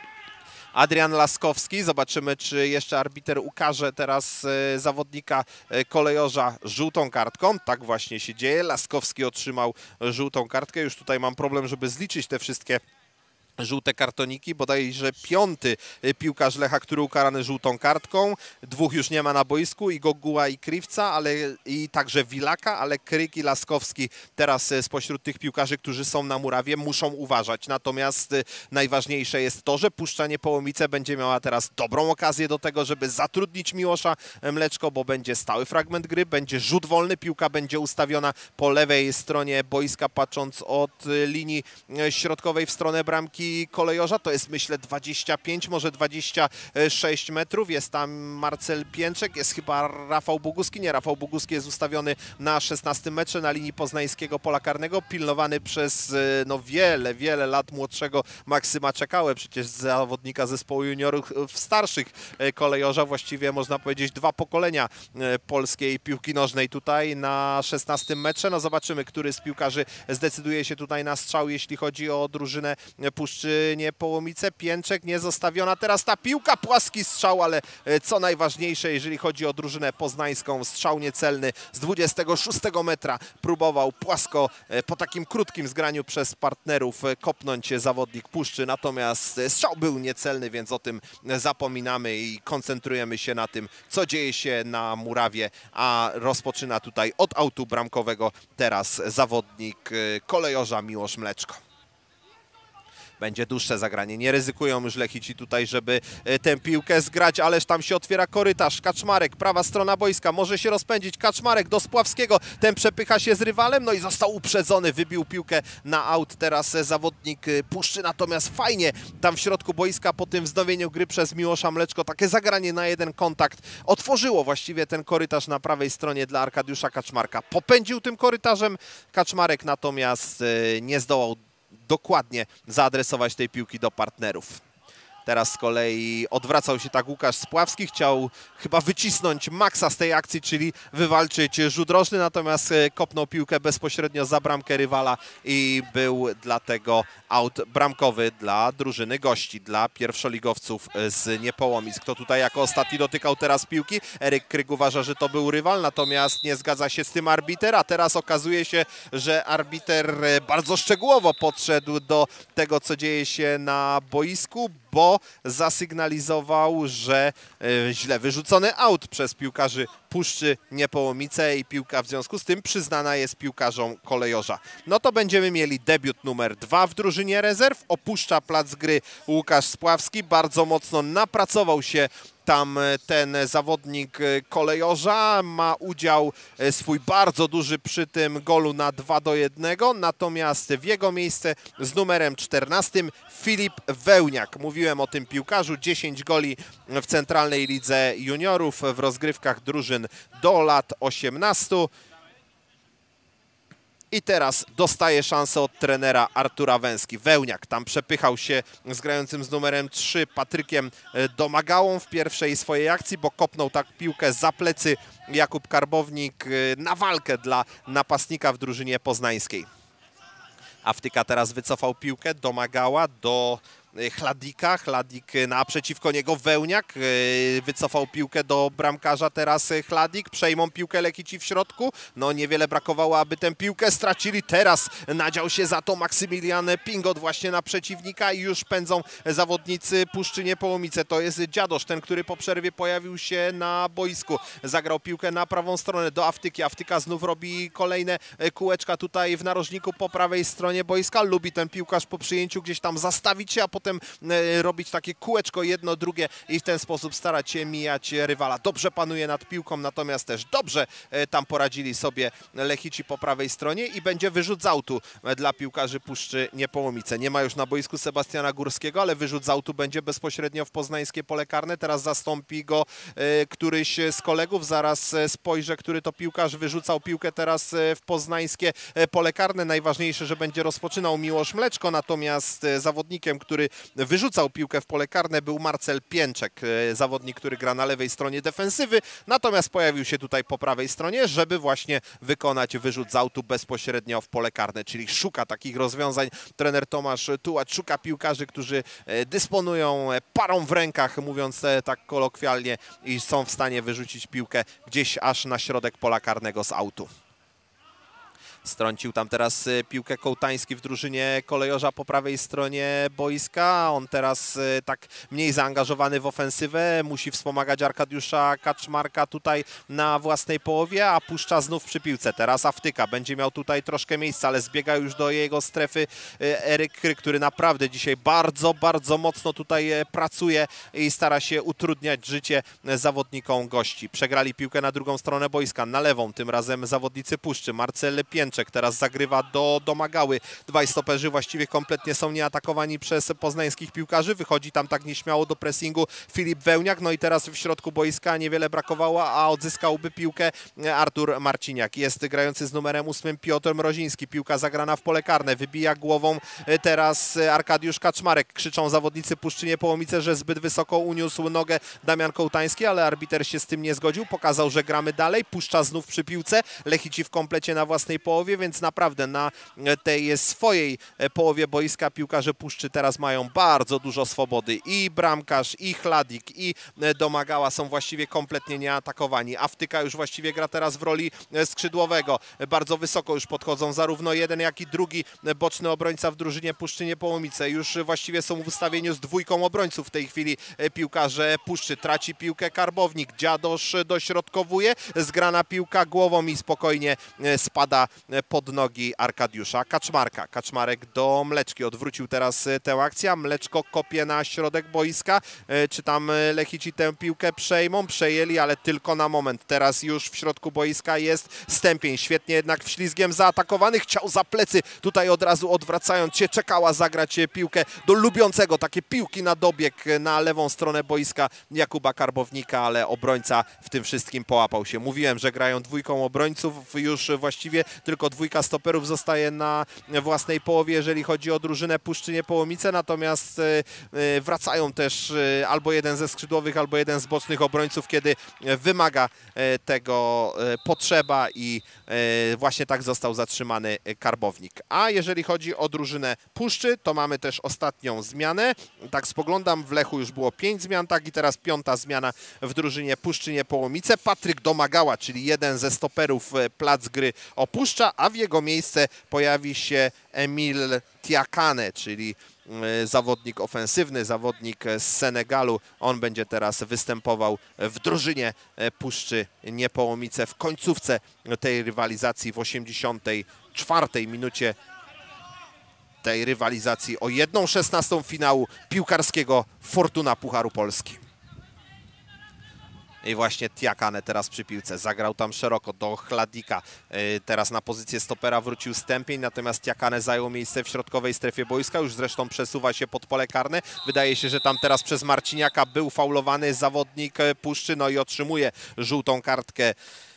Adrian Laskowski. Zobaczymy, czy jeszcze arbiter ukaże teraz zawodnika Kolejorza żółtą kartką. Tak właśnie się dzieje. Laskowski otrzymał żółtą kartkę. Już tutaj mam problem, żeby zliczyć te wszystkie żółte kartoniki, bodajże piąty piłkarz Lecha, który ukarany żółtą kartką. Dwóch już nie ma na boisku, i Goguła i Krywca, ale i także Wilaka, ale Kryk i Laskowski teraz spośród tych piłkarzy, którzy są na murawie, muszą uważać. Natomiast najważniejsze jest to, że Puszczanie Połomice będzie miała teraz dobrą okazję do tego, żeby zatrudnić Miłosza Mleczko, bo będzie stały fragment gry, będzie rzut wolny, piłka będzie ustawiona po lewej stronie boiska, patrząc od linii środkowej w stronę bramki Kolejorza. To jest, myślę, dwadzieścia pięć, może dwadzieścia sześć metrów. Jest tam Marcel Pięczek, jest chyba Rafał Boguski. Nie, Rafał Boguski jest ustawiony na szesnastym metrze na linii poznańskiego pola karnego, pilnowany przez no wiele, wiele lat młodszego Maksyma Czekałę, przecież zawodnika zespołu juniorów starszych Kolejorza. Właściwie można powiedzieć dwa pokolenia polskiej piłki nożnej tutaj na szesnastym metrze. No zobaczymy, który z piłkarzy zdecyduje się tutaj na strzał, jeśli chodzi o drużynę Puszczynie Połomice. Pięczek, nie zostawiona teraz ta piłka, płaski strzał, ale co najważniejsze, jeżeli chodzi o drużynę poznańską, strzał niecelny z dwudziestego szóstego metra. Próbował płasko po takim krótkim zgraniu przez partnerów kopnąć zawodnik Puszczy, natomiast strzał był niecelny, więc o tym zapominamy i koncentrujemy się na tym, co dzieje się na murawie, a rozpoczyna tutaj od autu bramkowego teraz zawodnik Kolejorza Miłosz Mleczko. Będzie dłuższe zagranie. Nie ryzykują już Lechici tutaj, żeby tę piłkę zgrać, ależ tam się otwiera korytarz. Kaczmarek, prawa strona boiska, może się rozpędzić. Kaczmarek do Spławskiego, ten przepycha się z rywalem, no i został uprzedzony, wybił piłkę na aut teraz zawodnik Puszczy, natomiast fajnie tam w środku boiska po tym wznowieniu gry przez Miłosza Mleczko, takie zagranie na jeden kontakt otworzyło właściwie ten korytarz na prawej stronie dla Arkadiusza Kaczmarka. Popędził tym korytarzem Kaczmarek, natomiast nie zdołał dokładnie zaadresować tej piłki do partnerów. Teraz z kolei odwracał się tak Łukasz Spławski, chciał chyba wycisnąć maksa z tej akcji, czyli wywalczyć rzut rożny, natomiast kopnął piłkę bezpośrednio za bramkę rywala i był dlatego aut bramkowy dla drużyny gości, dla pierwszoligowców z Niepołomic. Kto tutaj jako ostatni dotykał teraz piłki? Eryk Kryk uważa, że to był rywal, natomiast nie zgadza się z tym arbiter, a teraz okazuje się, że arbiter bardzo szczegółowo podszedł do tego, co dzieje się na boisku, bo zasygnalizował, że y, źle wyrzucony aut przez piłkarzy Puszczy Niepołomice i piłka w związku z tym przyznana jest piłkarzom Kolejorza. No to będziemy mieli debiut numer dwa w drużynie rezerw. Opuszcza plac gry Łukasz Spławski. Bardzo mocno napracował się tam ten zawodnik Kolejorza. Ma udział swój bardzo duży przy tym golu na dwa do jednego, natomiast w jego miejsce z numerem czternastym Filip Wełniak. Mówiłem o tym piłkarzu, dziesięć goli w Centralnej Lidze Juniorów w rozgrywkach drużyn do lat osiemnastu. I teraz dostaje szansę od trenera Artura Węski. Wełniak tam przepychał się z grającym z numerem trzy Patrykiem Domagałą w pierwszej swojej akcji, bo kopnął tak piłkę za plecy Jakub Karbownik na walkę dla napastnika w drużynie poznańskiej. Awtyka teraz wycofał piłkę, Domagała do Chladika, Chladik naprzeciwko niego Wełniak, wycofał piłkę do bramkarza, teraz Chladik, przejmą piłkę Lechici w środku, no niewiele brakowało, aby tę piłkę stracili, teraz nadział się za to Maksymilian Pingot właśnie na przeciwnika i już pędzą zawodnicy Puszczy Niepołomice. To jest Dziadosz, ten, który po przerwie pojawił się na boisku, zagrał piłkę na prawą stronę do Awtyki, Awtyka znów robi kolejne kółeczka tutaj w narożniku po prawej stronie boiska, lubi ten piłkarz po przyjęciu gdzieś tam zastawić się, a potem robić takie kółeczko jedno, drugie i w ten sposób starać się mijać rywala. Dobrze panuje nad piłką, natomiast też dobrze tam poradzili sobie Lechici po prawej stronie i będzie wyrzut z autu dla piłkarzy Puszczy Niepołomice. Nie ma już na boisku Sebastiana Górskiego, ale wyrzut z autu będzie bezpośrednio w poznańskie pole karne. Teraz zastąpi go któryś z kolegów. Zaraz spojrzę, który to piłkarz wyrzucał piłkę teraz w poznańskie pole karne. Najważniejsze, że będzie rozpoczynał Miłosz Mleczko, natomiast zawodnikiem, który wyrzucał piłkę w pole karne, był Marcel Pięczek, zawodnik, który gra na lewej stronie defensywy, natomiast pojawił się tutaj po prawej stronie, żeby właśnie wykonać wyrzut z autu bezpośrednio w pole karne, czyli szuka takich rozwiązań. Trener Tomasz Tułacz szuka piłkarzy, którzy dysponują parą w rękach, mówiąc tak kolokwialnie, i są w stanie wyrzucić piłkę gdzieś aż na środek pola karnego z autu. Strącił tam teraz piłkę Kołtański w drużynie Kolejorza po prawej stronie boiska. On teraz tak mniej zaangażowany w ofensywę. Musi wspomagać Arkadiusza Kaczmarka tutaj na własnej połowie, a Puszcza znów przy piłce. Teraz Awtyka będzie miał tutaj troszkę miejsca, ale zbiega już do jego strefy Eryk Kryk, który naprawdę dzisiaj bardzo, bardzo mocno tutaj pracuje i stara się utrudniać życie zawodnikom gości. Przegrali piłkę na drugą stronę boiska, na lewą, tym razem zawodnicy Puszczy. Marcel Pięczek teraz zagrywa do Domagały. Dwaj stoperzy właściwie kompletnie są nieatakowani przez poznańskich piłkarzy. Wychodzi tam tak nieśmiało do pressingu Filip Wełniak. No i teraz w środku boiska niewiele brakowało, a odzyskałby piłkę Artur Marciniak. Jest grający z numerem ósmym Piotr Mroziński. Piłka zagrana w pole karne. Wybija głową teraz Arkadiusz Kaczmarek. Krzyczą zawodnicy Puszczy Niepołomice, że zbyt wysoko uniósł nogę Damian Kołtański, ale arbiter się z tym nie zgodził. Pokazał, że gramy dalej. Puszcza znów przy piłce. Lechici w komplecie na własnej połowie, więc naprawdę na tej swojej połowie boiska piłkarze Puszczy teraz mają bardzo dużo swobody. I bramkarz, i Chladik, i Domagała są właściwie kompletnie nieatakowani. Awtyka już właściwie gra teraz w roli skrzydłowego. Bardzo wysoko już podchodzą zarówno jeden, jak i drugi boczny obrońca w drużynie Puszczy Niepołomice. Już właściwie są w ustawieniu z dwójką obrońców w tej chwili piłkarze Puszczy. Traci piłkę Karbownik, Dziadosz dośrodkowuje, zgrana piłka głową i spokojnie spada pod nogi Arkadiusza Kaczmarka. Kaczmarek do Mleczki. Odwrócił teraz tę akcję. Mleczko kopie na środek boiska. Czy tam Lechici tę piłkę przejmą? Przejęli, ale tylko na moment. Teraz już w środku boiska jest Stępień. Świetnie jednak wślizgiem zaatakowany. Chciał za plecy. Tutaj od razu odwracając się, czekała zagrać piłkę do lubiącego takie piłki na dobieg na lewą stronę boiska Jakuba Karbownika, ale obrońca w tym wszystkim połapał się. Mówiłem, że grają dwójką obrońców. Już właściwie tylko dwójka stoperów zostaje na własnej połowie, jeżeli chodzi o drużynę Puszczy Niepołomice, natomiast wracają też albo jeden ze skrzydłowych, albo jeden z bocznych obrońców, kiedy wymaga tego potrzeba, i właśnie tak został zatrzymany Karbownik. A jeżeli chodzi o drużynę Puszczy, to mamy też ostatnią zmianę. Tak spoglądam, w Lechu już było pięć zmian, tak i teraz piąta zmiana w drużynie Puszczy Niepołomice. Patryk Domagała, czyli jeden ze stoperów, plac gry opuszcza, a w jego miejsce pojawi się Emil Tiakane, czyli zawodnik ofensywny, zawodnik z Senegalu. On będzie teraz występował w drużynie Puszczy Niepołomice w końcówce tej rywalizacji w osiemdziesiątej czwartej minucie tej rywalizacji o jedną szesnastą finału piłkarskiego Fortuna Pucharu Polski. I właśnie Tiakane teraz przy piłce, zagrał tam szeroko do Chladika, teraz na pozycję stopera wrócił Stępień, natomiast Tiakane zajął miejsce w środkowej strefie boiska, już zresztą przesuwa się pod pole karne. Wydaje się, że tam teraz przez Marciniaka był faulowany zawodnik Puszczy, no i otrzymuje żółtą kartkę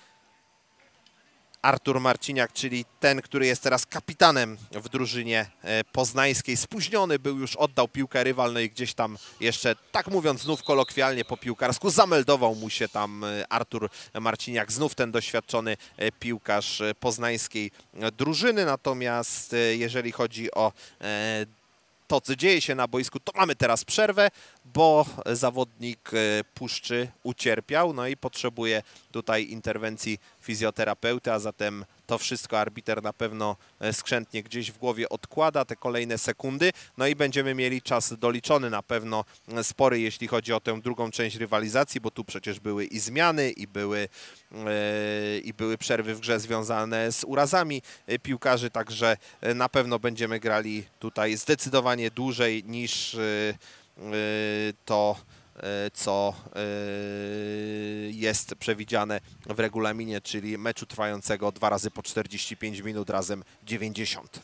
Artur Marciniak, czyli ten, który jest teraz kapitanem w drużynie poznańskiej. Spóźniony był, już oddał piłkę rywal, no i gdzieś tam jeszcze, tak mówiąc znów kolokwialnie po piłkarsku, zameldował mu się tam Artur Marciniak, znów ten doświadczony piłkarz poznańskiej drużyny. Natomiast jeżeli chodzi o to, co dzieje się na boisku, to mamy teraz przerwę, bo zawodnik Puszczy ucierpiał, no i potrzebuje tutaj interwencji fizjoterapeuty, a zatem to wszystko arbiter na pewno skrzętnie gdzieś w głowie odkłada, te kolejne sekundy, no i będziemy mieli czas doliczony na pewno spory, jeśli chodzi o tę drugą część rywalizacji, bo tu przecież były i zmiany, i były, yy, i były przerwy w grze związane z urazami piłkarzy, także na pewno będziemy grali tutaj zdecydowanie dłużej niż yy, yy, to, co jest przewidziane w regulaminie, czyli meczu trwającego dwa razy po czterdzieści pięć minut, razem dziewięćdziesiąt.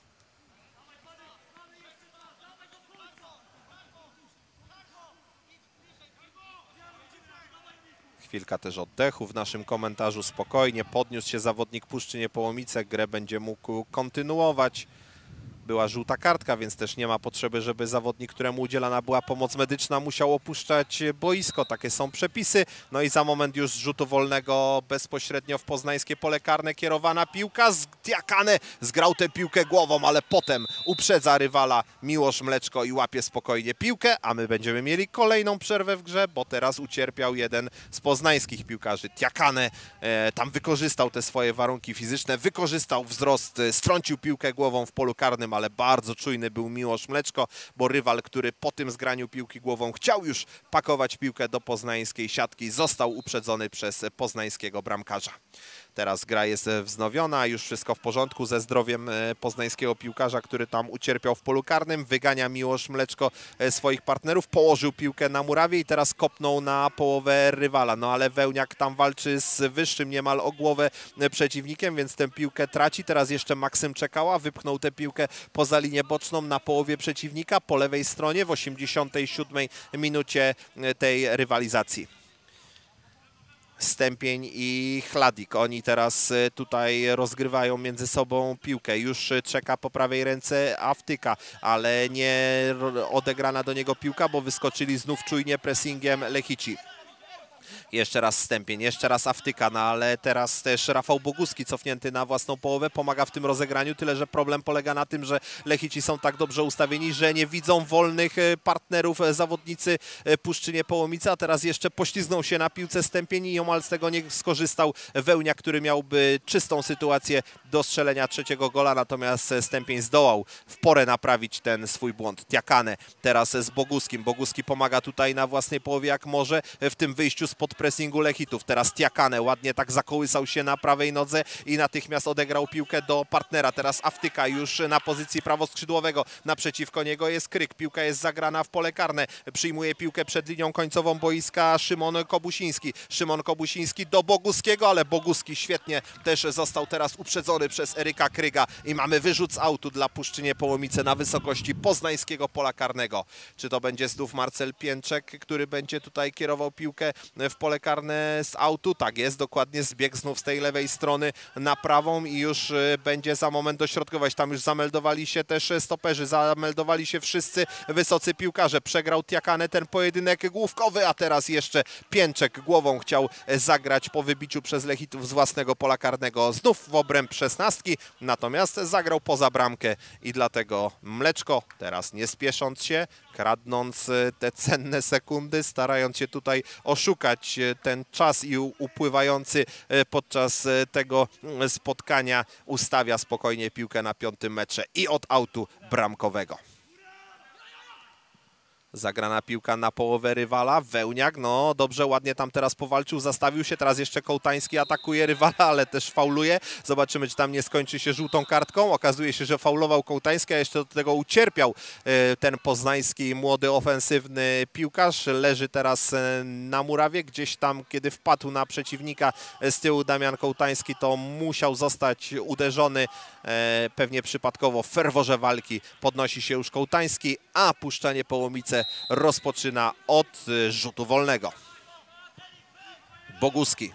Chwilka też oddechu w naszym komentarzu, spokojnie, podniósł się zawodnik Puszczy Niepołomice, grę będzie mógł kontynuować. Była żółta kartka, więc też nie ma potrzeby, żeby zawodnik, któremu udzielana była pomoc medyczna, musiał opuszczać boisko. Takie są przepisy. No i za moment już z rzutu wolnego bezpośrednio w poznańskie pole karne kierowana piłka. Tiakane zgrał tę piłkę głową, ale potem uprzedza rywala Miłosz Mleczko i łapie spokojnie piłkę, a my będziemy mieli kolejną przerwę w grze, bo teraz ucierpiał jeden z poznańskich piłkarzy. Tiakane e, tam wykorzystał te swoje warunki fizyczne, wykorzystał wzrost, strącił piłkę głową w polu karnym, ale bardzo czujny był Miłosz Mleczko, bo rywal, który po tym zgraniu piłki głową chciał już pakować piłkę do poznańskiej siatki, został uprzedzony przez poznańskiego bramkarza. Teraz gra jest wznowiona, już wszystko w porządku ze zdrowiem poznańskiego piłkarza, który tam ucierpiał w polu karnym. Wygania Miłosz Mleczko swoich partnerów, położył piłkę na murawie i teraz kopnął na połowę rywala. No ale Wełniak tam walczy z wyższym niemal o głowę przeciwnikiem, więc tę piłkę traci. Teraz jeszcze Maksym Czekała wypchnął tę piłkę poza linię boczną na połowie przeciwnika po lewej stronie w osiemdziesiątej siódmej minucie tej rywalizacji. Stępień i Chladik. Oni teraz tutaj rozgrywają między sobą piłkę. Już czeka po prawej ręce Awtyka, ale nie odegrana do niego piłka, bo wyskoczyli znów czujnie pressingiem Lechici. Jeszcze raz Stępień, jeszcze raz Awtyka, no ale teraz też Rafał Boguski cofnięty na własną połowę, pomaga w tym rozegraniu, tyle że problem polega na tym, że Lechici są tak dobrze ustawieni, że nie widzą wolnych partnerów zawodnicy Puszczy Niepołomice, a teraz jeszcze poślizgnął się na piłce Stępień i omal z tego nie skorzystał Wełniak, który miałby czystą sytuację do strzelenia trzeciego gola, natomiast Stępień zdołał w porę naprawić ten swój błąd. Tiakane teraz z Boguskim, Boguski pomaga tutaj na własnej połowie jak może w tym wyjściu spod pressingu Lechitów. Teraz Tiakane ładnie tak zakołysał się na prawej nodze i natychmiast odegrał piłkę do partnera. Teraz Awtyka już na pozycji prawoskrzydłowego. Naprzeciwko niego jest Kryk. Piłka jest zagrana w pole karne. Przyjmuje piłkę przed linią końcową boiska Szymon Kobusiński. Szymon Kobusiński do Boguskiego, ale Boguski świetnie też został teraz uprzedzony przez Eryka Kryga i mamy wyrzut z autu dla Puszczy Niepołomice na wysokości poznańskiego pola karnego. Czy to będzie znów Marcel Pięczek, który będzie tutaj kierował piłkę w pole karne z autu? Tak jest, dokładnie, zbieg znów z tej lewej strony na prawą i już będzie za moment dośrodkować. Tam już zameldowali się też stoperzy, zameldowali się wszyscy wysocy piłkarze. Przegrał Tiakane ten pojedynek główkowy, a teraz jeszcze Pięczek głową chciał zagrać po wybiciu przez Lechitów z własnego pola karnego znów w obręb szesnastki, natomiast zagrał poza bramkę i dlatego Mleczko teraz nie spiesząc się, kradnąc te cenne sekundy, starając się tutaj oszukać ten czas i upływający podczas tego spotkania, ustawia spokojnie piłkę na piątym metrze i od autu bramkowego. Zagrana piłka na połowę rywala. Wełniak, no dobrze, ładnie tam teraz powalczył, zastawił się. Teraz jeszcze Kołtański atakuje rywala, ale też fauluje. Zobaczymy, czy tam nie skończy się żółtą kartką. Okazuje się, że faulował Kołtański, a jeszcze do tego ucierpiał ten poznański młody, ofensywny piłkarz. Leży teraz na murawie. Gdzieś tam, kiedy wpadł na przeciwnika z tyłu Damian Kołtański, to musiał zostać uderzony. Pewnie przypadkowo w ferworze walki podnosi się już Kołtański, a Puszczanie Połomice rozpoczyna od rzutu wolnego. Boguski.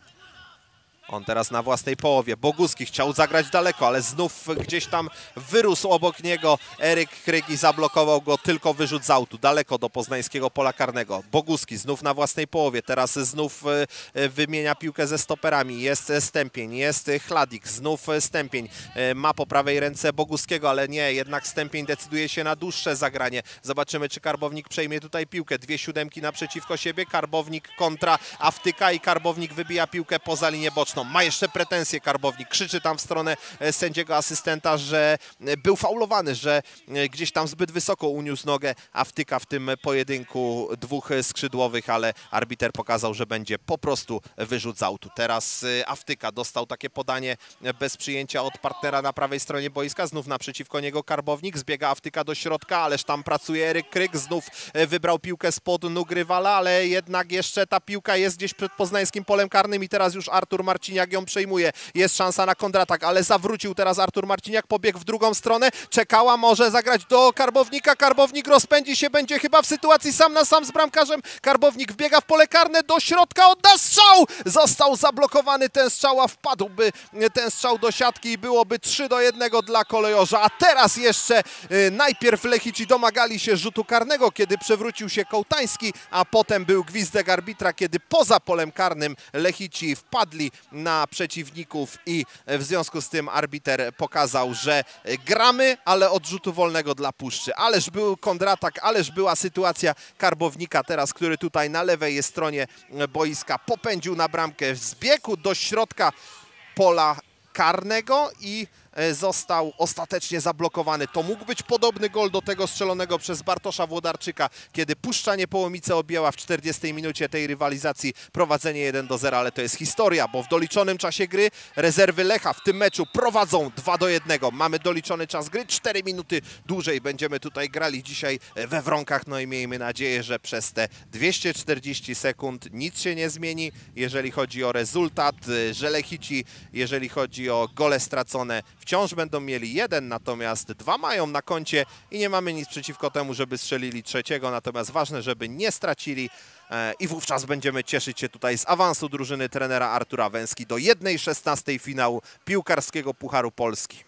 On teraz na własnej połowie. Boguski chciał zagrać daleko, ale znów gdzieś tam wyrósł obok niego Eryk Kryg i zablokował go tylko wyrzut z autu. Daleko do poznańskiego pola karnego. Boguski znów na własnej połowie. Teraz znów wymienia piłkę ze stoperami. Jest Stępień, jest Chladik, znów Stępień. Ma po prawej ręce Boguskiego, ale nie, jednak Stępień decyduje się na dłuższe zagranie. Zobaczymy, czy Karbownik przejmie tutaj piłkę. Dwie siódemki naprzeciwko siebie. Karbownik kontra Awtyka i Karbownik wybija piłkę poza linię boczną. Ma jeszcze pretensje Karbownik, krzyczy tam w stronę sędziego asystenta, że był faulowany, że gdzieś tam zbyt wysoko uniósł nogę Awtyka w tym pojedynku dwóch skrzydłowych, ale arbiter pokazał, że będzie po prostu wyrzut z autu. Teraz Awtyka dostał takie podanie bez przyjęcia od partnera na prawej stronie boiska, znów naprzeciwko niego Karbownik, zbiega Awtyka do środka, ależ tam pracuje Eryk Kryg, znów wybrał piłkę spod nóg rywala, ale jednak jeszcze ta piłka jest gdzieś przed poznańskim polem karnym i teraz już Artur Marciniak jak ją przejmuje. Jest szansa na kontratak, ale zawrócił teraz Artur Marciniak, pobiegł w drugą stronę, czekała, może zagrać do Karbownika. Karbownik rozpędzi się, będzie chyba w sytuacji sam na sam z bramkarzem. Karbownik wbiega w pole karne, do środka, odda strzał! Został zablokowany ten strzał, a wpadłby ten strzał do siatki i byłoby trzy do jednego dla kolejorza. A teraz jeszcze y, najpierw Lechici domagali się rzutu karnego, kiedy przewrócił się Kołtański, a potem był gwizdek arbitra, kiedy poza polem karnym Lechici wpadli na na przeciwników i w związku z tym arbiter pokazał, że gramy, ale od rzutu wolnego dla Puszczy. Ależ był kontratak, ależ była sytuacja Karbownika teraz, który tutaj na lewej stronie boiska popędził na bramkę, zbiegł do środka pola karnego i został ostatecznie zablokowany. To mógł być podobny gol do tego strzelonego przez Bartosza Włodarczyka, kiedy Puszczanie Połomice objęła w czterdziestej minucie tej rywalizacji prowadzenie jeden do zera, ale to jest historia, bo w doliczonym czasie gry rezerwy Lecha w tym meczu prowadzą dwa do jednego. Mamy doliczony czas gry, cztery minuty dłużej będziemy tutaj grali dzisiaj we Wronkach, no i miejmy nadzieję, że przez te dwieście czterdzieści sekund nic się nie zmieni, jeżeli chodzi o rezultat, że Lechici, jeżeli chodzi o gole stracone, wciąż będą mieli jeden, natomiast dwa mają na koncie i nie mamy nic przeciwko temu, żeby strzelili trzeciego, natomiast ważne, żeby nie stracili e, i wówczas będziemy cieszyć się tutaj z awansu drużyny trenera Artura Węski do jednej szesnastej finału piłkarskiego Pucharu Polski.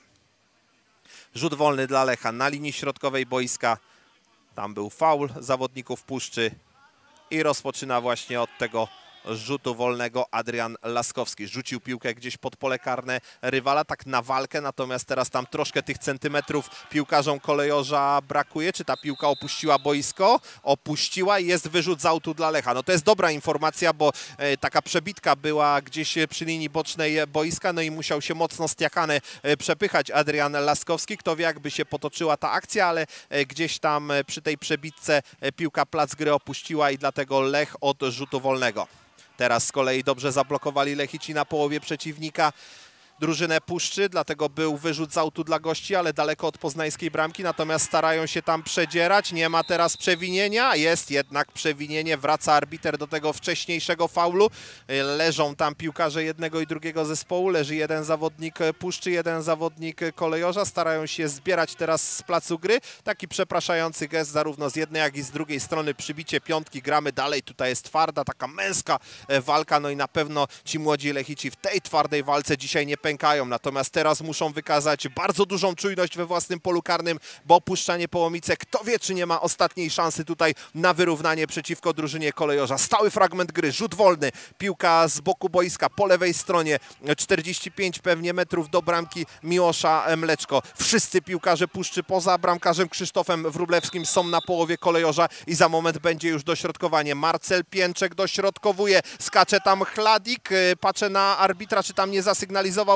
Rzut wolny dla Lecha na linii środkowej boiska. Tam był faul zawodników Puszczy i rozpoczyna właśnie od tego rzutu wolnego Adrian Laskowski. Rzucił piłkę gdzieś pod pole karne rywala, tak na walkę, natomiast teraz tam troszkę tych centymetrów piłkarzom kolejorza brakuje. Czy ta piłka opuściła boisko? Opuściła i jest wyrzut z autu dla Lecha. No to jest dobra informacja, bo e, taka przebitka była gdzieś przy linii bocznej boiska, no i musiał się mocno stiakane e, przepychać Adrian Laskowski. Kto wie, jakby się potoczyła ta akcja, ale e, gdzieś tam e, przy tej przebitce e, piłka plac gry opuściła i dlatego Lech od rzutu wolnego. Teraz z kolei dobrze zablokowali Lechici na połowie przeciwnika drużynę Puszczy, dlatego był wyrzut z autu dla gości, ale daleko od poznańskiej bramki, natomiast starają się tam przedzierać. Nie ma teraz przewinienia, jest jednak przewinienie, wraca arbiter do tego wcześniejszego faulu. Leżą tam piłkarze jednego i drugiego zespołu, leży jeden zawodnik Puszczy, jeden zawodnik kolejorza, starają się zbierać teraz z placu gry. Taki przepraszający gest zarówno z jednej, jak i z drugiej strony, przybicie piątki, gramy dalej, tutaj jest twarda, taka męska walka, no i na pewno ci młodzi Lechici w tej twardej walce dzisiaj nie pękają. Natomiast teraz muszą wykazać bardzo dużą czujność we własnym polu karnym, bo Puszczanie Połomice, kto wie, czy nie ma ostatniej szansy tutaj na wyrównanie przeciwko drużynie kolejorza. Stały fragment gry, rzut wolny, piłka z boku boiska po lewej stronie, czterdzieści pięć pewnie metrów do bramki Miłosza Mleczko. Wszyscy piłkarze Puszczy poza bramkarzem Krzysztofem Wróblewskim są na połowie kolejorza i za moment będzie już dośrodkowanie. Marcel Pięczek dośrodkowuje, skacze tam Chladik, patrzę na arbitra, czy tam nie zasygnalizował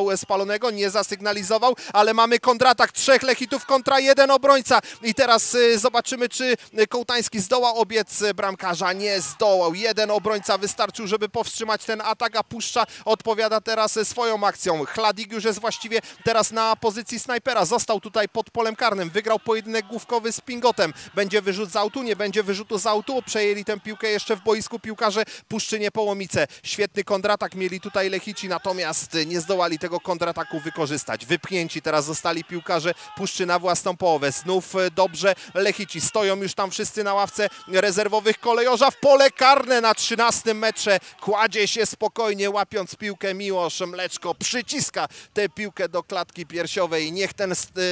dostał spalonego, nie zasygnalizował, ale mamy kontratak, trzech Lechitów kontra jeden obrońca i teraz y, zobaczymy, czy Kołtański zdołał obiec bramkarza. Nie zdołał, jeden obrońca wystarczył, żeby powstrzymać ten atak, a Puszcza odpowiada teraz swoją akcją. Chladik już jest właściwie teraz na pozycji snajpera, został tutaj pod polem karnym, wygrał pojedynek główkowy z Pingotem, będzie wyrzut z autu, nie będzie wyrzutu z autu, przejęli tę piłkę jeszcze w boisku piłkarze Puszczy Niepołomice. Świetny kontratak mieli tutaj Lechici, natomiast nie zdołali tego kontrataku wykorzystać. Wypchnięci teraz zostali piłkarze Puszczy na własną połowę. Znów dobrze Lechici, stoją już tam wszyscy na ławce rezerwowych. Kolejorza w pole karne na trzynastym metrze, kładzie się spokojnie, łapiąc piłkę Miłosz Mleczko, przyciska tę piłkę do klatki piersiowej. Niech ten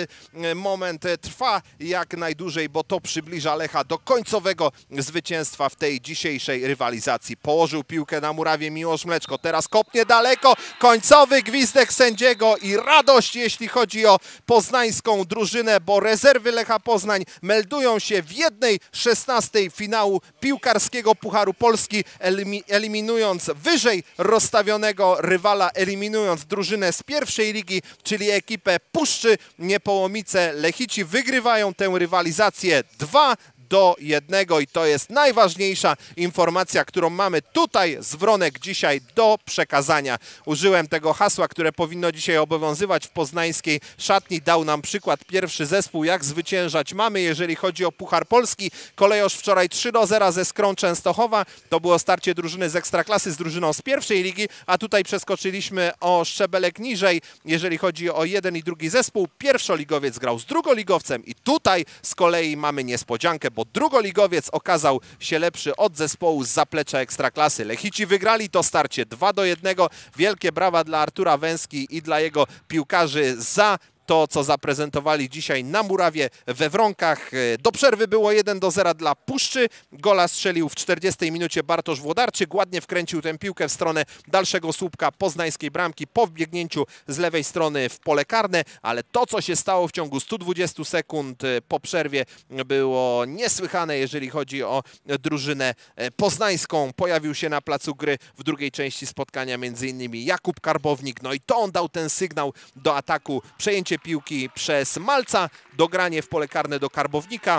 moment trwa jak najdłużej, bo to przybliża Lecha do końcowego zwycięstwa w tej dzisiejszej rywalizacji. Położył piłkę na murawie Miłosz Mleczko, teraz kopnie daleko, końcowy gwizdek sędziego i radość, jeśli chodzi o poznańską drużynę, bo rezerwy Lecha Poznań meldują się w jednej szesnastej finału piłkarskiego Pucharu Polski, eliminując wyżej rozstawionego rywala, eliminując drużynę z pierwszej ligi, czyli ekipę Puszczy Niepołomice. Lechici wygrywają tę rywalizację dwa do jednego i to jest najważniejsza informacja, którą mamy tutaj z Wronek dzisiaj do przekazania. Użyłem tego hasła, które powinno dzisiaj obowiązywać w poznańskiej szatni. Dał nam przykład pierwszy zespół, jak zwyciężać mamy, jeżeli chodzi o Puchar Polski. Kolejorz wczoraj trzy do zera ze Skrą Częstochowa. To było starcie drużyny z Ekstraklasy z drużyną z pierwszej ligi, a tutaj przeskoczyliśmy o szczebelek niżej, jeżeli chodzi o jeden i drugi zespół. Pierwszoligowiec grał z drugoligowcem i tutaj z kolei mamy niespodziankę, bo drugoligowiec okazał się lepszy od zespołu z zaplecza Ekstraklasy. Lechici wygrali to starcie dwa do jednego. Wielkie brawa dla Artura Węski i dla jego piłkarzy za to, co zaprezentowali dzisiaj na murawie we Wronkach. Do przerwy było jeden do zera dla Puszczy. Gola strzelił w czterdziestej minucie Bartosz Włodarczyk. Ładnie wkręcił tę piłkę w stronę dalszego słupka poznańskiej bramki po wbiegnięciu z lewej strony w pole karne, ale to, co się stało w ciągu stu dwudziestu sekund po przerwie, było niesłychane, jeżeli chodzi o drużynę poznańską. Pojawił się na placu gry w drugiej części spotkania między innymi Jakub Karbownik, no i to on dał ten sygnał do ataku. Przejęcie piłki przez Malca, dogranie w pole karne do Karbownika.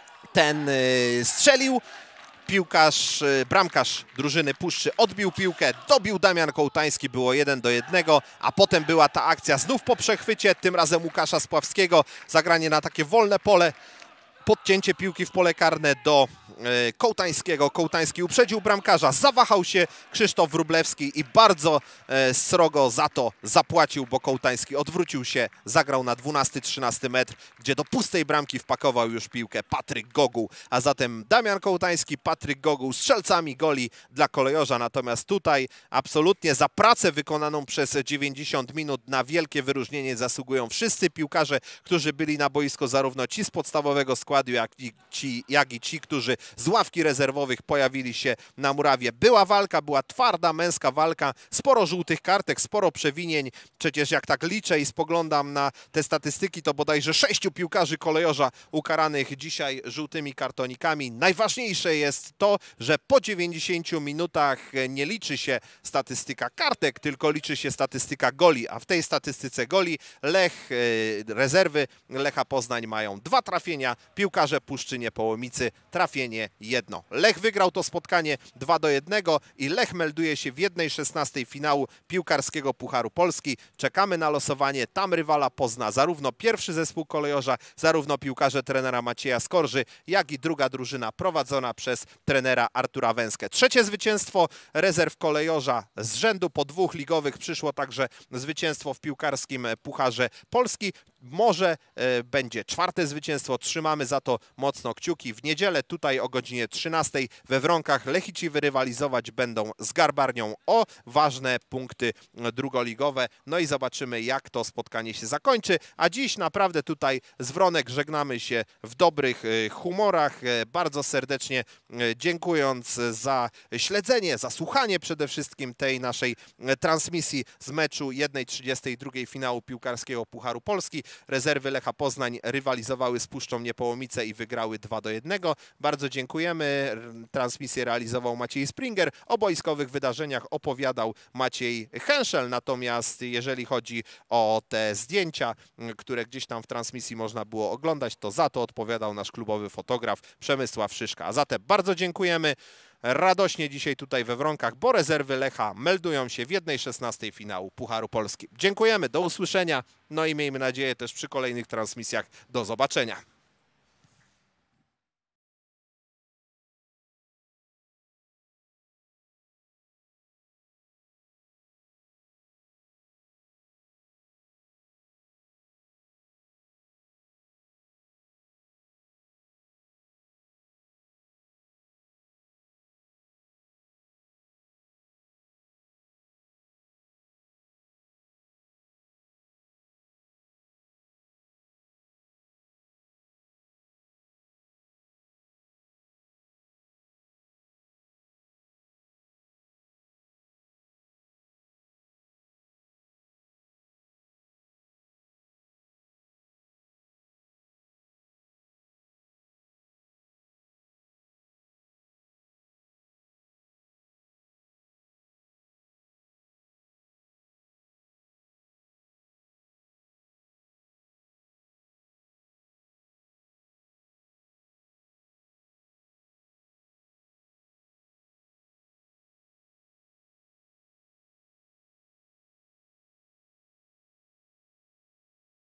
Ten y, strzelił. Piłkarz, y, bramkarz drużyny Puszczy odbił piłkę, dobił Damian Kołtański, było jeden do jednego, a potem była ta akcja znów po przechwycie, tym razem Łukasza Spławskiego, zagranie na takie wolne pole. Podcięcie piłki w pole karne do e, Kołtańskiego. Kołtański uprzedził bramkarza, zawahał się Krzysztof Wróblewski i bardzo e, srogo za to zapłacił, bo Kołtański odwrócił się, zagrał na dwunasty trzynasty metr, gdzie do pustej bramki wpakował już piłkę Patryk Goguł. A zatem Damian Kołtański, Patryk Goguł strzelcami goli dla Kolejorza. Natomiast tutaj absolutnie za pracę wykonaną przez dziewięćdziesiąt minut na wielkie wyróżnienie zasługują wszyscy piłkarze, którzy byli na boisku, zarówno ci z podstawowego składu, Jak i, ci, jak i ci, którzy z ławki rezerwowych pojawili się na murawie. Była walka, była twarda, męska walka, sporo żółtych kartek, sporo przewinień. Przecież jak tak liczę i spoglądam na te statystyki, to bodajże sześciu piłkarzy Kolejorza ukaranych dzisiaj żółtymi kartonikami. Najważniejsze jest to, że po dziewięćdziesięciu minutach nie liczy się statystyka kartek, tylko liczy się statystyka goli, a w tej statystyce goli Lech, rezerwy Lecha Poznań mają dwa trafienia, piłkarze Puszczy Niepołomicy trafienie jedno. Lech wygrał to spotkanie dwa do jednego i Lech melduje się w jednej szesnastej finału piłkarskiego Pucharu Polski. Czekamy na losowanie, tam rywala pozna zarówno pierwszy zespół Kolejorza, zarówno piłkarze trenera Macieja Skorży, jak i druga drużyna prowadzona przez trenera Artura Węskę. Trzecie zwycięstwo rezerw Kolejorza z rzędu, po dwóch ligowych przyszło także zwycięstwo w piłkarskim Pucharze Polski. Może e, będzie czwarte zwycięstwo, trzymamy za to mocno kciuki. W niedzielę tutaj o godzinie trzynastej we Wronkach Lechici rywalizować będą z Garbarnią o ważne punkty drugoligowe. No i zobaczymy, jak to spotkanie się zakończy. A dziś naprawdę tutaj z Wronek żegnamy się w dobrych e, humorach. E, bardzo serdecznie e, dziękując za śledzenie, za słuchanie przede wszystkim tej naszej e, transmisji z meczu jednej trzydziestej drugiej finału piłkarskiego Pucharu Polski. Rezerwy Lecha Poznań rywalizowały z Puszczą Niepołomice i wygrały dwa do jednego. Bardzo dziękujemy. Transmisję realizował Maciej Springer. O boiskowych wydarzeniach opowiadał Maciej Henszel. Natomiast jeżeli chodzi o te zdjęcia, które gdzieś tam w transmisji można było oglądać, to za to odpowiadał nasz klubowy fotograf Przemysław Szyszka. A zatem bardzo dziękujemy. Radośnie dzisiaj tutaj we Wronkach, bo rezerwy Lecha meldują się w jednej szesnastej finału Pucharu Polski. Dziękujemy, do usłyszenia, no i miejmy nadzieję też przy kolejnych transmisjach do zobaczenia.